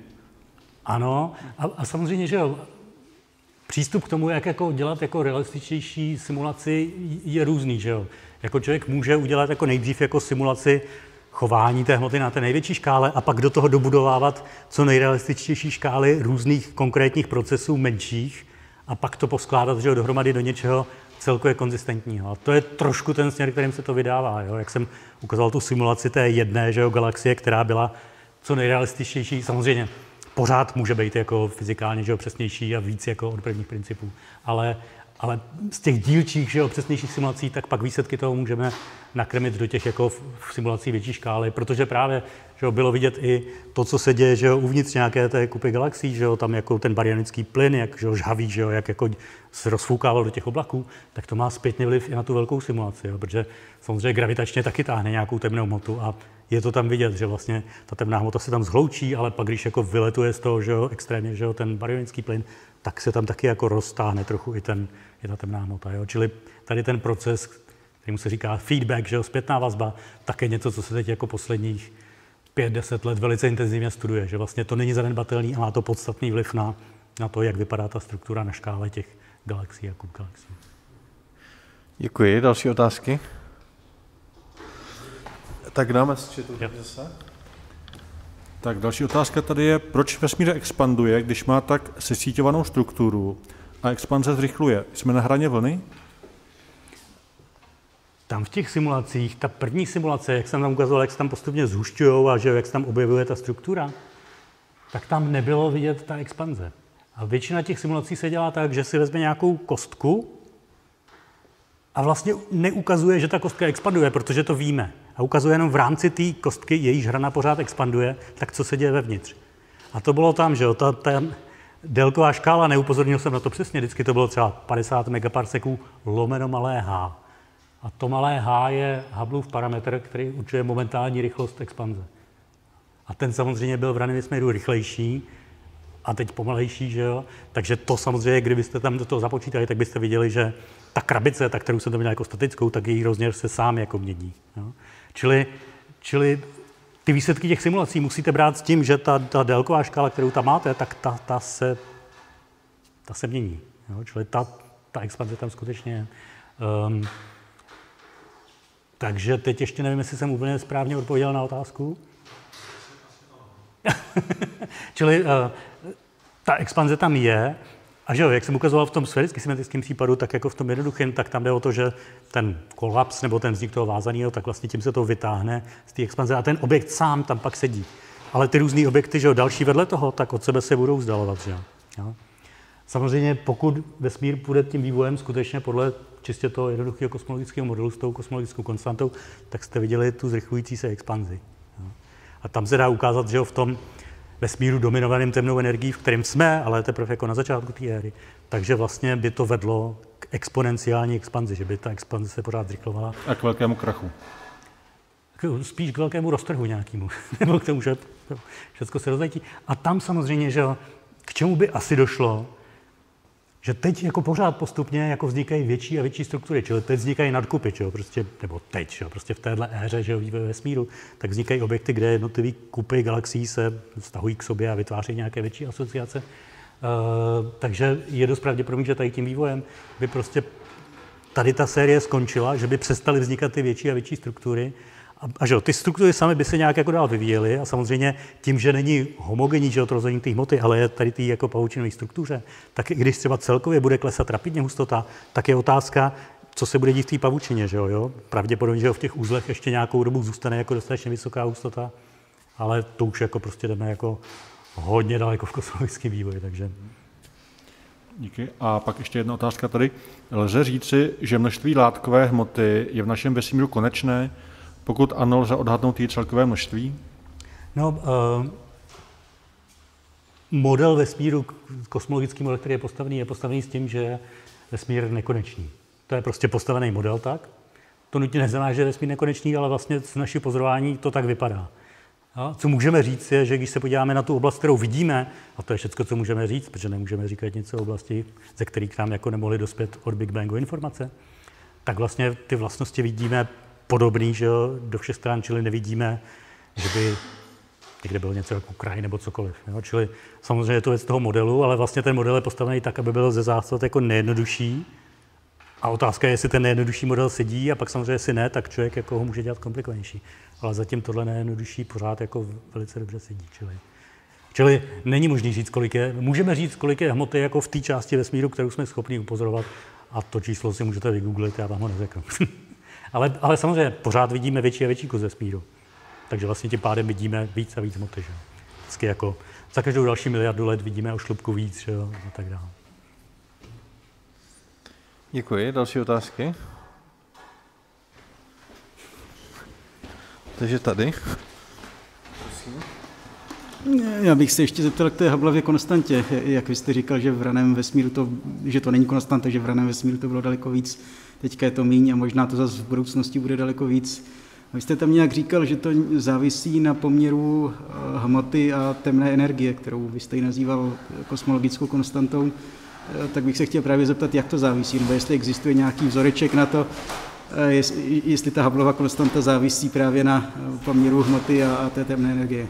Ano, a samozřejmě, že jo, přístup k tomu, jak jako dělat jako realističtější simulaci, je různý, že jo. Jako člověk může udělat jako nejdřív jako simulaci chování té hmoty na té největší škále a pak do toho dobudovávat co nejrealističtější škály různých konkrétních procesů menších a pak to poskládat, že jo, dohromady do něčeho celkově konzistentního. A to je trošku ten směr, kterým se to vydává. Jo? Jak jsem ukazoval tu simulaci té jedné, že jo, galaxie, která byla co nejrealističtější. Samozřejmě pořád může být jako fyzikálně, že jo, přesnější a víc jako od prvních principů. Ale z těch dílčích, že jo, přesnějších simulací, tak pak výsledky toho můžeme nakrmit do těch jako v simulací větší škály, protože právě, že jo, bylo vidět i to, co se děje, že jo, uvnitř nějaké té kupy galaxií, že jo, tam jako ten baryonický plyn, jak že jo, žhavý, že jo, jak jako se rozfoukával do těch oblaků, tak to má zpětně vliv i na tu velkou simulaci, jo, protože samozřejmě gravitačně taky táhne nějakou temnou hmotu a je to tam vidět, že vlastně ta temná hmota se tam zhloučí, ale pak když jako vyletuje z toho, že jo, extrémně, že jo, ten baryonický plyn, tak se tam taky jako roztáhne trochu i ta temná hmota, jo. Čili tady ten proces, kterému se říká feedback, že jo, zpětná vazba, tak je něco, co se teď jako posledních 5-10 let velice intenzivně studuje, že vlastně to není zanedbatelný a má to podstatný vliv na to, jak vypadá ta struktura na škále těch galaxií a galaxií. Děkuji. Další otázky? Tak dáme z chatu zase. Tak další otázka tady je, proč vesmír expanduje, když má tak sesíťovanou strukturu a expanze zrychluje? Jsme na hraně vlny? Tam v těch simulacích, ta první simulace, jak jsem tam ukazoval, jak se tam postupně zhušťujou a že jak se tam objevuje ta struktura, tak tam nebylo vidět ta expanze. A většina těch simulací se dělá tak, že si vezme nějakou kostku a vlastně neukazuje, že ta kostka expanduje, protože to víme. A ukazuje jenom v rámci té kostky, jejíž hrana pořád expanduje, tak co se děje vevnitř. A to bylo tam, že jo, ta délková škála, neupozornil jsem na to přesně, vždycky to bylo třeba 50 megaparseků lomeno malé h. A to malé h je Hubbleův parametr, který určuje momentální rychlost expanze. A ten samozřejmě byl v raném vesmíru rychlejší a teď pomalejší, že jo. Takže to samozřejmě, kdybyste tam do toho započítali, tak byste viděli, že ta krabice, ta, kterou jsem tam měl jako statickou, tak její rozměr se sám jako mění. Jo. Čili ty výsledky těch simulací musíte brát s tím, že ta délková škála, kterou tam máte, tak ta se mění. Jo. Čili ta expanze tam skutečně je. Takže teď ještě nevím, jestli jsem úplně správně odpověděl na otázku. Čili ta expanze tam je, a že jo, jak jsem ukazoval v tom sféricky symetrickém případu, tak jako v tom jednoduchém, tak tam jde o to, že ten kolaps nebo ten vznik toho vázaného, tak vlastně tím se to vytáhne z té expanze a ten objekt sám tam pak sedí. Ale ty různý objekty, že jo, další vedle toho, tak od sebe se budou vzdalovat, že jo. Samozřejmě, pokud vesmír půjde tím vývojem skutečně podle čistě toho jednoduchého kosmologického modelu s tou kosmologickou konstantou, tak jste viděli tu zrychlující se expanzi. Jo. A tam se dá ukázat, že jo, v tom vesmíru dominovaným temnou energií, v kterém jsme, ale teprve jako na začátku té éry, takže vlastně by to vedlo k exponenciální expanzi, že by ta expanze se pořád zrychlovala. A k velkému krachu. Spíš k velkému roztrhu nějakému, nebo k tomu, že všechno se rozletí. A tam samozřejmě, že k čemu by asi došlo, že teď jako pořád postupně jako vznikají větší a větší struktury, čili teď vznikají nadkupy, čili prostě, nebo teď, čili prostě v téhle éře, že vývoje vesmíru, tak vznikají objekty, kde jednotlivý kupy galaxií se vztahují k sobě a vytváří nějaké větší asociace. Takže je dost pravděpodobné, že tady tím vývojem by prostě tady ta série skončila, že by přestaly vznikat ty větší a větší struktury. A že ty struktury samy by se nějak jako dál vyvíjely a samozřejmě tím, že není homogenní, že to rozložení té hmoty, ale je tady ty jako pavučinové struktuře, tak i když třeba celkově bude klesat rapidně hustota, tak je otázka, co se bude dít v té pavučině, že jo? Pravděpodobně, že v těch uzlech ještě nějakou dobu zůstane jako dostatečně vysoká hustota, ale to už jako prostě jdeme jako hodně daleko v kosmologickém vývoji, takže. Díky. A pak ještě jedna otázka tady. Lze říci, že množství látkové hmoty je v našem vesmíru konečné? Pokud ano, lze odhadnout její celkové množství? No, model vesmíru, kosmologický model, který je postavený s tím, že je vesmír nekonečný. To je prostě postavený model tak. To nutně neznamená, že je vesmír nekonečný, ale vlastně z naší pozorování to tak vypadá. A co můžeme říct je, že když se podíváme na tu oblast, kterou vidíme, a to je všechno, co můžeme říct, protože nemůžeme říkat něco o oblasti, ze kterých k nám jako nemohli dospět od Big Bangu informace, tak vlastně ty vlastnosti vidíme podobný, že jo, do všech stran, čili nevidíme, že by někde byl něco jako kraj nebo cokoliv. Jo. Čili samozřejmě je to věc toho modelu, ale vlastně ten model je postavený tak, aby byl ze zásad jako nejjednodušší. A otázka je, jestli ten nejjednodušší model sedí a pak samozřejmě, jestli ne, tak člověk jako ho může dělat komplikovanější. Ale zatím tohle nejjednodušší pořád jako velice dobře sedí. Čili není možné říct, kolik je. Můžeme říct, kolik je hmoty jako v té části vesmíru, kterou jsme schopni upozorovat. A to číslo si můžete vygooglit, já vám ho neřeknu. Ale samozřejmě pořád vidíme větší a větší kus vesmíru. Takže vlastně tím pádem vidíme víc a víc hmoty. Že? Vždycky jako za každou další miliardu let vidíme o šlubku víc, že? A tak dále. Děkuji. Další otázky? Takže tady. Já bych se ještě zeptal k té Hubbleově konstantě. Jak vy jste říkal, že v raném vesmíru že to není konstanta, že v raném vesmíru to bylo daleko víc, teďka je to míň a možná to zase v budoucnosti bude daleko víc. Vy jste tam nějak říkal, že to závisí na poměru hmoty a temné energie, kterou vy jste ji nazýval kosmologickou konstantou. Tak bych se chtěl právě zeptat, jak to závisí, nebo jestli existuje nějaký vzoreček na to, jestli ta Hubbleova konstanta závisí právě na poměru hmoty a té temné energie.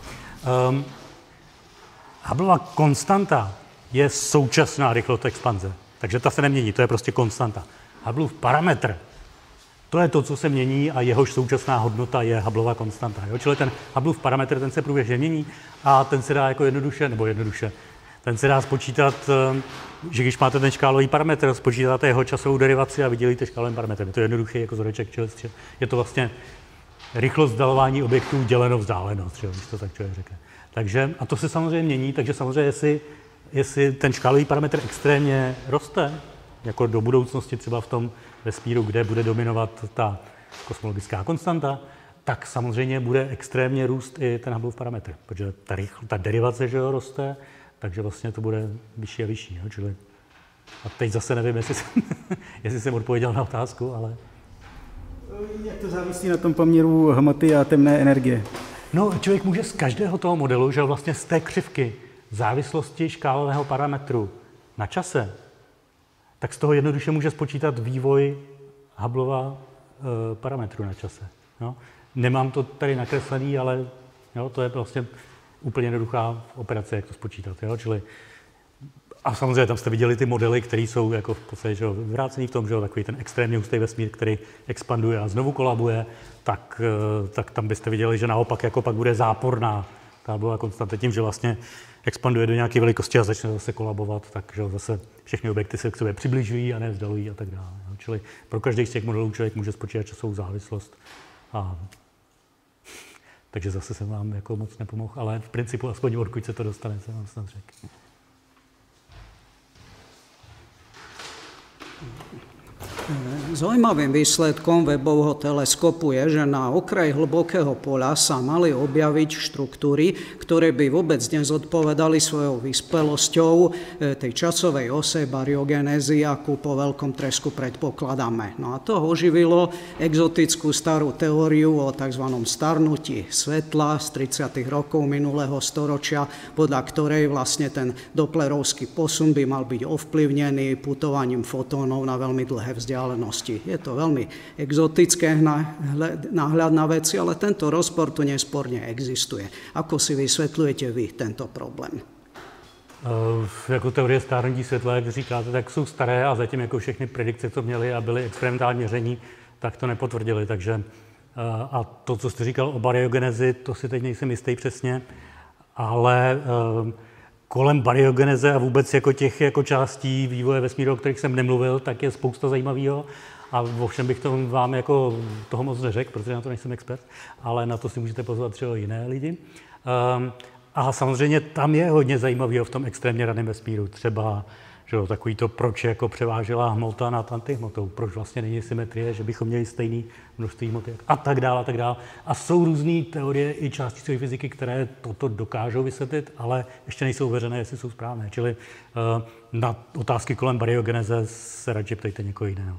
Hubbleova konstanta je současná rychlost expanze, takže ta se nemění, to je prostě konstanta. Hubbleův parametr, to je to, co se mění a jehož současná hodnota je Hubbleova konstanta. Jo? Čili ten Hubbleův parametr, ten se průběžně mění a ten se dá jako jednoduše, ten se dá spočítat, že když máte ten škálový parametr, spočítáte jeho časovou derivaci a vydělíte škálovým parametrem. Je to jednoduchý jako vzoreček, čili je to vlastně rychlost vzdalování objektů děleno vzdálenost, když to tak člověk řekne. Takže, a to se samozřejmě mění, takže samozřejmě, jestli ten škálový parametr extrémně roste, jako do budoucnosti třeba v tom vesmíru, kde bude dominovat ta kosmologická konstanta, tak samozřejmě bude extrémně růst i ten Hubbleův parametr, protože ta derivace, že jo, roste, takže vlastně to bude vyšší a vyšší. Jo? Čili, a teď zase nevím, jestli jsem odpověděl na otázku, ale... Jak to závisí na tom poměru hmoty a temné energie? No, člověk může z každého toho modelu, že vlastně z té křivky závislosti škálového parametru na čase, tak z toho jednoduše může spočítat vývoj Hubbleova parametru na čase. Jo? Nemám to tady nakreslený, ale jo, to je vlastně úplně jednoduchá operace, jak to spočítat. Jo? Čili, a samozřejmě tam jste viděli ty modely, které jsou jako v podstatě že, vrácený v tom, že takový ten extrémně hustý vesmír, který expanduje a znovu kolabuje, tak tam byste viděli, že naopak jako pak bude záporná ta Hubbleova konstanta tím, že vlastně expanduje do nějaké velikosti a začne zase kolabovat, takže zase všechny objekty se k sobě přibližují a ne vzdalují a tak dále. Jo? Čili pro každý z těch modelů člověk může spočítat časovou závislost. Takže zase jsem vám jako moc nepomohl, ale v principu aspoň odkud se to dostane, jsem vám snad řekl. Zaujímavým výsledkom Webbovho teleskopu je, že na okraji hlbokého poľa sa mali objaviť štruktúry, ktoré by vôbec nezodpovedali svojou vyspelosťou tej časovej ose bariogenézy, akú po veľkom tresku predpokladáme. No a to oživilo exotickú starú teóriu o tzv. Starnutí svetla z 30. rokov minulého storočia, podľa ktorej vlastne ten Dopplerovský posun by mal byť ovplyvnený putovaním fotónov na veľmi dlhé vzdialenosti. Je to veľmi exotické náhľad na veci, ale tento rozpor tu nesporne existuje. Ako si vysvetľujete vy tento problém? Jako teorie stárnutí světla, jak říkáte, tak jsou staré a zatím jako všechny predikce, co měly a byly experimentální měření, tak to nepotvrdili. Takže, a to, co jste říkal o bariogenezi, to si teď nejsem jistý přesně, ale kolem bariogeneze a vůbec jako těch jako částí vývoje vesmíru, o kterých jsem nemluvil, tak je spousta zajímavého. A ovšem bych to vám jako toho moc neřekl, protože na to nejsem expert, ale na to si můžete pozvat třeba jiné lidi. A samozřejmě tam je hodně zajímavého v tom extrémně raném vesmíru. Třeba že takový to, proč jako převážela hmota nad antihmotou, proč vlastně není symetrie, že bychom měli stejné množství hmoty a tak dále, a tak dále. A jsou různé teorie i částičové fyziky, které toto dokážou vysvětlit, ale ještě nejsou uvěřené, jestli jsou správné. Čili na otázky kolem bariogeneze se radši ptejte někoho jiného.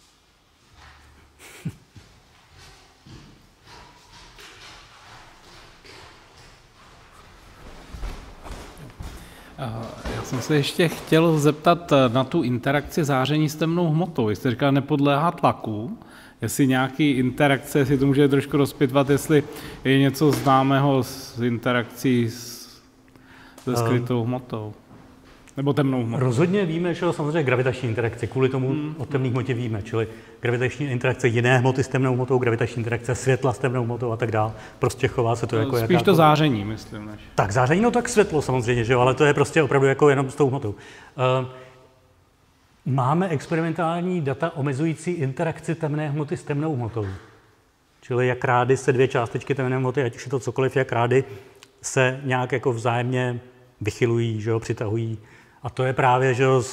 Já jsem se ještě chtěl zeptat na tu interakci záření s temnou hmotou. Jste říkal, nepodléhá tlaku. Jestli nějaký interakce, jestli to může trošku rozpitvat, jestli je něco známého s interakcí se skrytou hmotou. Nebo temnou hmotou. Rozhodně víme, že samozřejmě gravitační interakce, kvůli tomu o temné hmotě víme, čili gravitační interakce jiné hmoty s temnou hmotou, gravitační interakce světla s temnou hmotou a tak dále. Prostě chová se to jako spíš jaká... to záření, myslím. Než... Tak záření, no tak světlo samozřejmě, že jo, ale to je prostě opravdu jako jenom s tou hmotou. Máme experimentální data omezující interakci temné hmoty s temnou hmotou. Čili jak rády se dvě částečky temné hmoty, ať už je to cokoliv, jak rády se nějak jako vzájemně vychylují, že jo, přitahují. A to je právě, že jo,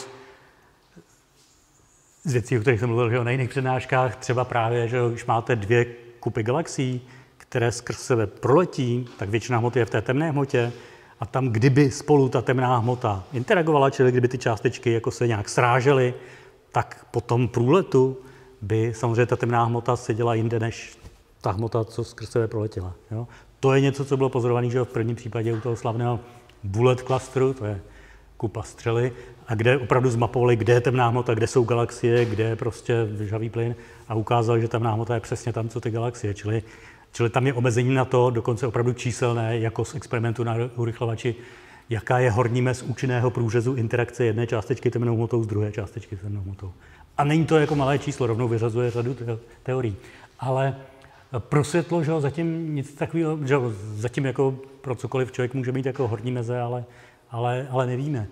z věcí, o kterých jsem mluvil, že jo, na jiných přednáškách, třeba právě, že jo, když máte dvě kupy galaxií, které skrz sebe proletí, tak většina hmoty je v té temné hmotě a tam, kdyby spolu ta temná hmota interagovala, čili kdyby ty částečky jako se nějak srážely, tak po tom průletu by samozřejmě ta temná hmota seděla jinde než ta hmota, co skrz sebe proletěla. Jo. To je něco, co bylo pozorované, že jo, v prvním případě u toho slavného Bullet clusteru, to je kupa střely, a kde opravdu zmapovali, kde je temná hmota, kde jsou galaxie, kde je prostě žhavý plyn a ukázali, že temná hmota je přesně tam, co ty galaxie. Čili tam je omezení na to, dokonce opravdu číselné, jako z experimentu na urychlovači, jaká je horní mez účinného průřezu interakce jedné částečky temnou hmotou s druhé částečky temnou hmotou. A není to jako malé číslo, rovnou vyřazuje řadu teorií. Ale pro světlo, že zatím nic takového, že zatím jako pro cokoliv člověk může mít jako horní meze, ale nevíme.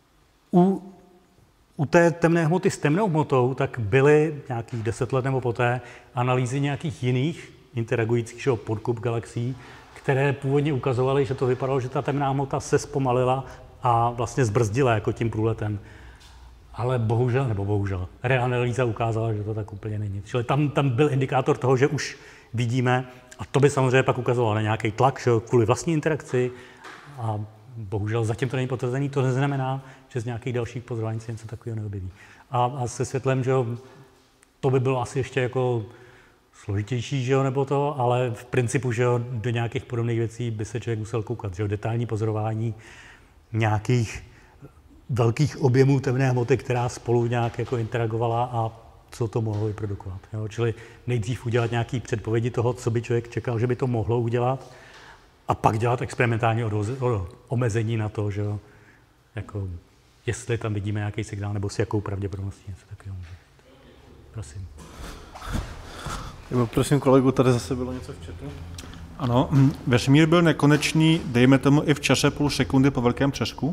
U té temné hmoty s temnou hmotou tak byly nějakých 10 let nebo poté analýzy nějakých jiných interagujících podkup galaxií, které původně ukazovaly, že to vypadalo, že ta temná hmota se zpomalila a vlastně zbrzdila jako tím průletem. Ale bohužel, reanalýza ukázala, že to tak úplně není. Čili tam byl indikátor toho, že už vidíme, a to by samozřejmě pak ukazovalo na nějaký tlak, že kvůli vlastní interakci, a bohužel zatím to není potvrzený, to neznamená, že z nějakých dalších pozorování se něco takového neobjeví. A se světlem, že to by bylo asi ještě jako složitější, že jo, nebo to, ale v principu, že jo, do nějakých podobných věcí by se člověk musel koukat, že jo, detailní pozorování nějakých velkých objemů temné hmoty, která spolu nějak jako interagovala a co to mohlo vyprodukovat. Jo? Čili nejdřív udělat nějaké předpovědi toho, co by člověk čekal, že by to mohlo udělat, a pak dělat experimentální omezení na to, že jo? Jako, jestli tam vidíme nějaký signál, nebo s jakou pravděpodobností něco takového může. Prosím. Prosím kolegu, tady zase bylo něco v chatu. Ano, vesmír byl nekonečný, dejme tomu i v čase půl sekundy po velkém třesku?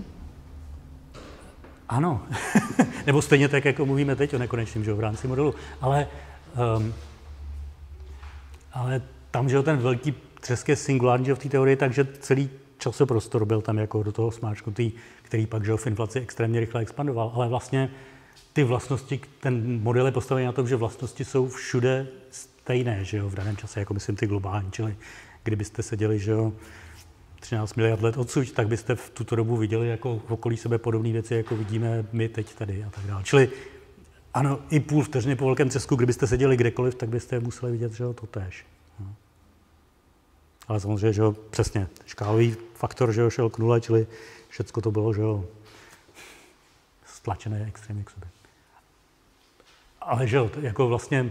Ano, nebo stejně tak, jako mluvíme teď o nekonečném, že v rámci modelu, ale tam, že ten velký třesk je singulární v té teorii, takže celý časoprostor byl tam jako do toho smáčknutý, který pak, že v inflaci extrémně rychle expandoval, ale vlastně ty vlastnosti, ten model je postavený na tom, že vlastnosti jsou všude stejné, že jo, v daném čase, jako myslím ty globální, čili kdybyste seděli, že jo, 13 miliard let odsud, tak byste v tuto dobu viděli jako v okolí sebe podobné věci, jako vidíme my teď tady a tak dále. Čili ano, i půl vteřiny po velkém třesku, kdybyste seděli kdekoliv, tak byste museli vidět, že jo, to též. No. Ale samozřejmě, že jo, přesně, škálový faktor, že jo, šel k nule, čili všecko to bylo, že jo, stlačené extrémně k sobě. Ale že jo, jako vlastně,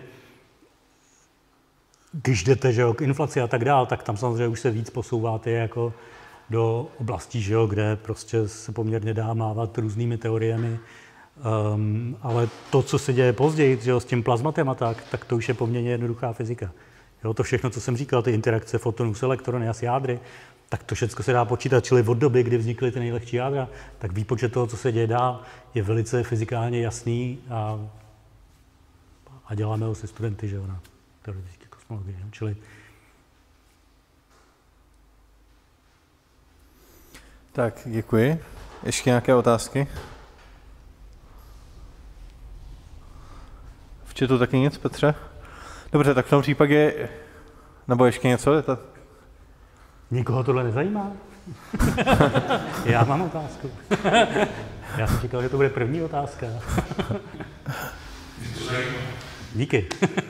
když jdete, že jo, k inflaci a tak dál, tak tam samozřejmě už se víc posouváte jako do oblastí, že jo, kde prostě se poměrně dá mávat různými teoriemi. Ale to, co se děje později, že jo, s tím plazmatem a tak to už je poměrně jednoduchá fyzika. Jo, to všechno, co jsem říkal, ty interakce fotonů s elektrony a s jádry, tak to všechno se dá počítat, čili od doby, kdy vznikly ty nejlehčí jádra, tak výpočet toho, co se děje dál, je velice fyzikálně jasný a děláme ho se studenty, že jo, na teoretické kosmologii. Čili Tak, děkuji. Ještě nějaké otázky? V chatu taky nic, Petře? Dobře, tak v tom případě, nebo ještě něco? Nikoho tohle nezajímá? Já mám otázku. Já jsem čekal, že to bude první otázka. Díky.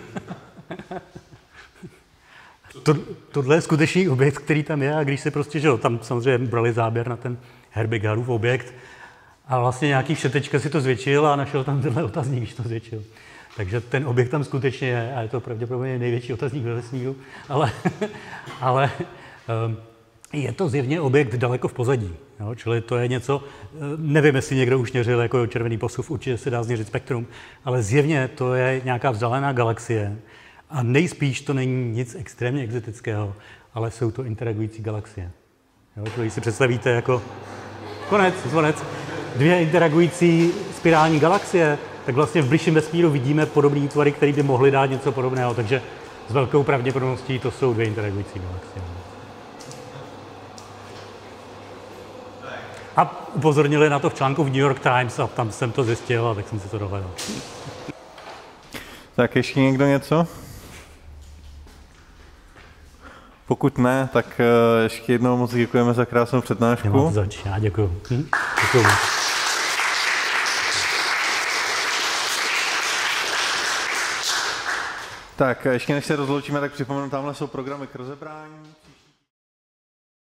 Tohle je skutečný objekt, který tam je, a když se prostě, že jo, tam samozřejmě brali záběr na ten Herbig-Harův objekt a vlastně nějaký všetečka si to zvětšil a našel tam tenhle otazník, když to zvětšil. Takže ten objekt tam skutečně je a je to pravděpodobně největší otazník ve vesmíru, ale je to zjevně objekt daleko v pozadí. Jo? Čili to je něco, nevím, jestli někdo už měřil jako červený posuv, určitě se dá změřit spektrum, ale zjevně to je nějaká vzdálená galaxie a nejspíš to není nic extrémně exotického, ale jsou to interagující galaxie. Jo? Když si představíte jako zvonec, dvě interagující spirální galaxie, tak vlastně v bližším vesmíru vidíme podobné útvary, které by mohly dát něco podobného, takže s velkou pravděpodobností to jsou dvě interagující galaxie. A upozornili na to v článku v New York Times a tam jsem to zjistil a tak jsem si to dohledal. Tak ještě někdo něco? Pokud ne, tak ještě jednou moc děkujeme za krásnou přednášku. Nemáte zač, já děkuju. Děkuju. Tak ještě než se rozloučíme, tak připomenu, tamhle jsou programy k rozebrání.